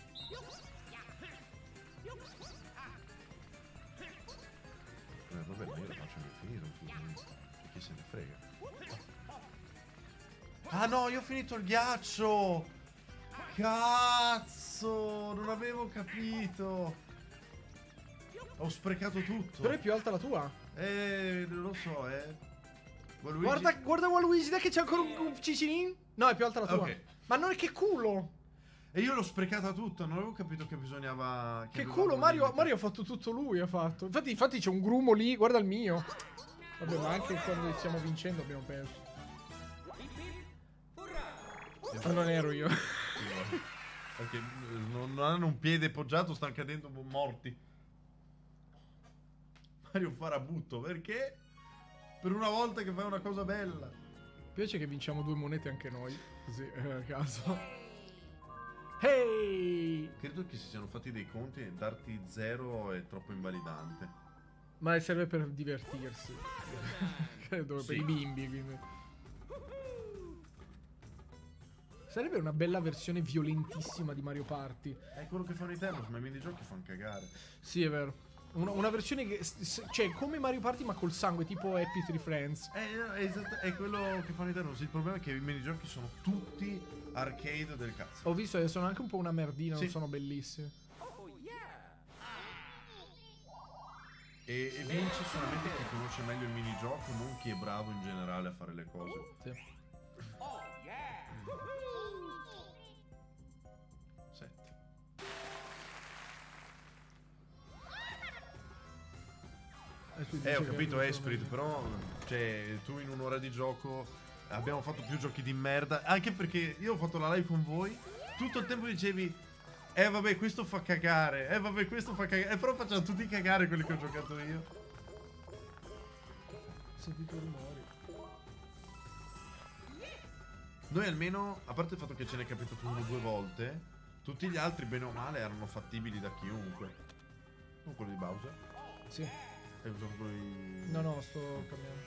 A: Eh, vabbè, ma io lo faccio all'infinito. quindi Chi se ne frega? Ah no, io ho finito il ghiaccio! Cazzo! Non avevo capito! Ho sprecato tutto.
B: Però è più alta la tua.
A: Eh, non lo so, eh. Waluigi-
B: Guarda, guarda Waluigi, dai che c'è ancora un, un cicinin. No, è più alta la tua.
A: Ok.
B: Ma non è che culo!
A: E io l'ho sprecata tutta, non avevo capito che bisognava...
B: Che
A: aveva
B: culo,
A: un
B: Mario,
A: limite.
B: Mario ha fatto tutto lui, ha fatto. Infatti, infatti c'è un grumo lì, guarda il mio. Vabbè, ma anche quando stiamo vincendo abbiamo perso. Ma non ero io.
A: Sì, guarda. Perché eh, non non hanno un piede poggiato, stanno cadendo morti. Mario Farabutto, perché? Per una volta che fai una cosa bella.
B: Mi piace che vinciamo due monete anche noi. Così, eh, a caso. Hey!
A: Credo che si siano fatti dei conti e darti zero è troppo invalidante.
B: Ma serve per divertirsi. Credo, per
A: Sì.
B: i bimbi, quindi. Sarebbe una bella versione violentissima di Mario Party.
A: È quello che fanno i Thanos, ma i minigiochi fanno cagare.
B: Sì, è vero. Una, una versione che... s- s- cioè, come Mario Party ma col sangue, tipo Happy Tree Friends.
A: Eh, no, è, esatto, è quello che fanno i Thanos. Il problema è che i minigiochi sono tutti arcade del cazzo.
B: Ho visto che sono anche un po' una merdina,
A: Sì.
B: non sono bellissimi.
A: E, e vince solamente chi conosce meglio il minigioco, non chi è bravo in generale a fare le cose.
B: Sì.
A: Sette.
B: E tu dici
A: Eh, ho
B: che
A: capito
B: non sono
A: Esprit,
B: meglio.
A: però cioè, tu in un'ora di gioco abbiamo fatto più giochi di merda. Anche perché io ho fatto la live con voi, tutto il tempo dicevi eh vabbè questo fa cagare, eh vabbè questo fa cagare. E però facciamo tutti cagare quelli che ho giocato io.
B: Ho sentito rumori.
A: Noi almeno, a parte il fatto che ce n'è capitato uno o due volte, tutti gli altri, bene o male, erano fattibili da chiunque. Non quello di Bowser.
B: Sì.
A: Hai usato quello di...
B: No, no, sto cambiando.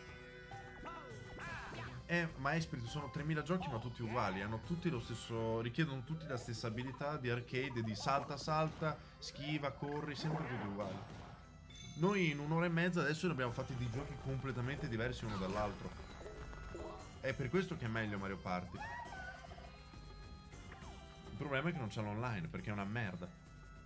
A: Eh, ma Esprit sono tremila giochi ma tutti uguali, hanno tutti lo stesso, richiedono tutti la stessa abilità di arcade, di salta salta, schiva, corri, sempre tutti uguali. Noi in un'ora e mezza adesso ne abbiamo fatti di giochi completamente diversi uno dall'altro. È per questo che è meglio Mario Party. Il problema è che non c'è l'online, perché è una merda.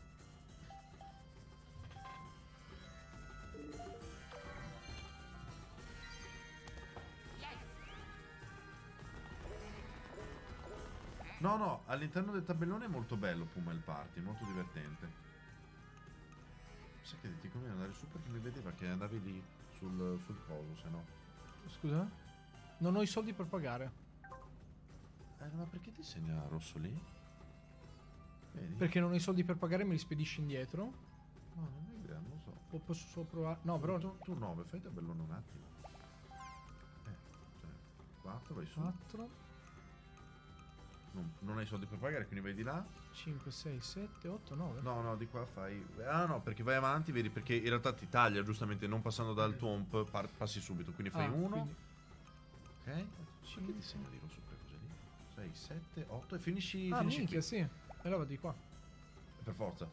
A: No, no, all'interno del tabellone è molto bello Puma il Party, molto divertente. Sai che ti conviene andare su perché mi vedeva che andavi lì sul, sul coso, se no.
B: Scusa? Non ho i soldi per pagare.
A: Eh, ma perché ti segna rosso lì? Vedi?
B: Perché non ho i soldi per pagare e me li spedisci indietro.
A: No, non ho idea, non lo so.
B: O posso solo provare. No, però.
A: Tu, tu nove, fai tabellone un attimo. Eh, cioè, quattro, vai su.
B: quattro,
A: Non, non hai soldi per pagare, quindi vai di là.
B: cinque, sei, sette, otto, nove.
A: No, no, di qua fai... Ah no, perché vai avanti, vedi, perché in realtà ti taglia, giustamente, non passando dal tuo home, par- passi subito. Quindi fai
B: Ah,
A: uno.
B: quindi-
A: Ok. Perché ti segna di rosso quelle cose lì? sei, sette, otto e finisci...
B: Ah,
A: finisci
B: minchia,
A: qui.
B: sì. E allora vado di qua.
A: Per forza.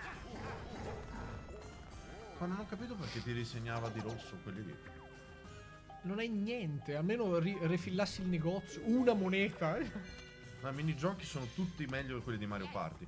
A: Ma non ho capito perché ti risegnava di rosso quelli lì.
B: Non hai niente. Almeno ri- refillassi il negozio. Una moneta. eh.
A: Ma i minigiochi sono tutti meglio di quelli di Mario Party.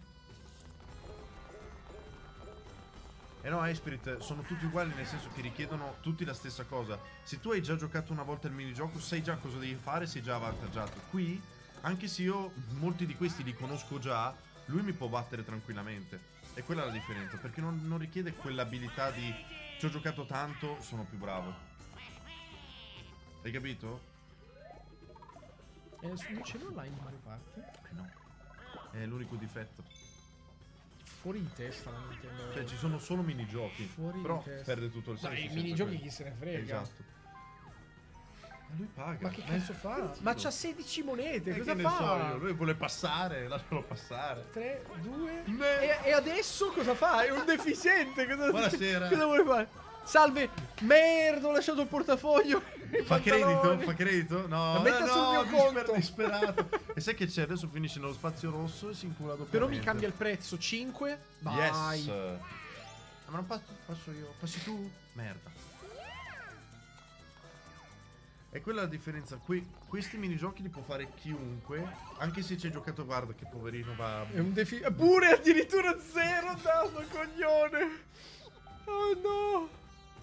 A: E no, Esprit sono tutti uguali nel senso che richiedono tutti la stessa cosa. Se tu hai già giocato una volta il minigioco, sai già cosa devi fare, sei già avvantaggiato. Qui, anche se io molti di questi li conosco già, lui mi può battere tranquillamente. E quella è la differenza, perché non, non richiede quell'abilità di ci ho giocato tanto, sono più bravo. Hai capito?
B: Eh, non c'è l'online di Mario Party?
A: Eh no. È l'unico difetto.
B: Fuori di testa la Nintendo.
A: Cioè ci sono solo minigiochi.
B: Fuori di
A: Però
B: testa.
A: perde tutto il
B: Ma
A: senso.
B: i
A: senza
B: minigiochi
A: quello.
B: chi se ne frega.
A: Esatto. Ma lui paga.
B: Ma che
A: Eh,
B: cazzo fa?
A: sì,
B: Ma
A: no.
B: c'ha sedici monete,
A: Eh,
B: cosa
A: che ne
B: fa?
A: so io, lui vuole passare, lascialo passare.
B: tre, due.
A: Me-
B: E, e adesso cosa fa? È un deficiente. Cosa,
A: Buonasera.
B: Cosa vuole fare? Salve, merda, ho lasciato il portafoglio. i
A: Fa credito?
B: pantaloni.
A: Fa credito? No,
B: La metta
A: eh,
B: sul
A: no,
B: mio
A: disper-
B: conto.
A: disperato. E sai che c'è? Adesso finisce nello spazio rosso e si incula dopo.
B: Però mi cambia il prezzo. cinque. Vai.
A: Yes. Ma non passo, passo io. Passi tu? Merda. E quella è la differenza. Que- questi minigiochi li può fare chiunque. Anche se ci hai giocato, guarda che poverino va.
B: È un defi... Pure addirittura zero, dato coglione. Oh no.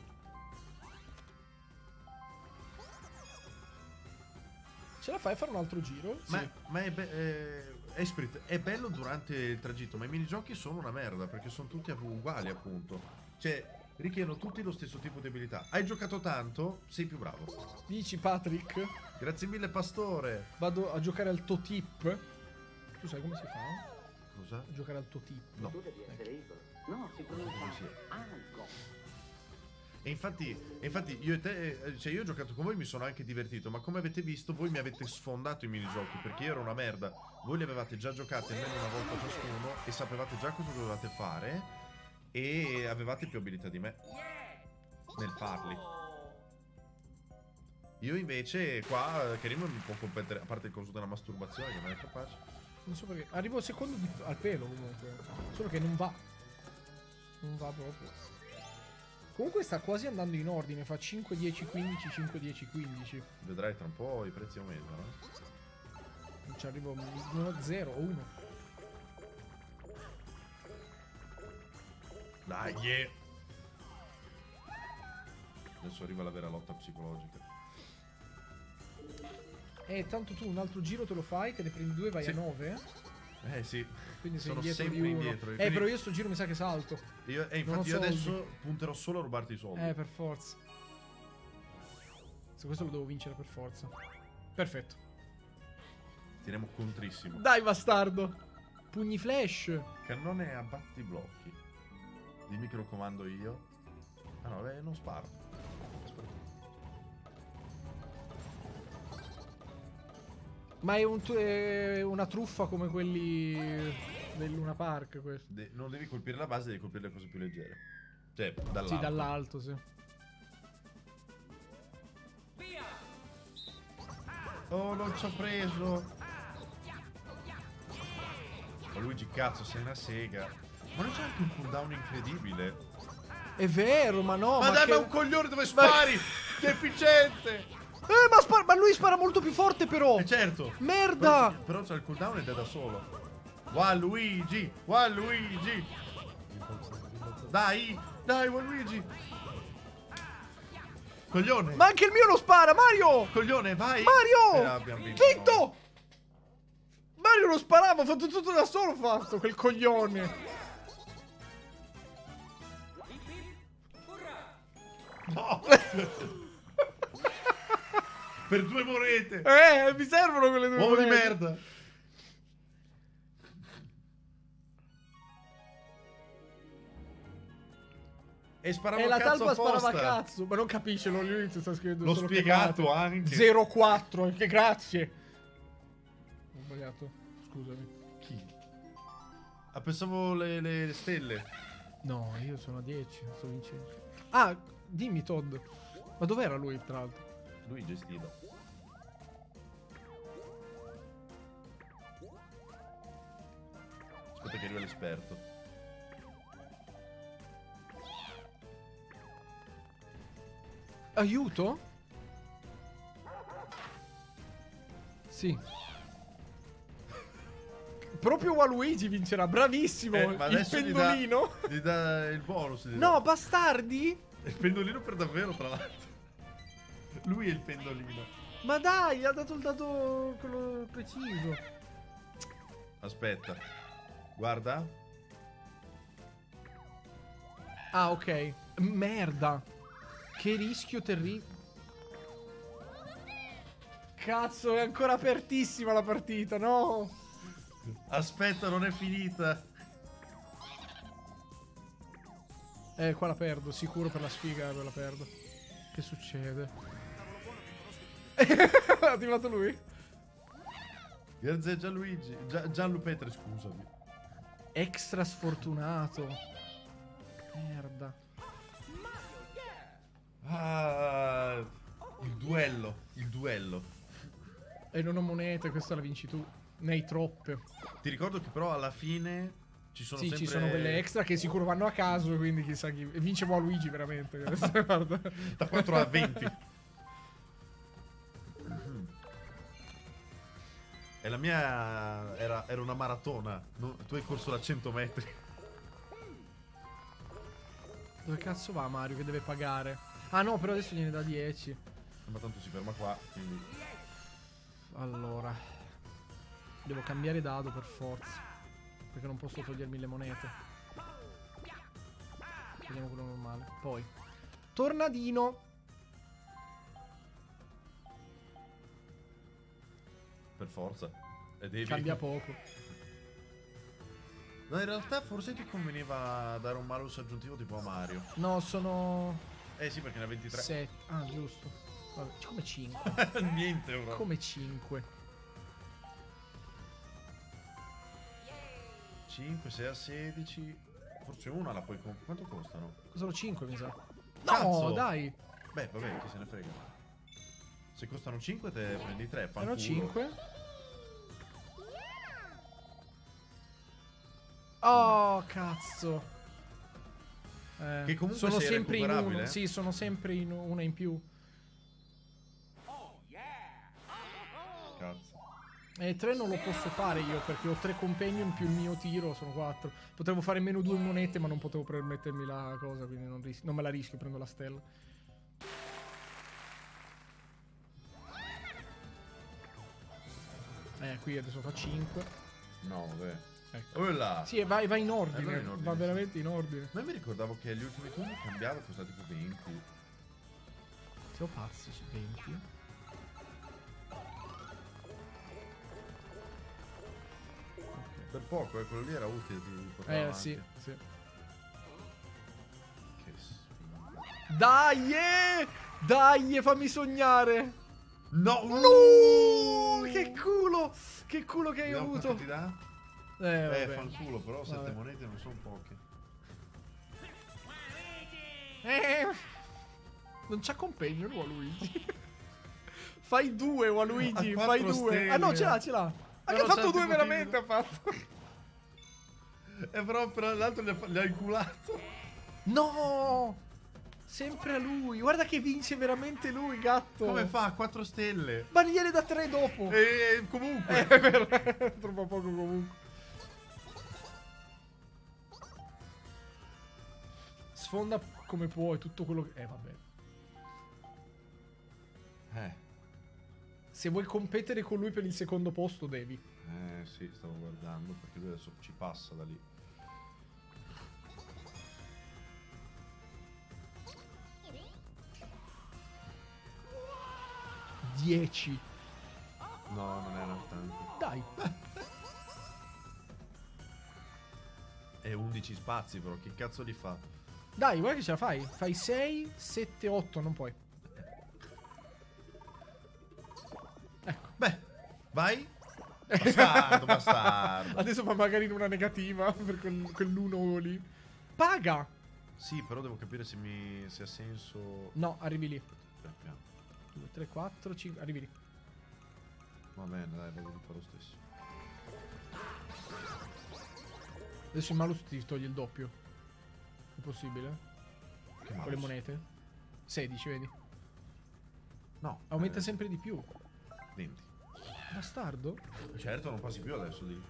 B: Ce la fai a fare un altro giro?
A: Ma,
B: Sì.
A: ma è, be- eh, Esprit, è bello durante il tragitto, ma i minigiochi sono una merda perché sono tutti uguali, appunto. Cioè, richiedono tutti lo stesso tipo di abilità. Hai giocato tanto, sei più bravo.
B: Dici Patrick?
A: Grazie mille, pastore.
B: Vado a giocare al Totip. Tu sai come si fa?
A: Cosa?
B: A giocare al Totip.
A: No.
C: Tu devi essere Igor. No, si pronuncia
A: Sì.
C: Alco.
A: E infatti, e infatti io e te, eh, cioè io ho giocato con voi, mi sono anche divertito, ma come avete visto voi mi avete sfondato i minigiochi perché io ero una merda. Voi li avevate già giocati almeno una volta ciascuno e sapevate già cosa dovevate fare e avevate più abilità di me nel farli. Io invece qua, Karim mi può competere, a parte il coso della masturbazione che non è capace.
B: Non so perché. Arrivo al secondo di- al pelo comunque. Solo che non va. Non va proprio. Comunque sta quasi andando in ordine. Fa cinque, dieci, quindici, cinque, dieci, quindici.
A: Vedrai tra un po' i prezzi aumentano. eh.
B: Non ci arrivo uno, zero o uno.
A: Dai, yeah. Adesso arriva la vera lotta psicologica.
B: Eh, tanto tu un altro giro te lo fai, che ne prendi due, vai
A: Sì.
B: a nove.
A: Eh sì,
B: Quindi sei
A: sono
B: indietro
A: sempre
B: di uno.
A: indietro.
B: Eh,
A: quindi
B: però io sto giro mi sa che salto.
A: io, e
B: non ho
A: infatti io
B: soldi.
A: adesso punterò solo a rubarti i soldi.
B: Eh, per forza. Se questo lo devo vincere per forza. Perfetto.
A: Tiriamo contrissimo.
B: Dai, bastardo. Pugni flash.
A: Cannone a battiblocchi. Dimmi che lo comando io. Ah no, beh, non sparo. Aspetta.
B: Ma è, un, è una truffa come quelli del Luna Park questo.
A: De non devi colpire la base, devi colpire le cose più leggere. Cioè, dall'alto.
B: Sì, dall'alto, sì.
A: Oh, non ci ho preso. Ma Luigi, cazzo, sei una sega. Ma non c'è anche un cooldown incredibile?
B: È vero, ma no.
A: Ma,
B: ma
A: dai,
B: che...
A: ma un coglione dove spari! Che efficiente!
B: Eh, ma, spara... ma lui spara molto più forte, però.
A: Eh, certo.
B: Merda!
A: Però, però c'è il cooldown ed è da solo. Waluigi! Waluigi! Dai! Dai, Waluigi! Coglione!
B: Ma anche il mio non spara, Mario!
A: Coglione, vai!
B: Mario!
A: Eh, abbiamo vinto.
B: Vinto! Mario non sparava, ha fatto tutto da solo, fatto, quel coglione.
A: No! Per due monete!
B: Eh, mi servono quelle due
A: Uomo di
B: monete.
A: merda! E sparava
B: E la
A: cazzo
B: talpa sparava a
A: apposta.
B: cazzo. Ma non capisce, lo lui sta scrivendo
A: L'ho
B: solo
A: spiegato
B: chiamate.
A: anche.
B: zero quattro, che grazie. Ho sbagliato, scusami.
A: Chi? Ah, pensavo le, le- le stelle.
B: No, io sono a dieci, sto vincendo. Ah, dimmi Todd. Ma dov'era lui, tra l'altro?
A: Lui gestiva. Aspetta che arriva l'esperto.
B: Aiuto? Sì. Proprio Waluigi vincerà, bravissimo.
A: Eh, ma
B: il
A: adesso gli dà-
B: pendolino.
A: Gli dà il bonus. Gli dà.
B: No, bastardi.
A: Il pendolino per davvero, tra l'altro. Lui è il pendolino.
B: Ma dai, ha dato il dato quello preciso.
A: Aspetta. Guarda.
B: Ah, ok. Merda. Che rischio terribile. Cazzo, è ancora apertissima la partita, no?
A: Aspetta, non è finita.
B: Eh, qua la perdo, sicuro per la sfiga la perdo. Che succede? Ha attivato lui?
A: Grazie Gianluigi. Gia Gianlupetre, scusami.
B: Extra sfortunato. Merda.
A: Ah, il duello. Il duello.
B: E non ho monete, questa la vinci tu. Ne hai troppe.
A: Ti ricordo che però alla fine ci sono
B: Sì,
A: sempre...
B: ci sono quelle extra che sicuro vanno a caso, quindi chissà chi... E vince Waluigi veramente. Guarda.
A: Da quattro a venti. E la mia era, era una maratona. No, tu hai corso da cento metri.
B: Dove cazzo va Mario che deve pagare? Ah no, però adesso gliene da dieci.
A: Ma tanto si ferma qua, quindi...
B: Allora, devo cambiare dado per forza, perché non posso togliermi le monete. Vediamo quello normale. Poi tornadino.
A: Per forza. E devi...
B: Cambia poco.
A: No, in realtà forse ti conveniva dare un malus aggiuntivo tipo a Mario.
B: No, sono
A: Eh sì, perché ne ha ventitré.
B: sette. Ah, giusto. Vabbè, come cinque.
A: Niente, bro.
B: Come cinque.
A: cinque, sei a sedici. Forse una la puoi comprare. Quanto costano?
B: Costano cinque, mi sa. No,
A: Cazzo!
B: dai.
A: Beh, vabbè, chi se ne frega. Se costano cinque te prendi tre, fa
B: Erano
A: culo.
B: cinque. Oh, cazzo. Eh,
A: Che comunque
B: sono
A: sei
B: sempre in
A: recuperabile,
B: uno.
A: eh?
B: Sì, sono sempre in una in più.
A: Cazzo.
B: E tre non lo posso fare io perché ho tre companion più il mio tiro, sono quattro. Potevo fare meno due monete, ma non potevo permettermi la cosa, quindi non, ris- non me la rischio, prendo la stella. Eh, qui adesso fa cinque.
A: No, vabbè.
B: Ecco.
A: Oh là.
B: Sì, e va, va in ordine,
A: Eh, va in ordine,
B: va
A: sì.
B: veramente in ordine.
A: Ma io mi ricordavo che agli ultimi turni cambiava e costava tipo venti.
B: Siamo pazzi su venti.
A: Per poco, eh, quello lì era utile di portare
B: Eh,
A: avanti.
B: sì, sì.
A: Che sfiga.
B: Dai, eh! Dai, eh, fammi sognare.
A: No!
B: No! che culo! Che culo che hai
A: Vediamo
B: avuto!
A: quanto ti dà?
B: Eh,
A: Eh,
B: vabbè.
A: fa il culo, però sette
B: Vabbè.
A: monete non sono poche.
B: Eh, non c'ha compagnon Waluigi. Fai due Waluigi,
A: Ha
B: fai
A: quattro
B: due. Ah no,
A: stelle.
B: ce l'ha, ce l'ha. Ha
A: No, no,
B: fatto
A: c'ha
B: due
A: tipo
B: veramente,
A: tipo-
B: ha fatto.
A: E però per l'altro gli ha, gli ha inculato.
B: No! Sempre a lui. Guarda che vince veramente lui, gatto.
A: Come fa? quattro stelle.
B: Ma gliene da tre dopo.
A: E comunque.
B: Eh, è vero, è troppo poco comunque. Sfonda come puoi tutto quello che... Eh, vabbè.
A: Eh.
B: Se vuoi competere con lui per il secondo posto, devi.
A: Eh sì, stavo guardando perché lui adesso ci passa da lì.
B: dieci.
A: No, non erano tanti.
B: Dai.
A: E undici spazi però, che cazzo li fa?
B: Dai, guarda che ce la fai. Fai sei, sette, otto, non puoi. Ecco.
A: Beh, vai. Bastardo, bastardo.
B: Adesso fa magari in una negativa per quel, quell'uno lì. Paga!
A: Sì, però devo capire se mi se ha senso.
B: No, arrivi lì.
A: Aspetta.
B: due, tre, quattro, cinque, arrivi lì.
A: Va bene, dai, devo fare lo stesso.
B: Adesso il malus ti toglie il doppio. È possibile?
A: Che
B: Con le
A: mouse?
B: monete? sedici, vedi?
A: No.
B: Aumenta
A: eh,
B: sempre di più.
A: venti.
B: Bastardo.
A: Certo, non passi più adesso lì.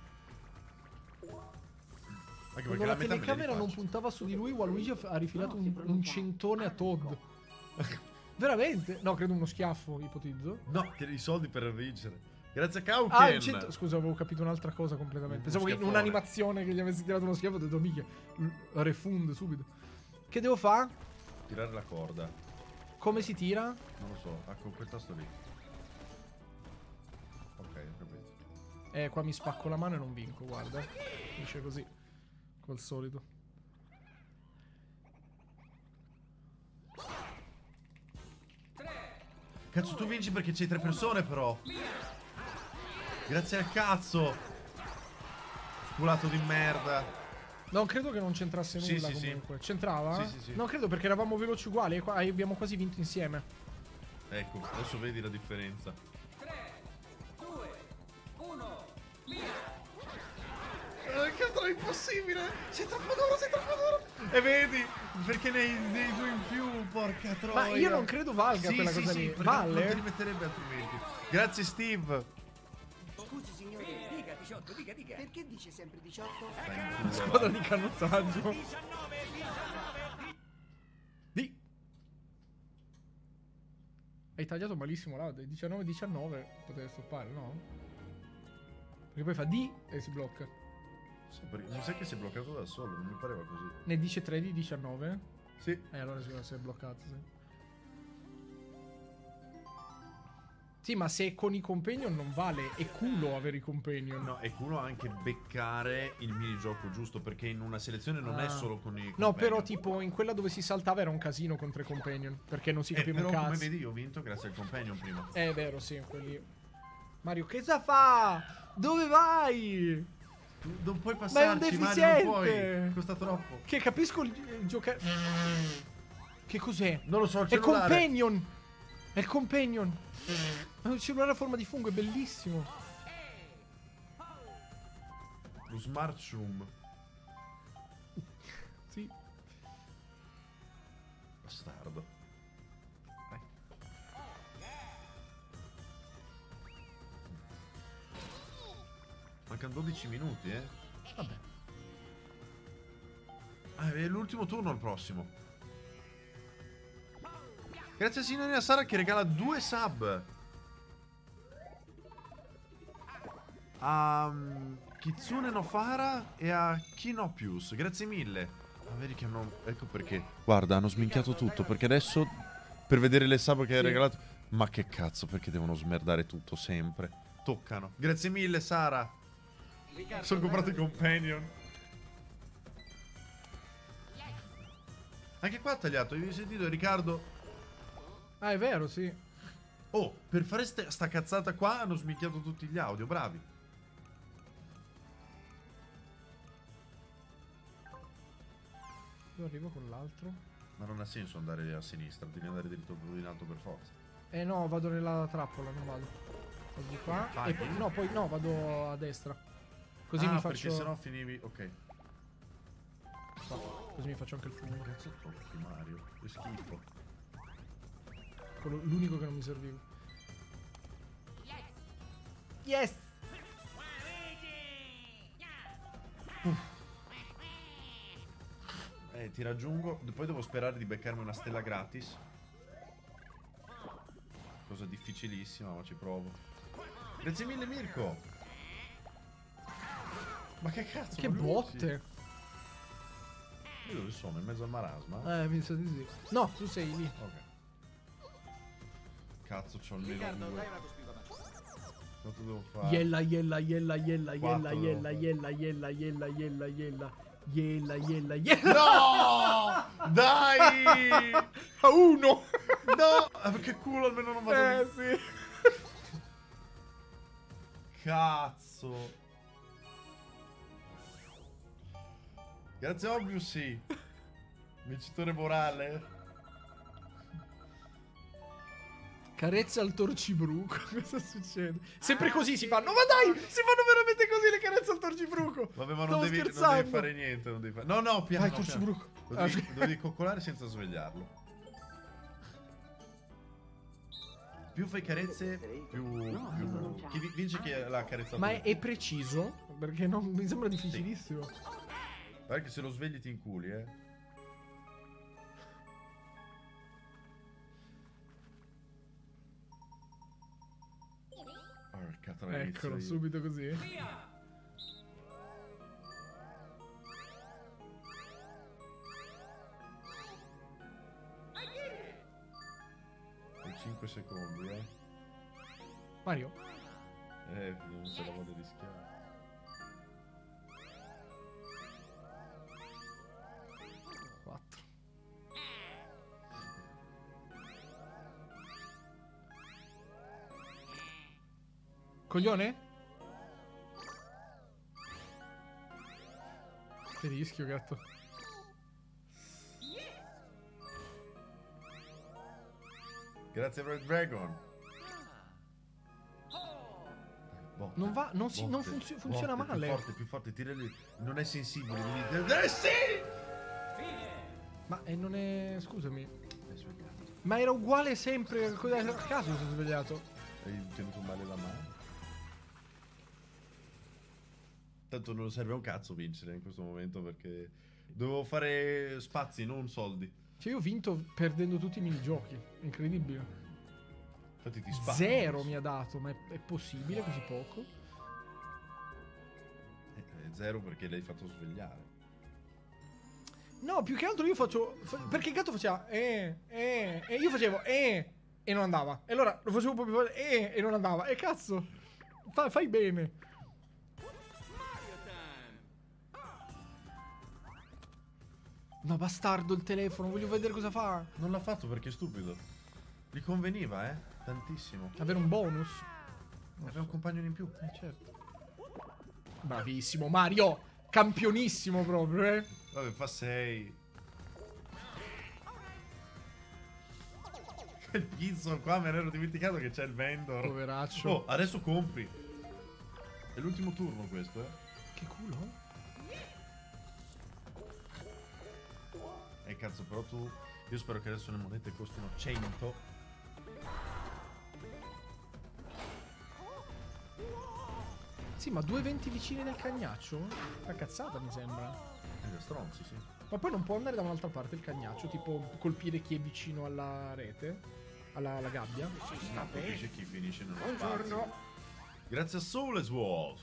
A: Anche
B: Quando
A: perché
B: la
A: la metà me le
B: telecamera non
A: rifaccio.
B: puntava su di lui, Waluigi ha rifilato
C: No, si
B: un,
C: pronuncia
B: un centone a Todd. Veramente? No, credo uno schiaffo, ipotizzo.
A: No, che i soldi per vincere. Grazie a Kauken.
B: Ah, un cento... Scusa, avevo capito un'altra cosa completamente.
A: Un
B: Pensavo che in
A: schiaffone.
B: un'animazione che gli avessi tirato uno schiaffo, ho detto, mica, refund subito. Che devo fare?
A: Tirare la corda.
B: Come si tira?
A: Non lo so, ah, con quel tasto lì. Ok, ho capito.
B: Eh, qua mi spacco la mano e non vinco, guarda. Dice così. Col solito.
A: Cazzo, tu vinci perché c'hai tre persone però. Grazie al cazzo. Sculato di merda.
B: No, credo che non c'entrasse
A: Sì,
B: nulla
A: sì, sì.
B: comunque. C'entrava?
A: Sì, sì, sì.
B: No, credo perché eravamo veloci uguali e qua abbiamo quasi vinto insieme.
A: Ecco, adesso vedi la differenza. Eh, cazzo, è impossibile! Sei troppo duro, sei troppo duro! E vedi? Perché nei, nei due in più, porca troia!
B: Ma io non credo valga
A: sì,
B: quella
A: sì,
B: cosa
A: sì,
B: lì.
A: perché
B: Vale?
A: non ti rimetterebbe altrimenti. Grazie Steve!
C: Scusi, signore.
D: Dica diciotto, dica, dica.
C: Perché dice sempre diciotto?
B: Squadra di canottaggio.
D: diciannove, diciannove,
B: Di. Hai tagliato malissimo là. diciannove diciannove potete stoppare, no? Perché poi fa di e si blocca.
A: Sì, perché mi sa che si è bloccato da solo, non mi pareva così.
B: Ne dice tre di diciannove?
A: Sì.
B: Eh, allora sicuro si è bloccato, sì. Sì, ma se con i companion non vale, è culo avere i companion.
A: No, è culo anche beccare il minigioco giusto, perché in una selezione non
B: Ah.
A: è solo con i
B: No,
A: companion.
B: però tipo in quella dove si saltava era un casino contro i companion. Perché non si
A: Eh,
B: capiva
A: però
B: un cazzo.
A: come vedi io ho vinto grazie al companion prima.
B: Eh, è vero, sì, quelli. Mario, che cosa fa? Dove vai?
A: Non puoi
B: Ma è un
A: passarci, Mario, non puoi.
B: deficiente!
A: Costa troppo.
B: Che capisco il, il giocare. Che cos'è?
A: Non lo so, il
B: È
A: cellulare.
B: companion! È il companion! È un cellulare a forma di fungo, è bellissimo.
A: Lo smart shroom.
B: Sì.
A: Bastardo.
B: Vai.
A: Mancano dodici minuti, eh.
B: Vabbè.
A: Ah, è l'ultimo turno al prossimo. Grazie a signorina Sara che regala due sub. A um, Kitsune Nofara e a Kinopius. Grazie mille. Ah, vedi che hanno... Ecco perché. Guarda, hanno sminchiato tutto. Perché adesso, per vedere le sub che hai
B: Sì.
A: regalato... Ma che cazzo, perché devono smerdare tutto sempre? Toccano. Grazie mille, Sara. Sono comprato i companion. Anche qua ha tagliato. Avevi sentito Riccardo?
B: Ah, è vero, sì.
A: Oh, per fare ste- sta cazzata qua hanno sminchiato tutti gli audio, bravi.
B: Io arrivo con l'altro.
A: Ma non ha senso andare a sinistra, devi andare dritto in alto per forza.
B: Eh no, vado nella trappola, non vado. Vado di qua.
A: Vai.
B: E poi, no, poi no, vado a destra. Così
A: ah,
B: mi faccio.
A: perché sennò finivi. Ok.
B: Qua. Così mi faccio anche il fumo.
A: Cazzo tocchi, Mario. Che schifo.
B: Quello, l'unico che non mi serviva. Yes!
A: Eh, ti raggiungo. Poi devo sperare di beccarmi una stella gratis. Cosa difficilissima, ma ci provo. Grazie mille, Mirko. Ma che cazzo?
B: Che
A: ma lui
B: botte!
A: si- Io dove sono? In mezzo al marasma?
B: Eh, mi sa di sì. No, tu sei lì.
A: Ok. Cazzo, c'ho almeno
D: Riccardo,
A: due.
D: dai una cospicua.
A: Quanto devo fare?
B: Yella, yella, yella, yella,
A: Quattro
B: yella, yella,
A: devo
B: yella, yella, yella, yella, yella. Yella, yella, yella.
A: No! Dai!
B: A uno!
A: No! Ah, che culo, almeno non vado
B: Eh,
A: lì.
B: sì.
A: Cazzo. Grazie Obviously. Vincitore morale.
B: Carezza al torcibruco. Cosa succede? Sempre così si fanno. Ma dai! Si fanno veramente così le carezze al torcibruco.
A: Vabbè, ma non
B: Stavo
A: devi, non
B: scherzando.
A: devi fare niente. Non devi fare... No, no, piano.
B: Vai,
A: piano.
B: torcibruco.
A: Lo devi, lo devi coccolare senza svegliarlo. Più fai carezze, più.
C: No,
A: più...
C: non c'è.
A: Chi vi- vince chi è la carezza.
B: Ma è, è preciso? Perché non, mi sembra difficilissimo.
A: Guarda che se lo svegli ti inculi, eh. Porca troia, inizio
B: Eccolo,
A: io.
B: subito così.
A: In cinque secondi, eh.
B: Mario.
A: Eh, non se la voglio rischiare.
B: quattro. Coglione? Che rischio, gatto.
A: Grazie Red Dragon. Botte,
B: Non va, non, si, non
A: botte,
B: funzio- funziona
A: botte,
B: male.
A: Più forte, più forte, tirali. Non è sensibile, devi dire. Eh sì!
B: Ma eh, non è. Scusami.
A: È svegliato.
B: Ma era uguale sempre. A caso si è svegliato.
A: Hai tenuto male la mano. Tanto non serve un cazzo vincere in questo momento perché dovevo fare spazi, non soldi.
B: Cioè, io ho vinto perdendo tutti i minigiochi. Incredibile.
A: Infatti ti sparo.
B: Zero mi ha dato, ma è, è possibile così poco?
A: Eh, eh, zero perché l'hai fatto svegliare.
B: No, più che altro io faccio. fa- perché il gatto faceva. Eh, eh, e io facevo. Eh, e non andava. E allora lo facevo un po' più forte. Eh, e non andava. E cazzo. Fa- fai bene. No, bastardo il telefono. Voglio vedere cosa fa.
A: Non l'ha fatto perché è stupido. Gli conveniva, eh? Tantissimo.
B: Avere un bonus.
A: Aveva un compagno in più.
B: Eh, certo. Bravissimo, Mario. Campionissimo proprio, eh.
A: Vabbè, fa sei. Il pizzo qua, me ne ero dimenticato che c'è il vendor.
B: Poveraccio.
A: Oh, adesso compri. È l'ultimo turno questo, eh.
B: Che culo.
A: Eh cazzo, però tu. Io spero che adesso le monete costino cento.
B: Sì, ma due venti vicini nel cagnaccio? Una cazzata, mi sembra.
A: Eh, da stronzi, sì.
B: Ma poi non può andare da un'altra parte il cagnaccio, tipo colpire chi è vicino alla rete, alla, alla gabbia.
A: No, perché c'è chi finisce nello
B: Buongiorno.
A: spazio. Grazie a Soulless Wolf.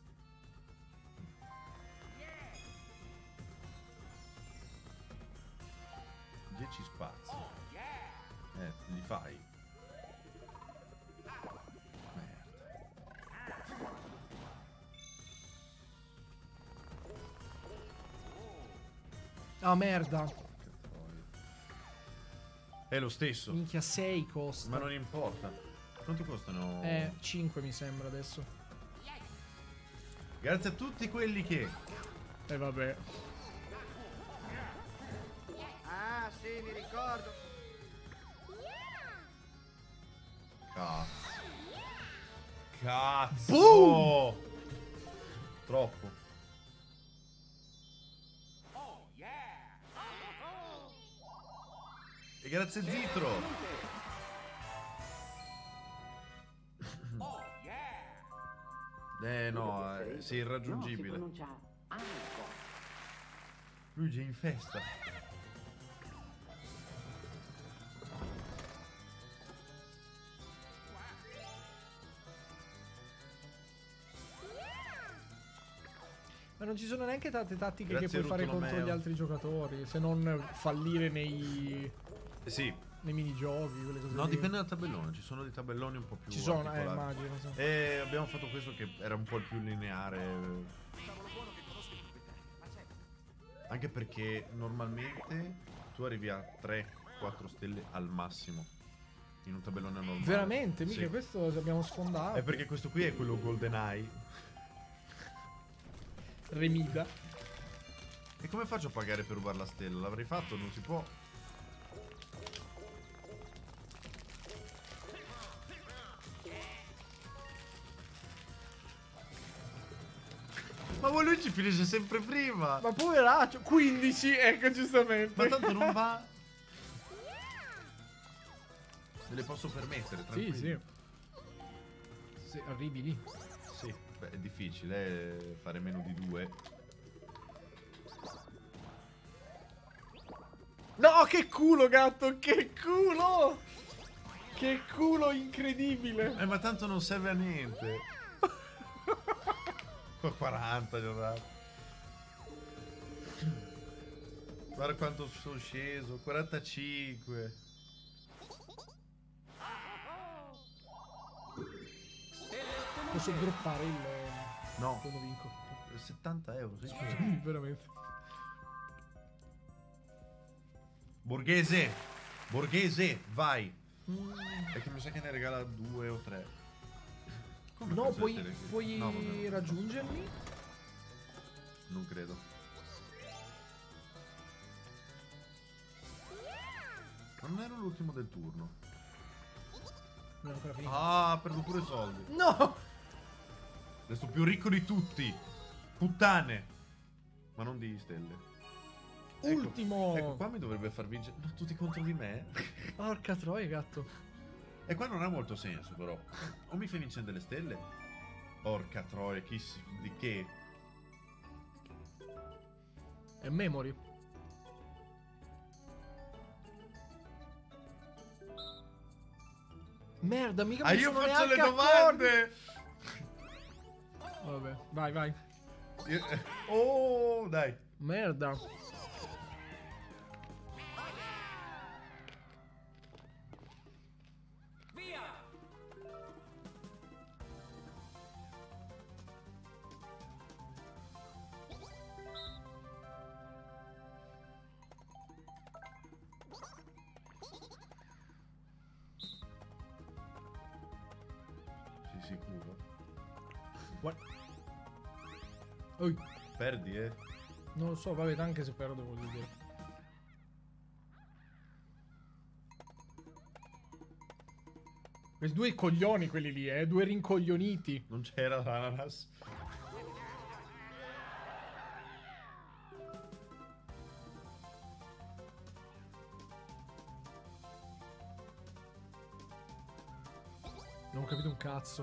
A: dieci spazi. Eh, li fai. Merda.
B: Ah, merda.
A: Che troia. È lo stesso.
B: Minchia, sei costa.
A: Ma non importa. Quanto costano?
B: Eh, cinque mi sembra adesso.
A: Grazie a tutti quelli che...
B: E eh, vabbè.
D: Ah, sì, mi ricordo.
A: Cazzo. Cazzo.
B: Boom!
A: Troppo. E grazie Zitro. Eh no, eh, sei irraggiungibile.
C: No, si pronuncia Anco.
A: Luigi è in festa.
B: Ma non ci sono neanche tante tattiche
A: Grazie,
B: che puoi fare
A: Rutolomeo.
B: contro gli altri giocatori, se non fallire nei,
A: Eh sì.
B: nei minigiochi, quelle cose
A: No,
B: lì.
A: dipende dal tabellone. Ci sono dei tabelloni un po' più
B: Ci sono, eh,
A: articolati.
B: immagino. Sì.
A: E abbiamo fatto questo che era un po' il più lineare. Anche perché normalmente tu arrivi a tre quattro stelle al massimo in un tabellone normale.
B: Veramente? Mica
A: Sì.
B: questo abbiamo sfondato.
A: È perché questo qui è quello GoldenEye.
B: Remida.
A: E come faccio a pagare per rubare la stella? L'avrei fatto, non si può. Ma voi lui ci finisce sempre prima.
B: Ma poveraccio, quindici, ecco giustamente.
A: Ma tanto non va. Me le posso permettere,
B: Sì,
A: tranquillo.
B: sì. Se arrivi lì.
A: Sì, beh, è difficile eh, fare meno di due.
B: No, che culo, gatto, che culo! Che culo incredibile.
A: Eh, ma tanto non serve a niente. Qua quaranta gli ho dato. Guarda quanto sono sceso, quarantacinque.
B: Posso droppare il...
A: No,
B: quando vinco.
A: settanta euro, sì.
B: Scusami, veramente.
A: Borghese, Borghese, vai.
B: Mm.
A: È che mi sa che ne regala due o tre. Come
B: No,
A: penso
B: puoi,
A: di essere qui?
B: puoi
A: No, vabbè, no.
B: raggiungermi?
A: Non credo. Non ero l'ultimo del turno.
B: Non è ancora finito.
A: Ah, ho perso pure soldi.
B: No!
A: Resto più ricco di tutti. Puttane. Ma non di stelle. Ecco,
B: Ultimo!
A: Ecco, qua mi dovrebbe far vincere. Ma tutti contro di me?
B: Porca troia, gatto.
A: E qua non ha molto senso, però. O mi fai vincere delle stelle? Porca troia, chi si... di che?
B: È memory. Merda, mica
A: Ah,
B: mi
A: io
B: sono
A: faccio le
B: neanche
A: domande!
B: accorto. Vabbè, vai, vai.
A: Io- Oh, dai.
B: Merda.
A: Sei sicuro?
B: What? Oi,
A: Perdi, eh?
B: non lo so, vabbè, anche se perdo voglio dire. Questi due coglioni quelli lì, eh, due rincoglioniti.
A: Non c'era l'ananas.
B: Non ho capito un cazzo.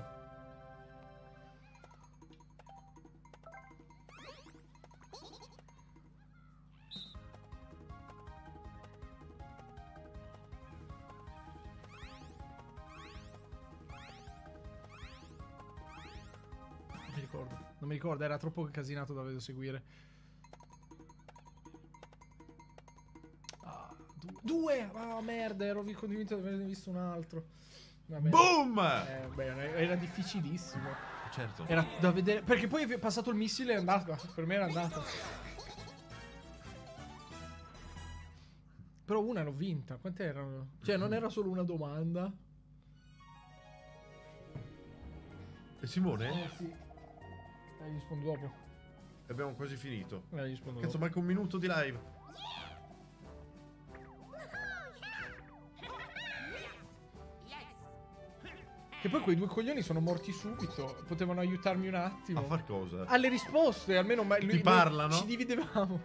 B: Non mi ricordo. Non mi ricordo, era troppo casinato da seguire. Ah, du- due! Ah, merda, ero convinto di averne visto un altro. Vabbè.
A: Boom!
B: Eh, beh, era difficilissimo.
A: Certo.
B: Era da vedere. Perché poi è passato il missile e è andata. Per me era andata. Però una l'ho vinta. Quante erano? Cioè, non era solo una domanda.
A: E Simone?
B: Eh sì. Eh, gli rispondo dopo.
A: Abbiamo quasi finito.
B: Eh, gli rispondo
A: Cazzo,
B: dopo.
A: manca un minuto di live.
B: Che poi quei due coglioni sono morti subito. Potevano aiutarmi un attimo.
A: A far cosa?
B: Alle risposte, almeno ma lui,
A: Ti
B: noi
A: parlano?
B: ci dividevamo.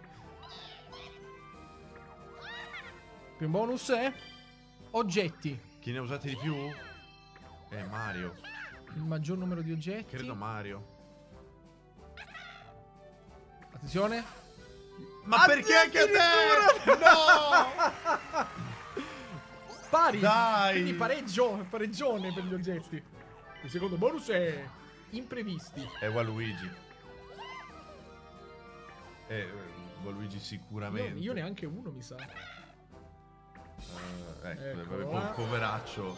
B: Primo bonus è oggetti.
A: Chi ne ha usati di più? Eh, Mario.
B: Il maggior numero di oggetti.
A: Credo Mario.
B: Attenzione.
A: Ma perché anche a te? No!
B: Pari.
A: Dai.
B: Quindi pareggio, pareggione per gli oggetti. Il secondo bonus è imprevisti.
A: È Waluigi. È Waluigi
B: Io,
A: sicuramente.
B: io neanche uno mi sa.
A: Eh, ecco,
B: Ecco
A: vabbè,
B: là.
A: po- poveraccio.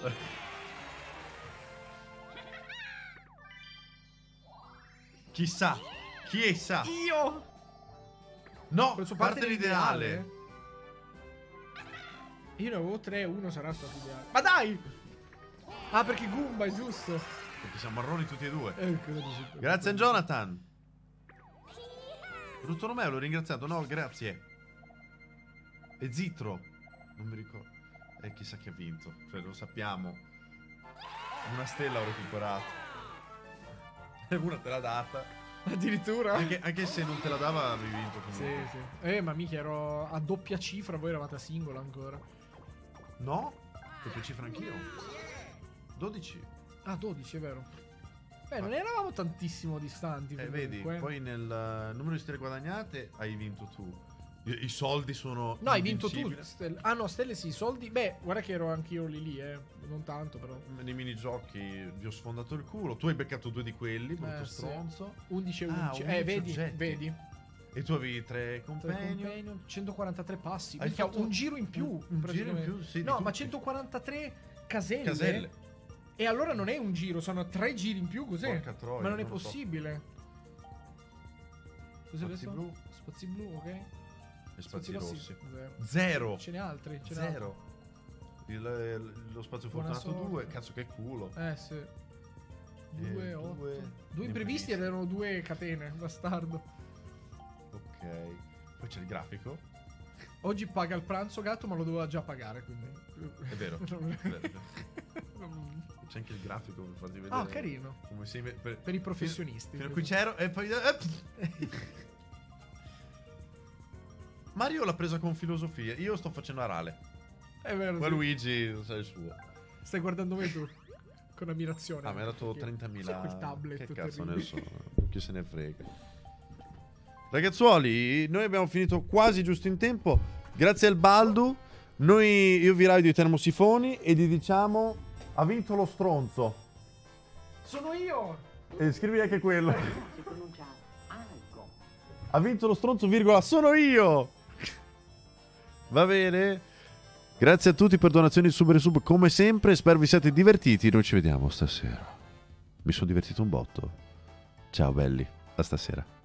A: Chissà. Chi sa?
B: Io!
A: No,
B: Ho preso parte,
A: parte l'ideale.
B: Io ne avevo tre, uno sarà stato ideale. Ma dai! Ah, perché Goomba è giusto.
A: Perché siamo marroni tutti e due.
B: Eh, credo sì.
A: Grazie a Jonathan. Dottor Romeo, l'ho ringraziato. No, grazie. E Zitro. Non mi ricordo. E chissà chi ha vinto. Cioè, lo sappiamo. Una stella ho recuperato. E una te l'ha data.
B: Addirittura?
A: Anche, anche se non te la dava, avevi vinto
B: Sì,
A: comunque.
B: sì. Eh, ma mica ero a doppia cifra, voi eravate a singola ancora.
A: No? Doppia cifra anch'io. dodici.
B: Ah, dodici, è vero. Beh, non eravamo tantissimo distanti.
A: Eh,
B: comunque.
A: vedi, poi nel uh, numero di stelle guadagnate hai vinto tu. I, i soldi sono.
B: No, hai vinto tu.
A: invincibili.
B: Stelle. Ah, no, stelle sì, soldi. Beh, guarda che ero anch'io lì lì, eh. Non tanto, però.
A: Nei minigiochi vi ho sfondato il culo. Tu hai beccato due di quelli, brutto
B: Eh, sì.
A: stronzo.
B: undici e
A: Ah,
B: undici. eh,
A: undici
B: vedi,
A: oggetti.
B: vedi.
A: E tu avevi tre
B: Tre
A: compagni.
B: companion, centoquarantatré passi.
A: Hai
B: Minchia,
A: fatto
B: un giro in più.
A: un- un giro in
B: praticamente.
A: più, sì, di
B: No, ma
A: tutti.
B: centoquarantatré caselle.
A: Caselle.
B: E allora non è un giro, sono tre giri in più così.
A: Porca troia,
B: Ma non è
A: non lo so.
B: possibile. Cos'è
A: Spazi
B: questo?
A: blu.
B: Spazi blu, ok.
A: E spazi rossi.
B: Zero.
A: Zero.
B: Ce n'è altri? Ce n'è
A: Zero. Il- lo spazio
B: Buona
A: fortunato
B: sorte.
A: due. Cazzo, che culo.
B: altri? Eh sì. Due,
A: Eh,
B: otto.
A: due
B: Due imprevisti ed erano due catene, bastardo.
A: Ok. Poi c'è il grafico.
B: Oggi paga il pranzo gatto, ma lo doveva già pagare, quindi.
A: È vero.
B: Non-
A: È vero, è vero.
B: non-
A: C'è anche il grafico per farti vedere.
B: Ah, carino.
A: Come sei. Per,
B: Per i professionisti.
A: Fino a qui c'ero e poi. eh, Mario l'ha presa con filosofia. Io sto facendo arale.
B: È vero.
A: Ma
B: sì.
A: Luigi sa il suo.
B: Stai guardando me tu. Con ammirazione.
A: Ah, mi ha dato
B: Che-
A: trentamila.
B: Cos'è quel tablet?
A: Che cazzo
B: terribile?
A: ne so. Chi se ne frega. Ragazzuoli, noi abbiamo finito quasi giusto in tempo. Grazie al Baldu. Noi, io vi raido i termosifoni e gli diciamo: ha vinto lo stronzo.
B: Sono io!
A: E scrivi anche quello.
C: Si pronuncia algo.
A: Ha vinto lo stronzo, virgola, sono io! Va bene? Grazie a tutti per donazioni sub e sub come sempre. Spero vi siate divertiti. Noi ci vediamo stasera. Mi sono divertito un botto. Ciao belli, a stasera.